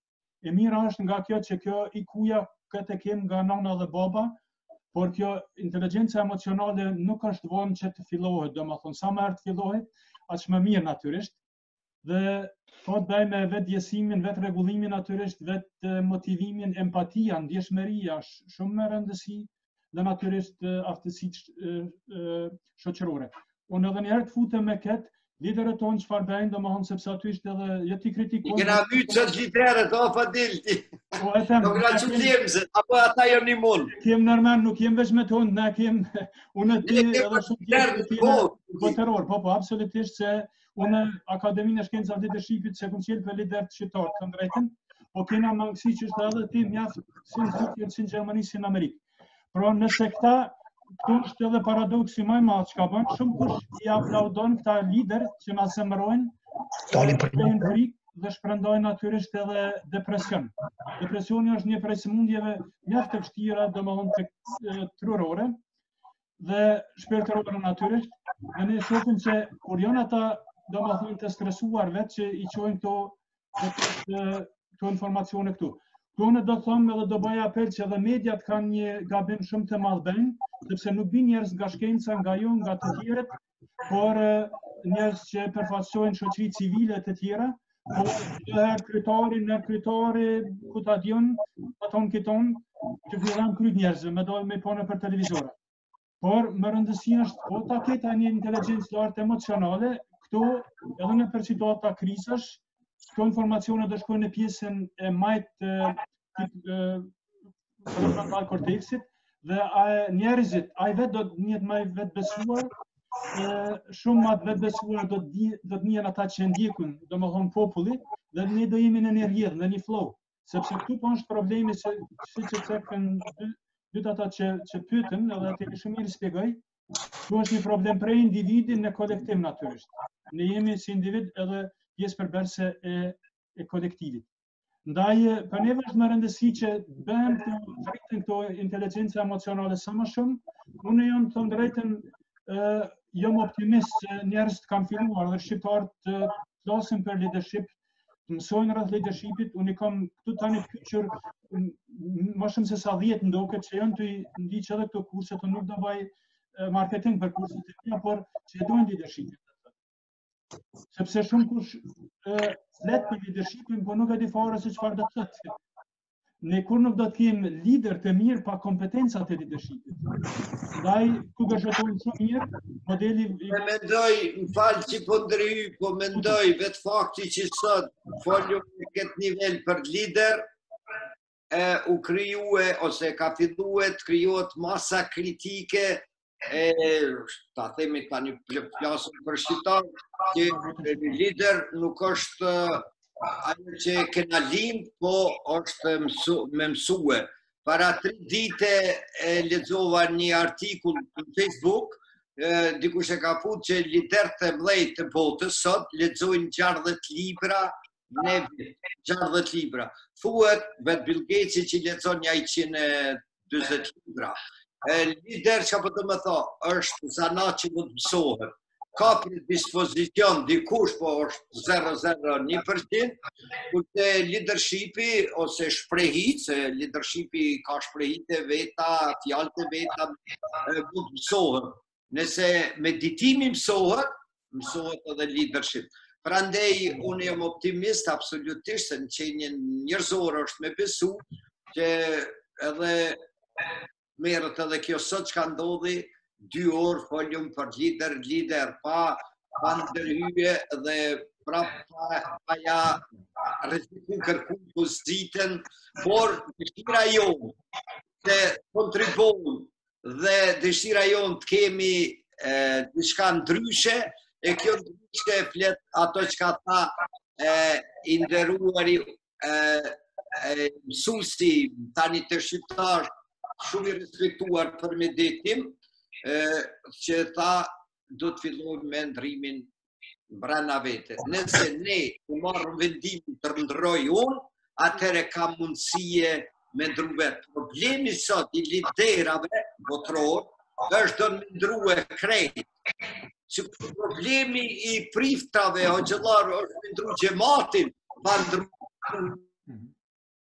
E mira është nga kjo që kjo I Q-ja këtë e kem nga nana dhe baba, por kjo inteligjenca emocionale nuk është vonë që të fillohet, do më thonë, sa më herë të fillohet, aq më mirë natyrisht, dhe ka të bëjë me vetë djesimin, vetë rregullimin natyrisht, vetë motivimin, empatia, ndjeshmëria, shumë me rëndësi dhe natyrisht aftësitë shoqërore. Unë edhe një herë të futem me këtë, liderët tonë çfarë bëjnë, domethënë sepse aty është edhe jo ti kritikon. I kena mytë që liderët, o Fadilti. Nuk na çuditëm se apo ata janë një mund. Kem nërmen, nuk jem veç me tonë, ne kem unë ti edhe shumë tjerë botëror, po po absolutisht se unë Akademinë e Shkencave të Leadershipit se kam qenë për liderët shqiptar të drejtën, po kena mangësi që është edhe ti mjaft si në Shqipëri, si në Gjermani, si në Amerikë. Pra nëse këta këtu është edhe paradoksi më I madh çka bën, shumë kush I aplaudon këta lider që na zemërojnë, dalin frikë dhe shprendojnë natyrisht edhe depresion. Depresioni është një prej sëmundjeve mjaft të vështira, domethënë trurore dhe shpirtërore natyrisht. Dhe ne shohim se kur janë ata domethënë të stresuar vetë që I çojnë këto këto informacione këtu. Këtu unë do them edhe do bëj apel që edhe mediat kanë një gabim shumë të madh bëjnë, sepse nuk bin njerëz nga shkenca, nga ju, nga të tjerët, por njerëz që përfaqësojnë shoqëri civile të tjera, por herë kryetari, në kryetari, ku ta diun, aton kiton, që fillon kryt njerëzve, me dojnë me pone për televizore. Por më rëndësi është, po ta ketë një inteligjencë lartë emocionale, këtu edhe në për situata krizash, këto informacione do shkojnë në pjesën e majtë prefrontal korteksit dhe njerëzit, ai vetë do të njetë më vetë besuar, shumë më vetë besuar do të njenë ata që ndjekun, do më thonë populli, dhe ne do jemi në një rrjedhë, në një flow, sepse këtu po është problemi se si që cekën dytë ata që pyetën, edhe atë shumë mirë shpjegoj, këtu është një problem prej individin në kolektiv natyrisht. Ne jemi si individ edhe pjesë përbërëse e kolektivit. Ndaj, për neve është më rëndësi që bëhem të drejtën këto inteligjencë emocionale sa më shumë, unë jam të drejtën jam optimist që njerëz të kanë filluar dhe shqiptarët të flasin për leadership, të mësojnë rreth leadershipit, unë I kam këtu tani të kyçur më shumë se sa dhjetë ndoket që janë të ndiq edhe këto kurse, të nuk do bëj marketing për kurset e mia, por që duhen leadershipit. Sepse shumë kush flet për leadershipin, po nuk e di fare se çfarë do të thotë. Ne kur nuk do të kem lider të mirë pa kompetencat e leadershipit. Ndaj, ku gëshëtojnë shumë mirë, modeli... Me mendoj, më falë që po ndryhy, po mendoj vetë fakti që sot folju në këtë nivel për lider, u kryue, ose ka fillue të kryuat masa kritike, ta themi tani plasëm për shqiptar, që lider nuk është ajo që kena lind, po është me mësue. Para tri dite lexova një artikull në Facebook, dikush e ka fut që liderët e mëdhenj të botës sot lexojnë gjardhet libra në vit, gjardhet libra. Thuhet vetë Bill Gates që lexon njëqind e dyzet libra. Lider që po të më tha, është zanat që mund të mësohet. Ka për dispozicion dikush, po është zero zero një përqind, kurse leadershipi ose shprehit, se leadershipi ka shprehit e veta, fjalët e veta, mund të mësohet. Nëse meditimi mësohet, mësohet edhe leadership. Prandaj, unë jam optimist absolutisht, se në qenjen njerëzore është me besu, që edhe merët edhe kjo sot që ka ndodhi, dy orë foljum për lider, lider, pa, pa ndërhyje dhe pra pa ja rreziku kërku pozitën, por dëshira jonë të kontribuojmë dhe dëshira jonë të kemi diçka ndryshe, e kjo ndryshe flet ato që ka tha I nderuari mësuesi tani të shqiptar, shumë I respektuar për meditim, që tha do të fillojmë me ndrimin brenda vete. Nëse ne të marrëm vendimin të ndroj unë, atëherë ka mundësie me ndru vetë. Problemi sot I liderave botëror është do në ndru e krejt. Që problemi I priftave o gjëllarë është me ndru gjematin, pa ndru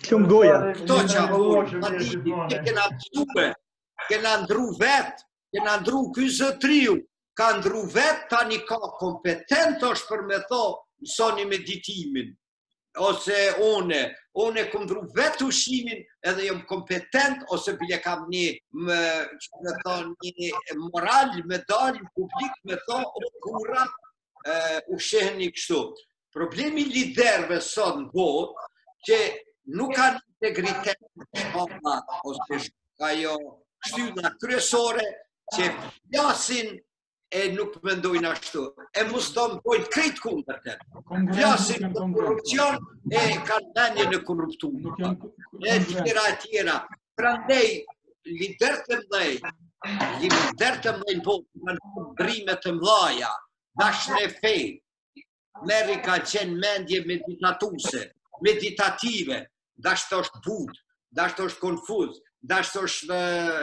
Klum goja. Kto që avon, ma di, që kena mësue, kena ndru vetë, kena ndru ky zëtriu, ka ndru vetë, tani ka kompetent është për me tho, mësoni meditimin. Ose une, une kom ndru vetë ushimin, edhe jom kompetent, ose bile kam një, më, që me tho, një moral, me dalë, publik, me tho, o kura, ushehni kështu. Problemi liderve sot në botë, që nuk kanë integritet shpapa, ose ajo shtylla kryesore, që flasin e nuk mendojnë ashtu. E mos do më bojnë krejt kundër të. Flasin për korupcion e kanë menje në korruptu. E tjera e tjera. Prandej, lider të mdhej, lider të mdhej në botë, në ndrimet të mdhaja, dashën e fej, meri ka qenë mendje meditatuse, meditative, dashtë është Bud, dashtë është Konfuz, dashtë është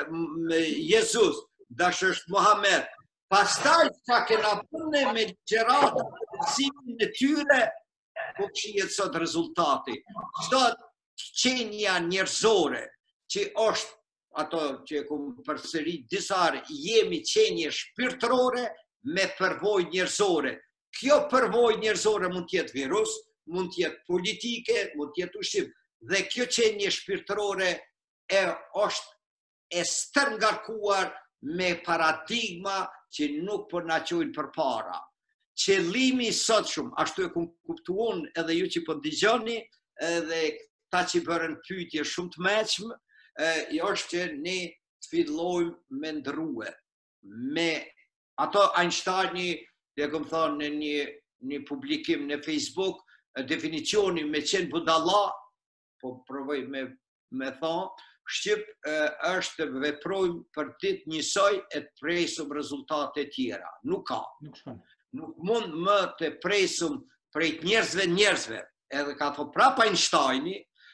Jezus, dashtë është Mohamed. Pastaj që kena përne me gjeratë, simin në tyre, po këshijet sot rezultati. Sot qenja njerëzore, që është, ato që e kumë përsëri disarë, jemi qenje shpirtërore me përvoj njerëzore. Kjo përvoj njerëzore mund tjetë virus, mund tjetë politike, mund tjetë ushqim. Dhe kjo qenje shpirtërore e është e stërngarkuar me paradigma që nuk për na qojnë për para. Qëllimi sot shumë, ashtu e kumë kuptuon edhe ju që për digjoni, edhe ta që bërën pyetje shumë të meqmë, është që ne të fillojmë me ndruhe. Me ato Einsteini, dhe këmë thonë në një, një publikim në Facebook, definicioni me qenë budalla, po provoj me, me thonë, Shqip është veprojmë për ditë njësoj e të presum rezultate tjera. Nuk ka. Nuk mund më të presum prej njerëzve njerëzve. Edhe ka thë prapa Einsteini,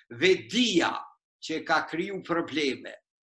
vedia që ka kriju probleme.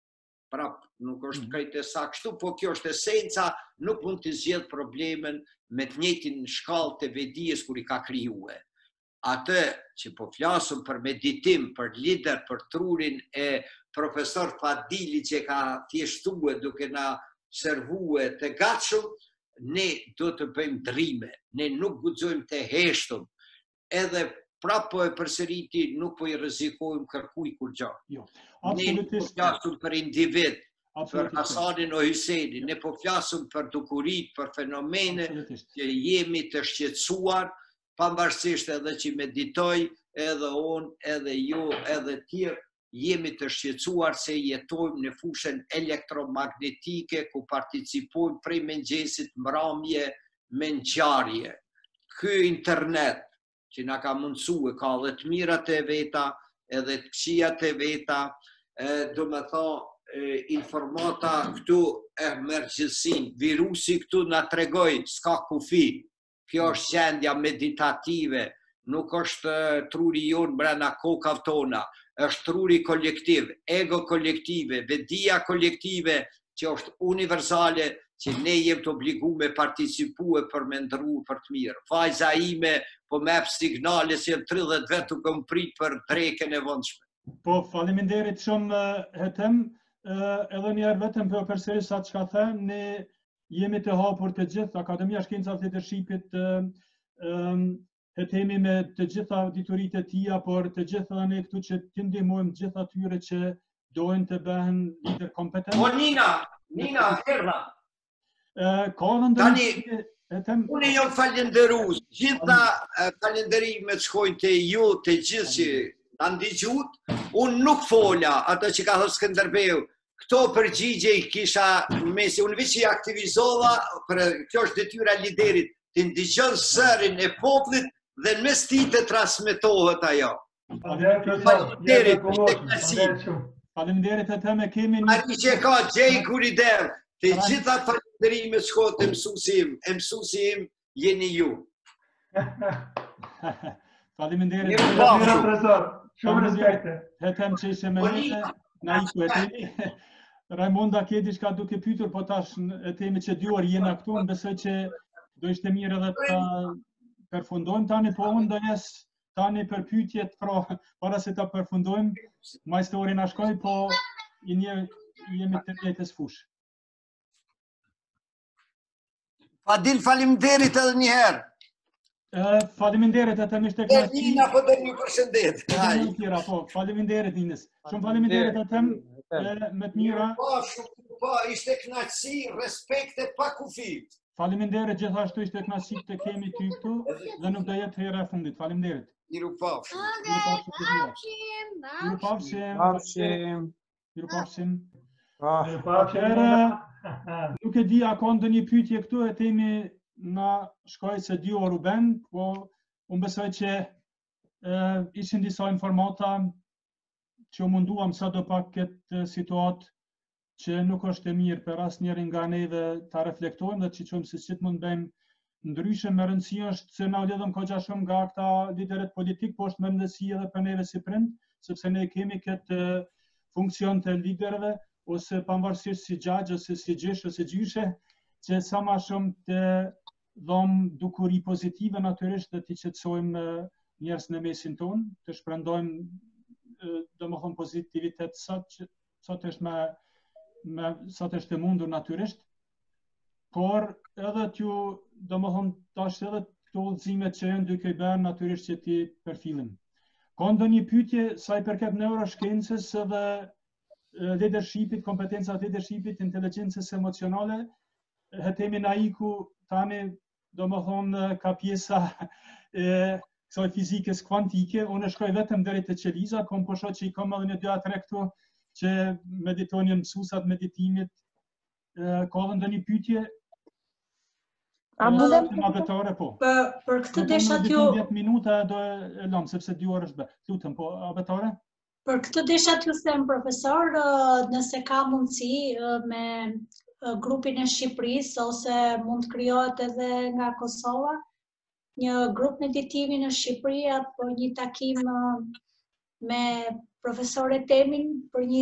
Prap, nuk është krejt e sa kështu, po kjo është esenca, nuk mund të zjedh problemen me të njëjtin shkallë të vedijes kur i ka krijuar. Atë që po flasëm për meditim, për lider, për trurin e profesor Fadili që ka thjeshtue duke na servue të gatshëm, ne do të bëjmë drime, ne nuk guxojmë të heshtëm, edhe prapo e përsëriti nuk po i rrezikojmë kërkuj kur gjatë. Ne nuk po flasëm për individ, për Hasanin o Hysenin, ne po flasëm për dukurit, për fenomene që jemi të shqetësuar, pavarësisht edhe që meditoj, edhe unë, edhe ju, edhe tjerë, jemi të shqetësuar se jetojmë në fushën elektromagnetike ku participojmë prej mëngjesit mramje me ngjarje. Ky internet që na ka mundësue, ka dhe të mirat e veta, edhe të këqijat e veta, do me thonë informata këtu e emergjësin, virusi këtu na tregoj, s'ka kufi. Kjo është qendja meditative, nuk është truri jonë brenda kokave tona, është truri kolektiv, ego kolektive, vedia kolektive që është universale, që ne jem të obligu me participu e për me ndru për të mirë. Vajza ime po me ep signale si e tridhjetë vetë të këm prit për dreken e vëndshme. Po, faleminderit shumë hetem, edhe njerë vetëm për përsëri sa që ka them, ne jemi të hapur të gjithë, Akademia Shkencat Leadershipit hetemi me të gjitha auditorit e tia, por të gjitha ne këtu që të ndihmojmë gjitha tyre që dojnë të bëhen lider kompetent. Po Nina, Nina, herra. Ka në ndërë... Unë jam falenderus, gjitha falenderimet shkojnë të ju, të gjithë që në ndigjut, unë nuk folja, ato që ka thë Skënderbeu, këto përgjigje i kisha mesi, unë vëqë i aktivizova, për kjo është detyra liderit, të ndigjën sërin e poplit dhe në mes ti të transmitohet ajo. Faleminderit, faleminderit e të me kemi një... Ari që ka gjej kurider, të gjitha falenderimet shkot e mësusim, e mësusim jeni ju. Faleminderit. Shumë respekte. Hetem që ishe me nete, na i ku e temi. Raimonda ke diçka duke pyetur, po tash e temi që dy orë jena këtu, besoj që do ishte mirë edhe të përfundojmë tani, po unë do jes tani për pyetjet, pra, para se ta përfundojmë, majstori na shkoi, po i një jemi të njëjtës fushë. Fadil, faleminderit edhe një herë. Faleminderit atë më shtek Nina. Nina po do një përshëndet. Ai tjera po. Faleminderit Ninës. Shumë faleminderit atë më të mira. Po, shumë po, ishte kënaqësi, respekt e pa kufit. Faleminderit gjithashtu, ishte kënaqësi të kemi ty këtu dhe nuk do jetë hera e fundit. Faleminderit. Miru pafshim. Miru pafshim. Pafshim. Miru pafshim. Atëherë, nuk e di a ka ndonjë pyetje këtu, e themi na shkoj se dy orë u bën, po unë besoj që ishin disa informata që u munduam sa do pak këtë situatë që nuk është e mirë për asnjërin nga neve ta reflektojmë dhe që qëmë se si të mund bëjmë ndryshe. Me rëndësi është se na u lidhëm kogja shumë nga këta liderët politik, po është me rëndësi edhe për neve si prind, sepse ne kemi këtë funksion të liderëve, ose pavarësisht si gjagj, ose si gjysh, ose gjyshe, që sa ma shumë të dhom dukuri pozitive natyrisht dhe të qetësojmë njerëz në mesin tonë, të shprendojmë domethënë pozitivitet sa sa të është me, me sa të është e mundur natyrisht, por edhe t'ju domethënë tash edhe këto udhëzimet që janë duke bërë natyrisht që ti përfillim. Ka ndonjë pyetje sa i përket neuroshkencës edhe leadershipit, kompetencat leadershipit, inteligjencës emocionale, hetemi na iku tani domethënë ka pjesa e kësaj fizikës kuantike, unë shkoj vetëm deri te qeliza, kom po shoh që i kam edhe një dy tre këtu që meditojnë mësuesat meditimit. Ka edhe ndonjë pyetje? A mundem po. Për për këtë desha t'ju dhjetë minuta do e lëm sepse dy orë është bë. Lutem po, abetare? Për këtë desha t'ju them profesor, nëse ka mundësi me grupin e Shqipërisë ose mund të krijohet edhe nga Kosova, një grup meditimi në Shqipëri apo një takim me profesorin Temin për një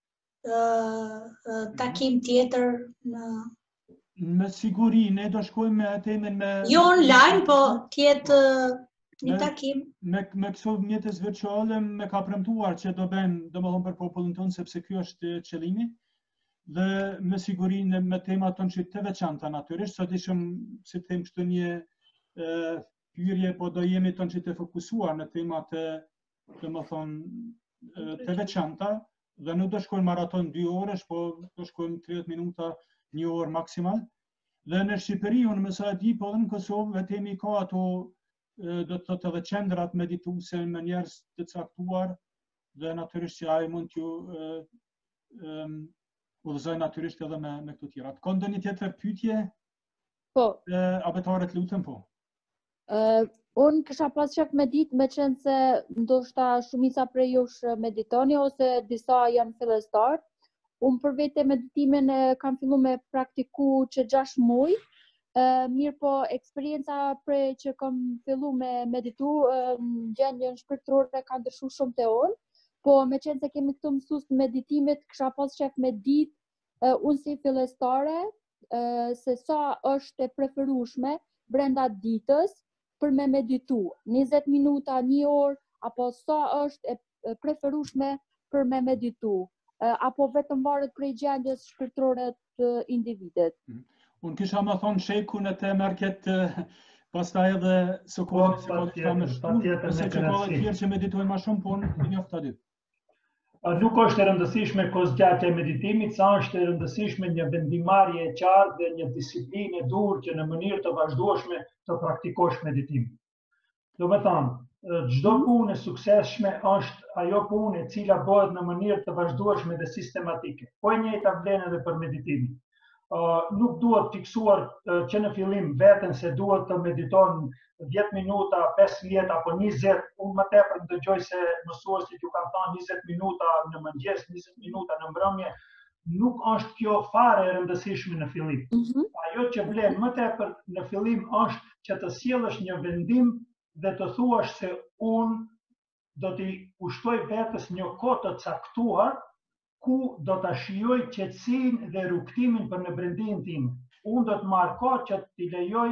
takim tjetër në Me siguri, ne do shkojmë me Temin me jo online, po tjetë një takim. Me me këso mjetës virtuale me ka premtuar që do bëjmë domethënë për popullin tonë sepse ky është qëllimi. Dhe me siguri me temat tonë që të veçanta natyrisht, sot ishëm, si të them kështu një hyrje, po do jemi tonë që të fokusuar në temat domethënë të veçanta dhe nuk do shkojmë maraton dy orësh, po do shkojmë tridhjetë minuta, një orë maksimal. Dhe në Shqipëri, unë më sa di, po dhe në Kosovë, vetemi ka ato do të thotë edhe qendrat medituese me njerëz të caktuar dhe natyrisht që ai mund t'ju udhëzoj natyrisht edhe me me këto tjera. Ka ndonjë tjetër pyetje? Po. Abetaret lutem po. Uh, unë kisha pas qef me ditë me qenë se ndoshta shumica prej jush meditoni ose disa janë fillestar. Unë për vete meditimin e kam fillu me praktiku që gjashtë muaj, uh, mirë po eksperienca prej që kam fillu me meditu, uh, në gjendjen shpirtërore ka ndryshu shumë te unë, po me qenë se kemi këtu mësues të meditimit, kisha pas qef me ditë uh, unë si fillestare, uh, se sa është e preferueshme brenda ditës për me meditu, njëzet minuta, një orë, apo sa është e preferueshme për me meditu. Apo vetëm varet prej gjendjes shpirtërore të individit. Unë kisha më thonë shekun e të mërket pastaj edhe së kohën se kohën të më shtu, nëse që kohën tjerë që meditojnë ma shumë, po në njoftë aty. Nuk është e rëndësishme kozgjatja e meditimit, sa është e rëndësishme një vendimarrje e qartë dhe një disiplinë e durë që në mënyrë të vazhdueshme të praktikosh meditim. Do me thamë, çdo punë e suksesshme është ajo punë e cila bëhet në mënyrë të vazhdueshme dhe sistematike. Po e njëjta vlen edhe për meditimin. Uh, nuk duhet fiksuar uh, që në fillim veten se duhet të mediton dhjetë minuta, pesëmbëdhjetë apo njëzet, unë më tepër dëgjoj se mësuesit ju kanë thënë njëzet minuta në mëngjes, njëzet minuta në mbrëmje, nuk është kjo fare e rëndësishme në fillim. Mm-hmm. Ajo që vlen më tepër në fillim është që të sjellësh një vendim dhe të thuash se unë do t'i ushtoj vetës një kohë të caktuar ku do t'a shijoj qetësinë dhe rrugtimin për në brendin tim. Unë do të marr kohë që t'i lejoj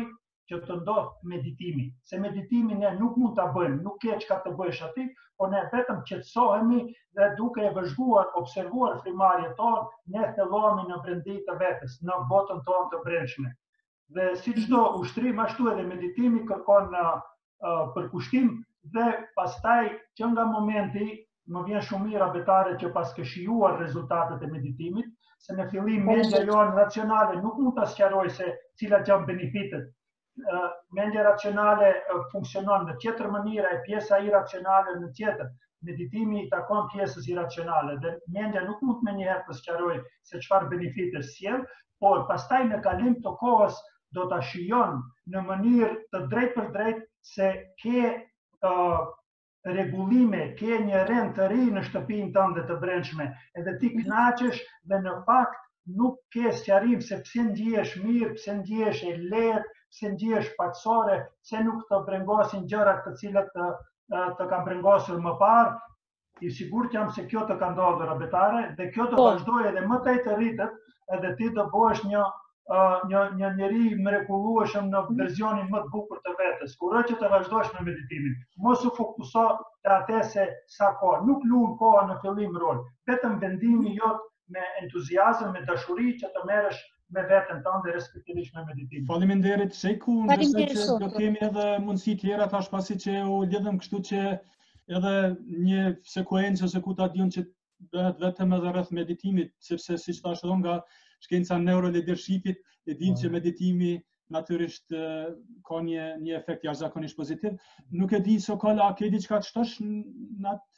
që të ndodhë meditimi. Se meditimi ne nuk mund të bëjmë, nuk ke që ka të bëjsh ati, por ne vetëm qetësohemi dhe duke e vëzhguar, observuar frimarje tonë, ne thellohemi në brendit të vetës, në botën tonë të brendshme. Dhe si çdo ushtrim, ashtu edhe meditimi kërkon uh, përkushtim dhe pastaj që nga momenti më vjen shumë mirë abetare që pas ke shijuar rezultatet e meditimit, se në fillim mendja jonë racionale nuk mund të sqaroj se cilat janë benefitet. Mendja racionale funksionon në tjetër mënyra e pjesa iracionale në tjetër. Meditimi i takon pjesës iracionale dhe mendja nuk mund me njëherë të sqaroj se çfarë benefite sjell, por pastaj në kalim të kohës do ta shijon në mënyrë të drejtë për drejtë se ke uh, regullime, ke një rend të ri në shtëpinë tënde të brendshme, edhe ti kënaqesh dhe në fakt nuk ke sqarim se pse ndjehesh mirë, pse ndjehesh e lehtë, pse ndjehesh paqësore, pse nuk të brengosin gjërat të cilat të, të kanë brengosur më parë. I sigurt jam se kjo të ka ndodhur abetare dhe kjo të vazhdojë edhe më tej të rritet, edhe ti të bëhesh një Uh, një, një njeri mrekullueshëm në verzionin më të bukur të vetës. Kurrë që të vazhdosh me meditimin, mos u fokuso te atë se sa kohë, nuk luan koha në fillim rol, vetëm vendimi jot me entuziazëm, me dashuri që të merresh me veten tënde respektivisht me meditimin. Faleminderit Sheku, ndërsa që do kemi edhe mundësi tjera tash pasi që u lidhëm, kështu që edhe një sekuencë ose ku ta diun që bëhet vetëm edhe rreth meditimit, sepse siç thash edhe nga shkenca neuroleadershipit, e dim që meditimi natyrisht ka një, një efekt jashtëzakonisht pozitiv. Nuk e di Sokol, a ke diçka të shtosh në atë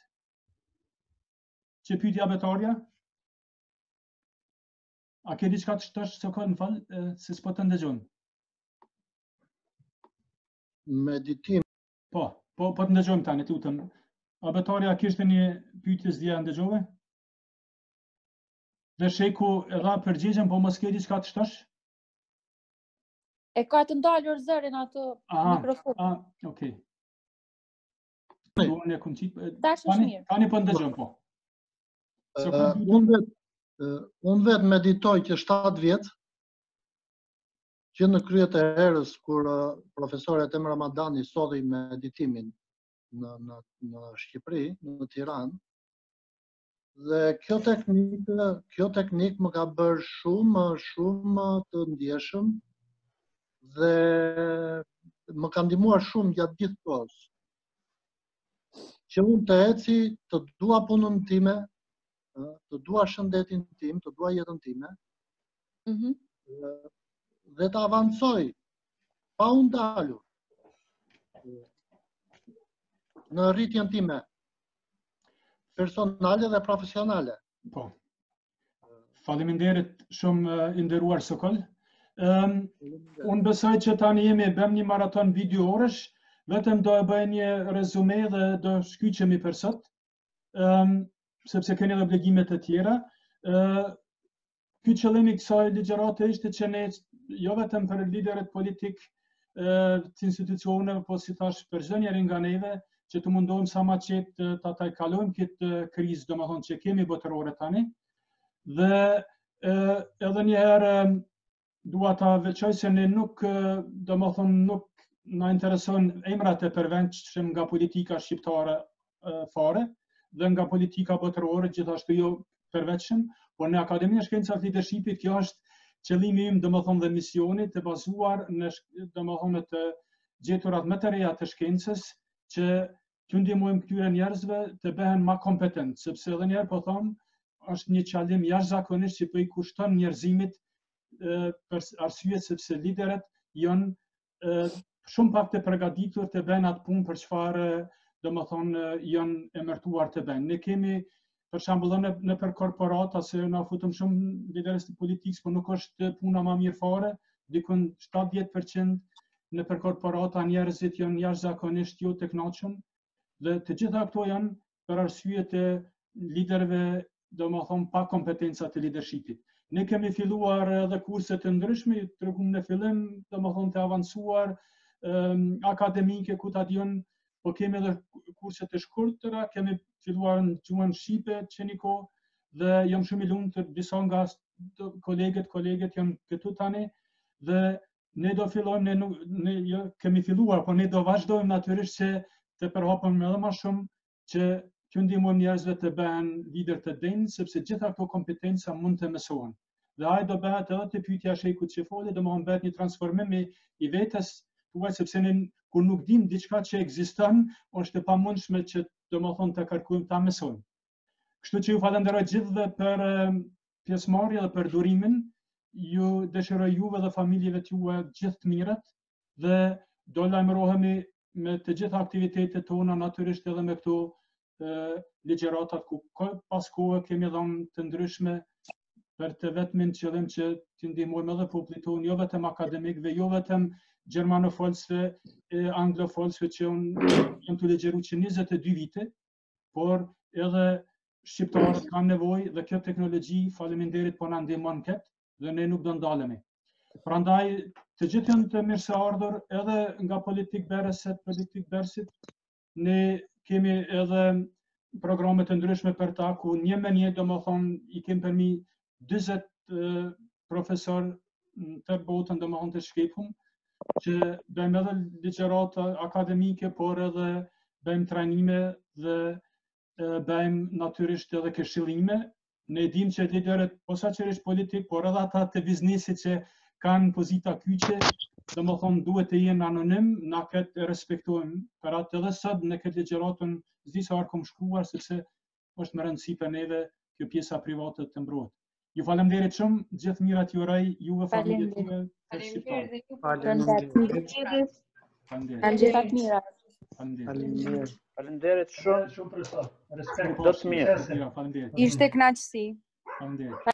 që pyeti abetarja? A ke diçka të shtosh Sokol, më fal, se s'po të ndëgjojmë. Meditim. Po, po, po të ndëgjojmë tani, të lutem. Abetarja, kishte një pyetje s'dia ndëgjove? Dhe Sheku e dha përgjigjen, po mos ke diçka të shtosh? E ka të ndalur zërin ato mikrofon. Ah, okay. Unë e kam qitë. Tash është mirë. Tani po ndëgjojmë, po. Unë vetë unë vetë meditoj që shtatë vjet, që në kryet e herës kur profesoret Em Ramadani solli meditimin në në në Shqipëri, në Tiranë. Dhe kjo teknikë, kjo teknikë më ka bërë shumë, shumë të ndjeshëm dhe më ka ndihmuar shumë gjatë gjithë kohës. Që unë të eci, të dua punën time, të dua shëndetin tim, të dua jetën time, mm-hmm. dhe të avancoj pa u ndalur në rritjen time personale dhe profesionale. Po. Faleminderit shumë i nderuar Sokol. Um, unë besoj që tani jemi bëm një maraton video orësh, vetëm do e bëj një rezume dhe do shkyqemi për sot, um, sepse keni edhe obligime të tjera. Uh, Ky qëllimi i kësaj ligjërate ishte që ne jo vetëm për liderët politik uh, të institucioneve, po si thash për çdo njeri nga neve, që të mundohem sa ma qetë të ta kalojmë këtë krizë, domethënë që kemi botërore tani. Dhe edhe një herë dua ta veçoj se ne nuk, domethënë nuk na intereson emrat e përvendshëm nga politika shqiptare fare dhe nga politika botërore gjithashtu jo përveçshëm, por në Akademinë e Shkencave të Leadershipit kjo është qëllimi im, domethënë dhe misioni të bazuar në domethënë të gjeturat më të reja të shkencës që të ndihmojmë këtyre njerëzve të bëhen më kompetent, sepse edhe njerë po them, është një qëllim jashtëzakonisht që po i kushton njerëzimit për arsye sepse liderët janë shumë pak të përgatitur të bëjnë atë punë për çfarë domethënë janë emërtuar të bëjnë. Ne kemi për shembull në në për korporata se na futëm shumë liderës të politikës, por nuk është puna më mirë fare, dikon shtatëdhjetë përqind në për korporata njerëzit janë jashtëzakonisht jo të kënaqur. Dhe të gjitha këto janë për arsye të liderëve, domethënë pa kompetenca të leadershipit. Ne kemi filluar edhe kurse të ndryshme, tregum në fillim, domethënë të avancuar, um, akademike ku ta diun, po kemi edhe kurse të shkurtra, kemi filluar në gjuhën shqipe që një kohë dhe jam shumë i lumtur disa nga kolegët, kolegët janë këtu tani dhe ne do fillojmë, ne, nuk, ne jo, kemi filluar, po ne do vazhdojmë natyrisht që të përhapëm edhe më shumë që të ndihmojmë njerëzve të bëhen lider të denjë, sepse gjitha këto kompetenca mund të mësohen. Dhe ai do bëhet edhe të pyetja shejkut që foli, do më bëhet një transformim i vetes, thuaj sepse ne kur nuk dim diçka që ekziston, është e pamundshme që domethënë të kërkojmë ta mësojmë. Kështu që ju falenderoj gjithëve për pjesëmarrje dhe për durimin. Ju dëshiroj juve dhe familjeve tuaja gjithë të mirët dhe do lajmërohemi me të gjitha aktivitetet tona, natyrisht edhe me këto ligjëratat ku pas kohë kemi dhënë të ndryshme për të vetmin qëllim që të ndihmojmë edhe popullin tonë, jo vetëm akademikëve, jo vetëm gjermanofolsve, anglofolsve që unë jam të ligjëruar që njëzet e dy vite, por edhe shqiptarët kanë nevojë dhe kjo teknologji, faleminderit, po na ndihmon këtë dhe ne nuk do ndalemi. Prandaj të gjithë janë të mirëseardhur edhe nga politik berëset, politik berësit, ne kemi edhe programe të ndryshme për ta, ku një me një do më thonë i kemi përmi dyzet profesor në të botën do më thonë të shkepum, që bëjmë edhe ligjërata akademike, por edhe bëjmë trajnime dhe bëjmë natyrisht edhe këshillime. Ne dim që liderët posaçërisht politik, por edhe ata të biznesit që kanë pozita kyçe, do më thonë duhet të jenë anonim, na këtë respektojmë. Për atë edhe sot në këtë ligjëratën s'di sa kom shkruar, sepse është më rëndësi për neve kjo pjesa private të mbrohet. Ju faleminderit shumë, gjithë mirat ju uroj juve familjet tuaja të shqiptarë. Faleminderit. Faleminderit mirat. Faleminderit. Faleminderit shumë. Shumë për sot. Respekt. Do të mirë. Ishte kënaqësi. Faleminderit.